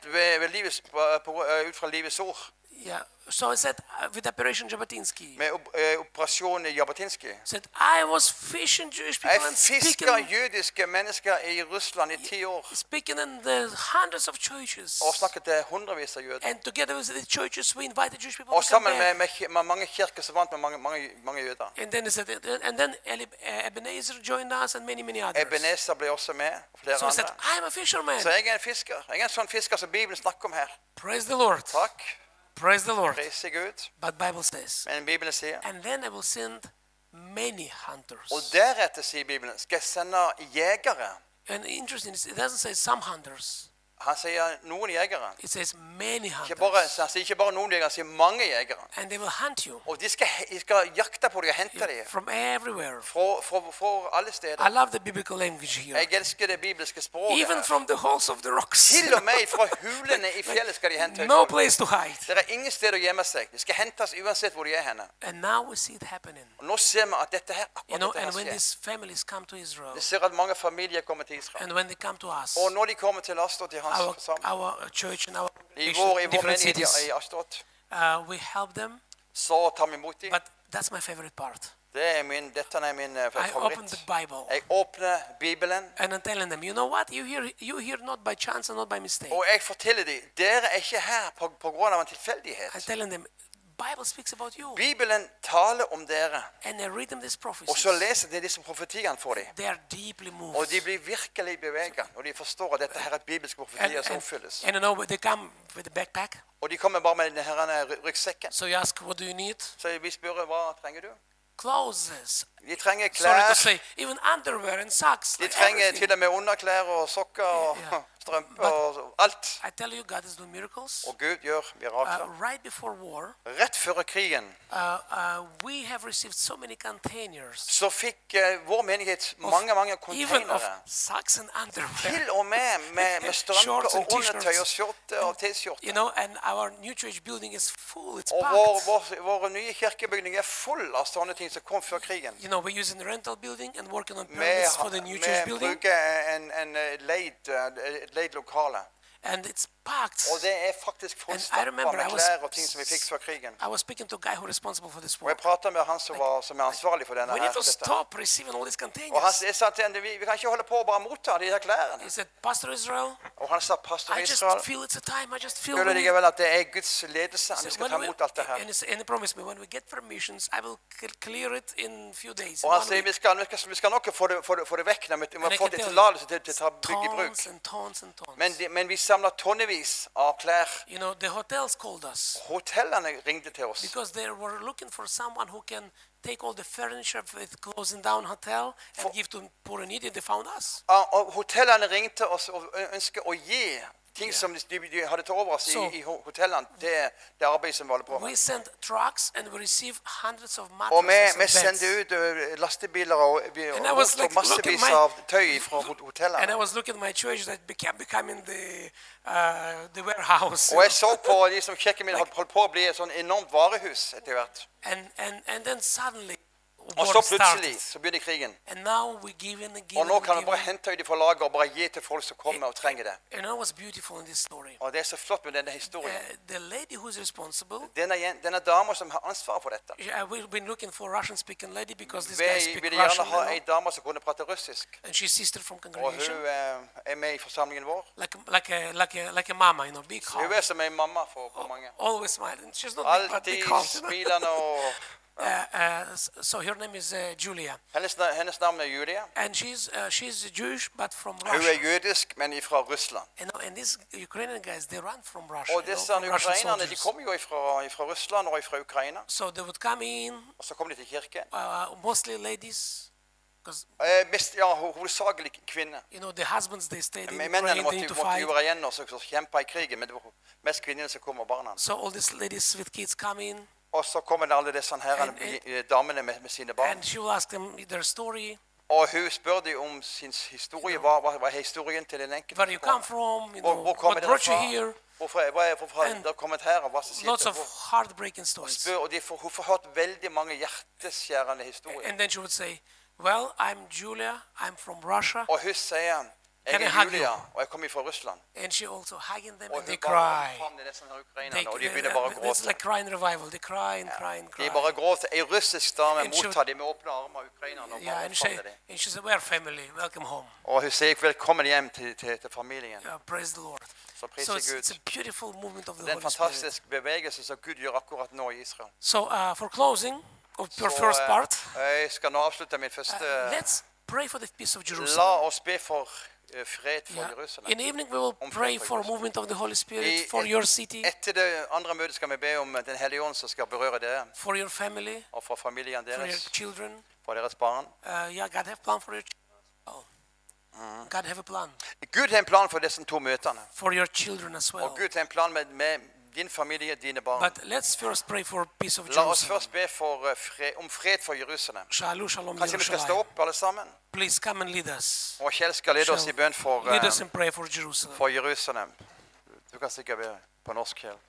ut fra livets ord Yeah. So I said, with Operation Jabotinsky. med operasjon Jabotinsky. Said, "I was fishing Jewish people Jeg and fisker jødiske mennesker i Russland i 10 år. speaking in the hundreds of churches. Og snakket til hundrevis av jøder. And together with the churches, we invited Jewish people Og to come sammen back. med mange kirker så vant vi mange jøder. And then he said, and then Ebenezer joined us and many others. Ebenezer ble også med, og flere So I said, andre. "I'm a fisherman." Så jeg er en fisker. Jeg er en sånn fisker som Bibelen snakker om her. Praise the Lord. Takk. Praise the Lord. Pris i Gud. But Bible says, Men Bibelen sier, "And then I will send many hunters." og deretter sier Bibelen, skal jeg sende jegere. And interesting, it doesn't say some hunters. Han sier noen jegere. It says many Han hunters. sier ikke bare noen jegere, han sier mange jegere. And they will hunt you Og de skal jakte på deg og hente deg from everywhere. fra alle I steder. love the biblical language here. Jeg elsker det bibelske språket Even her. from the holes of the rocks. Til og med fra hulene i fjellet skal de hente No ut. place to hide. Det er ingen sted å gjemme seg. De skal hentes uansett hvor de er henne. And now we see it happening. Og nå ser vi at dette her, You akkurat know, dette and when her skjer. these families come to Israel, Vi ser at mange familier kommer til Israel. and when they come to us, Og når de kommer til Astot i hans forsamling, our church and our i congregation, vår different menighet cities, i Astot, we help them. så tar vi imot dem. But that's my favorite part. Dette er min I open favoritt. the Bible Jeg åpner Bibelen, and I'm telling them, you know what? You hear not by chance and not by mistake. og jeg forteller dem, dere er ikke her på grunn av en I'm tilfeldighet. telling them, Bible speaks about you. Bibelen taler om dere, And I read them these og så prophecies. leser de disse profetiene for dem. They are deeply moved. Og de blir virkelig beveget, og de forstår at dette her er bibelske profetier som oppfylles. and you know, they come with a backpack. Og de kommer bare med denne ryggsekken. So you ask, what do you need? Så vi spør, hva trenger du? Clothes. De trenger Sorry to klær, say, even underwear and socks. de Like trenger everything. til og med underklær og sokker og Yeah. strømper og alt. I tell you, God is doing miracles. Og Gud gjør mirakler. Right before war, Rett før krigen we have received so many containers, så fikk vår menighet mange even of containere. socks and underwear. Til og med strømper Shorts og and t-shirts. undertøy og skjorte og T-skjorte. You know, and our new church building is full. It's Og packed. vår nye kirkebygning er full av sånne ting som kom før krigen. You know, we're using the rental building and working on Vi permits for the new church building. bruker et leid lokale. And it's packed. Og det er faktisk And I fullstappa remember med klær og ting som vi fikk før krigen. I was speaking to a guy who was responsible for this Og jeg work. pratet med han som er ansvarlig for denne We need to dette. stop receiving all these Og containers. jeg sa til henne, vi kan ikke holde på å bare motta de her klærne. He said, Pastor Israel, Og han sa, pastor I just Israel, feel it's a time. I just feel føler we need-" likevel at det er Guds ledelse. He Vi said, skal "When ta we-" imot alt det her. and he promised me, when we get permissions, I will clear it in a few days. Og han 1 sier, week. vi skal nok få det vekk når vi And I får can det tell tillatelse til å bygge i bruk. tons and tons and tons. Men vi samler tonnevis av klær. You know, the hotels called us Hotellene ringte til oss. because they were looking for someone who can take all the furniture with closing down hotel and give to poor and needy. They found us. Og hotellene ringte oss og ønsket å gi ting som de hadde til overs Så- i hotellene til det arbeidet som vi holder på med. We sent trucks and we received hundreds of Og mattresses vi and sendte beds. ut lastebiler og vi And I was mottok like, look at massevis my- av tøy fra And I hotellene. was looking at my church that becoming the warehouse. Og jeg så på de som kirken min holdt på å bli et sånn enormt varehus etter hvert. And then suddenly, Og war så started. plutselig så begynner krigen. And now we give and give Og nå and kan vi give. bare hente ut fra lager og bare gi til folk som kommer og trenger det. And you know what's beautiful in this story? Og det er så flott med denne historien. The lady who's responsible, Denne dama som har ansvar for dette. we've been looking for a Russian-speaking lady because this Vi guy speaks ville gjerne Russian, ha you ei know, dame som kunne prate russisk. and she's sister from Og congregation, hun er med i forsamlingen vår. like a mama, you know, big Hun heart, er som en mamma for mange. always smiling. She's not big, but big Alltid heart. You know? smilende og So her name is Julia, hennes navn er Julia. and she's Jewish but from Hun er Russia. jødisk, men fra Russland. And these Ukrainian guys, they run from Russia, Og you know, disse from Russian ukrainerne de soldiers. kommer jo fra Russland og fra Ukraina. So they would come in, Og så kommer de til kirken. mostly ladies, because Hovedsakelig kvinner. you know the husbands they stayed in Mennene Ukraine, they måtte need to måtte fight. jo være igjen og så kjempe i krigen, men det var mest kvinnene som kom og barna. So all these ladies with kids come in, Og så kommer det alle disse damene med sine barn. and she will ask them their story, Og hun spør dem om sin historie. Hva er historien til den enkelte? where you come from, you know, Hvor kommer what dere brought you fra? here. Hvorfor har And dere kommet her, og hva som Lots sitter of hvor? heartbreaking stories. Og hun får hørt veldig mange hjerteskjærende historier. And then she would say, well, I'm Julia, I'm from Russia. Og hun sier, Can I jeg hug er Julia, you? og jeg kommer fra Russland. And she also hugging them Og and they hun bare cry. famler disse her ukrainerne, og de begynner They, bare å it's gråte. like crying revival. They cry and cry and De cry. bare gråter. En russisk dame And she- mottar dem med åpne armer, ukrainerne, og Yeah, bare and she, famler dem. and she said, we're family, welcome home. Og hun sier velkommen hjem til familien. Praise the Lord. Så So priser it's Gud. a beautiful movement of the Det er en Holy Spirit. fantastisk bevegelse som Gud gjør akkurat nå i Israel. So for closing of your Så, first part, jeg skal nå avslutte min første. let's pray for the peace of La Jerusalem. oss be for fred for Yeah. Jerusalem. In the evening we will pray for a movement of the Holy Spirit for your city, Etter det andre møtet skal vi be om Den hellige ånd som skal berøre dere, for your family, og for familien for your deres, children. for deres barn. Yeah, God have plan for your children. God have a plan Gud har en plan for disse to møtene. for your children as well. Og Gud har en plan med din familie, dine barn. But let's first pray for peace of La oss Jerusalem. først be for om fred for Jerusalem. Shalom, shalom, Kanskje vi skal stå Jerusalem. opp alle sammen? Please come and lead us. Og Kjell skal lede oss i bønn Lead us in prayer for Jerusalem. for Jerusalem. Du kan sikkert be på norsk, Kjell.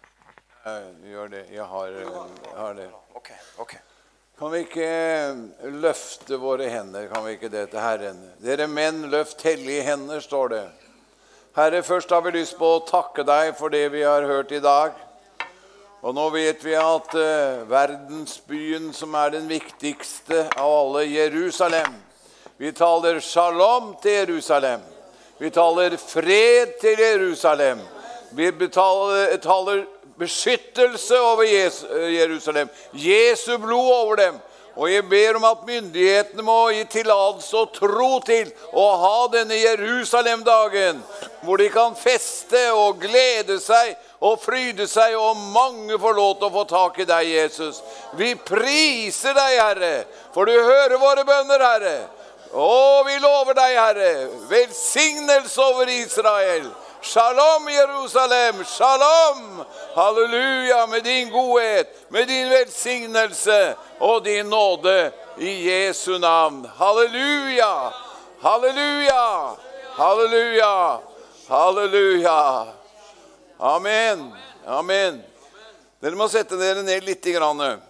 Gjør det. Jeg har det. Ok. Kan vi ikke løfte våre hender, kan vi ikke det til Herren? Dere menn, løft hellige hender, står det. Herre, først har vi lyst på å takke deg for det vi har hørt i dag. Og nå vet vi at verdensbyen som er den viktigste av alle, Jerusalem. Vi taler shalom til Jerusalem. Vi taler fred til Jerusalem. Vi taler beskyttelse over Jerusalem. Jesu blod over dem. Og jeg ber om at myndighetene må gi tillatelse og tro til å ha denne Jerusalem-dagen, hvor de kan feste og glede seg og fryde seg, og mange får lov til å få tak i deg, Jesus. Vi priser deg, Herre, for du hører våre bønner, Herre. Og vi lover deg, Herre, velsignelse over Israel. Shalom, Jerusalem, shalom, halleluja, med din godhet, med din velsignelse og din nåde i Jesu navn. Halleluja, halleluja, halleluja, halleluja. Amen, amen. Dere må sette dere ned litt grann.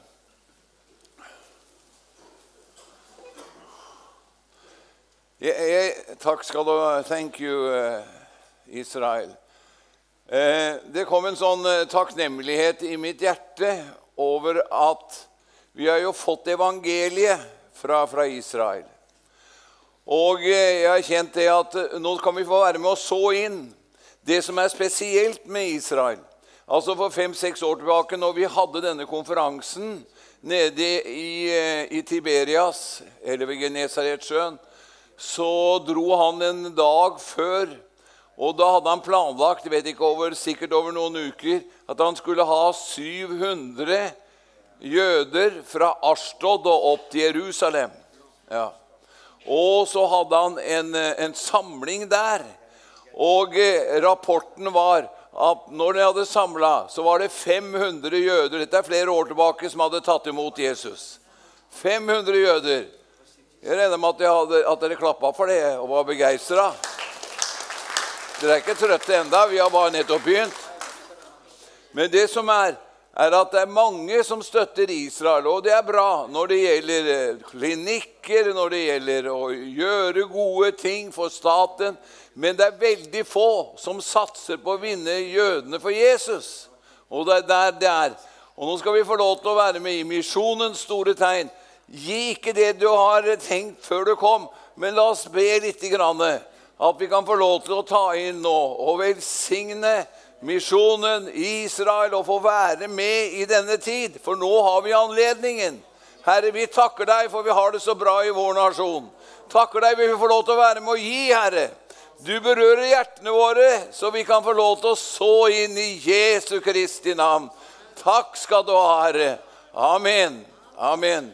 Takk skal du ha. Thank you, Israel. Det kom en sånn takknemlighet i mitt hjerte over at vi har jo fått evangeliet fra Israel. Og jeg har kjent det at nå kan vi få være med og så inn det som er spesielt med Israel. Altså for 5-6 år tilbake, når vi hadde denne konferansen nede i Tiberias, eller ved Genesaretsjøen, så dro han en dag før, og da hadde han planlagt, jeg vet ikke sikkert over noen uker, at han skulle ha 700 jøder fra Ashdod og opp til Jerusalem. Ja. Og så hadde han en samling der, og rapporten var at når de hadde samlet, så var det 500 jøder, dette er flere år tilbake, som hadde tatt imot Jesus. 500 jøder. Jeg regner med at dere klappet for det og var begeistret. Dere er ikke trøtte enda, vi har bare nettopp begynt. Men det som er at det er mange som støtter Israel, og det er bra når det gjelder klinikker, når det gjelder å gjøre gode ting for staten, men det er veldig få som satser på å vinne jødene for Jesus. Og det er der det er. Og nå skal vi få lov til å være med i misjonens store tegn. Gi ikke det du har tenkt før du kom, men la oss be litt grann, at vi kan få lov til å ta inn nå og velsigne misjonen i Israel og få være med i denne tid, for nå har vi anledningen. Herre, vi takker deg, for vi har det så bra i vår nasjon. Takker deg, vi vil få lov til å være med og gi, Herre. Du berører hjertene våre, så vi kan få lov til å så inn i Jesu Kristi navn. Takk skal du ha, Herre. Amen. Amen.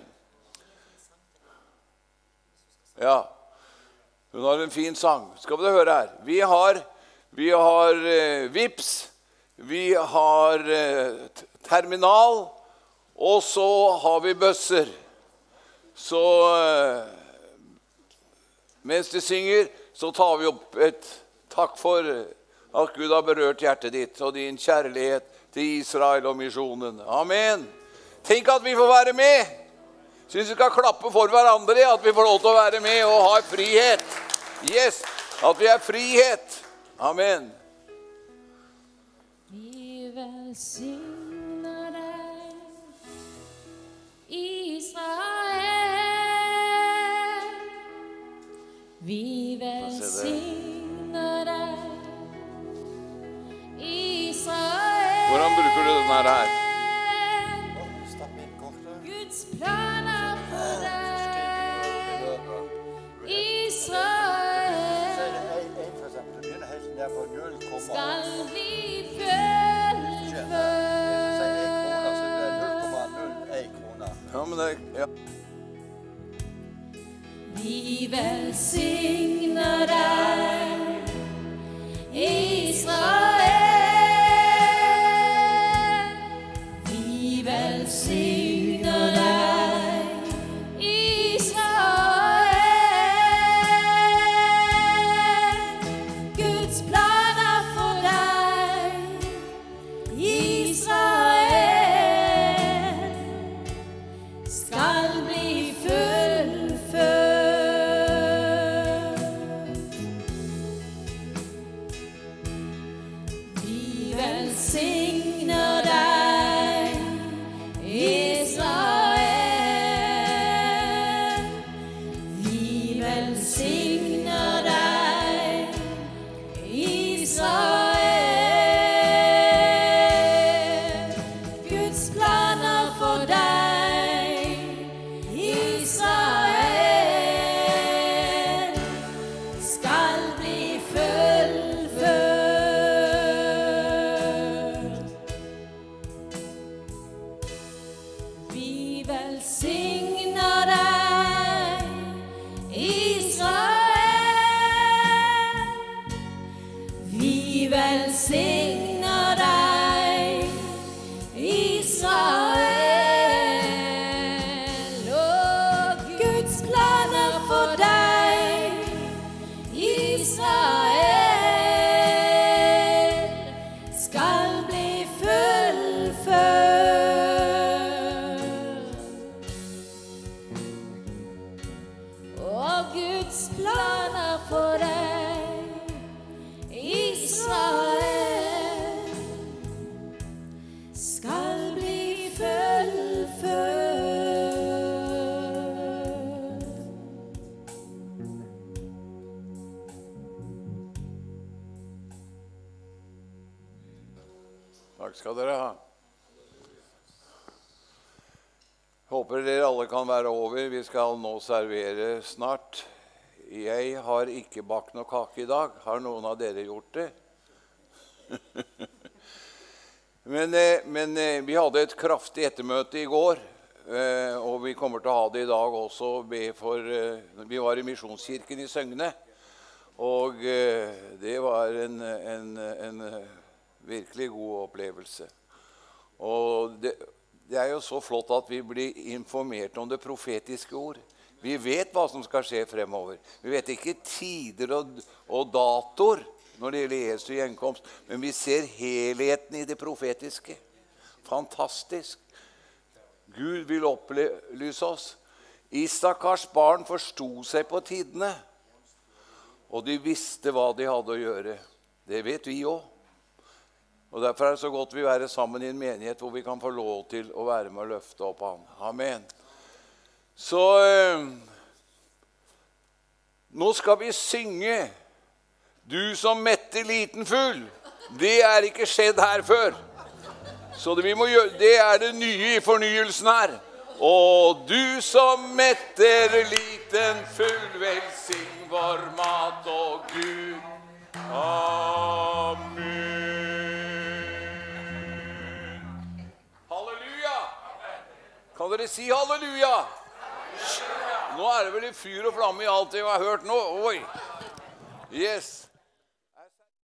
Ja, hun har en fin sang. Skal vi høre her. Vi har Vips, vi har terminal, og så har vi bøsser. Så mens de synger, så tar vi opp et takk for at Gud har berørt hjertet ditt og din kjærlighet til Israel og misjonen. Amen. Tenk at vi får være med. Synes vi skal klappe for hverandre, at vi får lov til å være med og ha frihet. Yes, at vi er frihet. Amen. Vi velsigner deg, Israel. Vi velsigner deg, Israel. Hvordan bruker du den her? Guds planer for deg, Israel, skal bli fullført. Ja, men det ja. Vi velsigner deg, Israel. Vi velsigner deg, Israel. Guds planer for deg, Israel, skal bli fullført. Vi velsigner deg, Israel. Vi velsigner deg, Israel. Guds planer for deg, Israel, skal bli fullført. Vi velsigner deg, Israel. Vi velsigner deg, Israel. Og Guds planer for deg, Israel, skal bli fullført. Og Guds planer for deg, Israel, Takk skal dere ha. Håper dere alle kan være over. Vi skal nå servere snart. Jeg har ikke bakt noe kake i dag. Har noen av dere gjort det? men vi hadde et kraftig ettermøte i går, og vi kommer til å ha det i dag også. Vi var i Misjonskirken i Søgne, og det var en virkelig god opplevelse. Og det er jo så flott at vi blir informert om det profetiske ord. Vi vet hva som skal skje fremover. Vi vet ikke tider og datoer når det gjelder Jesu gjenkomst, men vi ser helheten i det profetiske. Fantastisk. Gud vil opplyse oss. Isakars barn forstod seg på tidene, og de visste hva de hadde å gjøre. Det vet vi også. Og derfor er det så godt vi være sammen i en menighet hvor vi kan få lov til å være med og løfte opp han. Amen. Så nå skal vi synge «Du som mette liten fugl». Det er ikke skjedd her før. Så det er det nye i fornyelsen her. Og du som metter liten fugl, velsign vår mat og Gud. Amen. Kan dere si halleluja? Nå er det vel i fyr og flamme i alt jeg har hørt nå. Oi. Yes.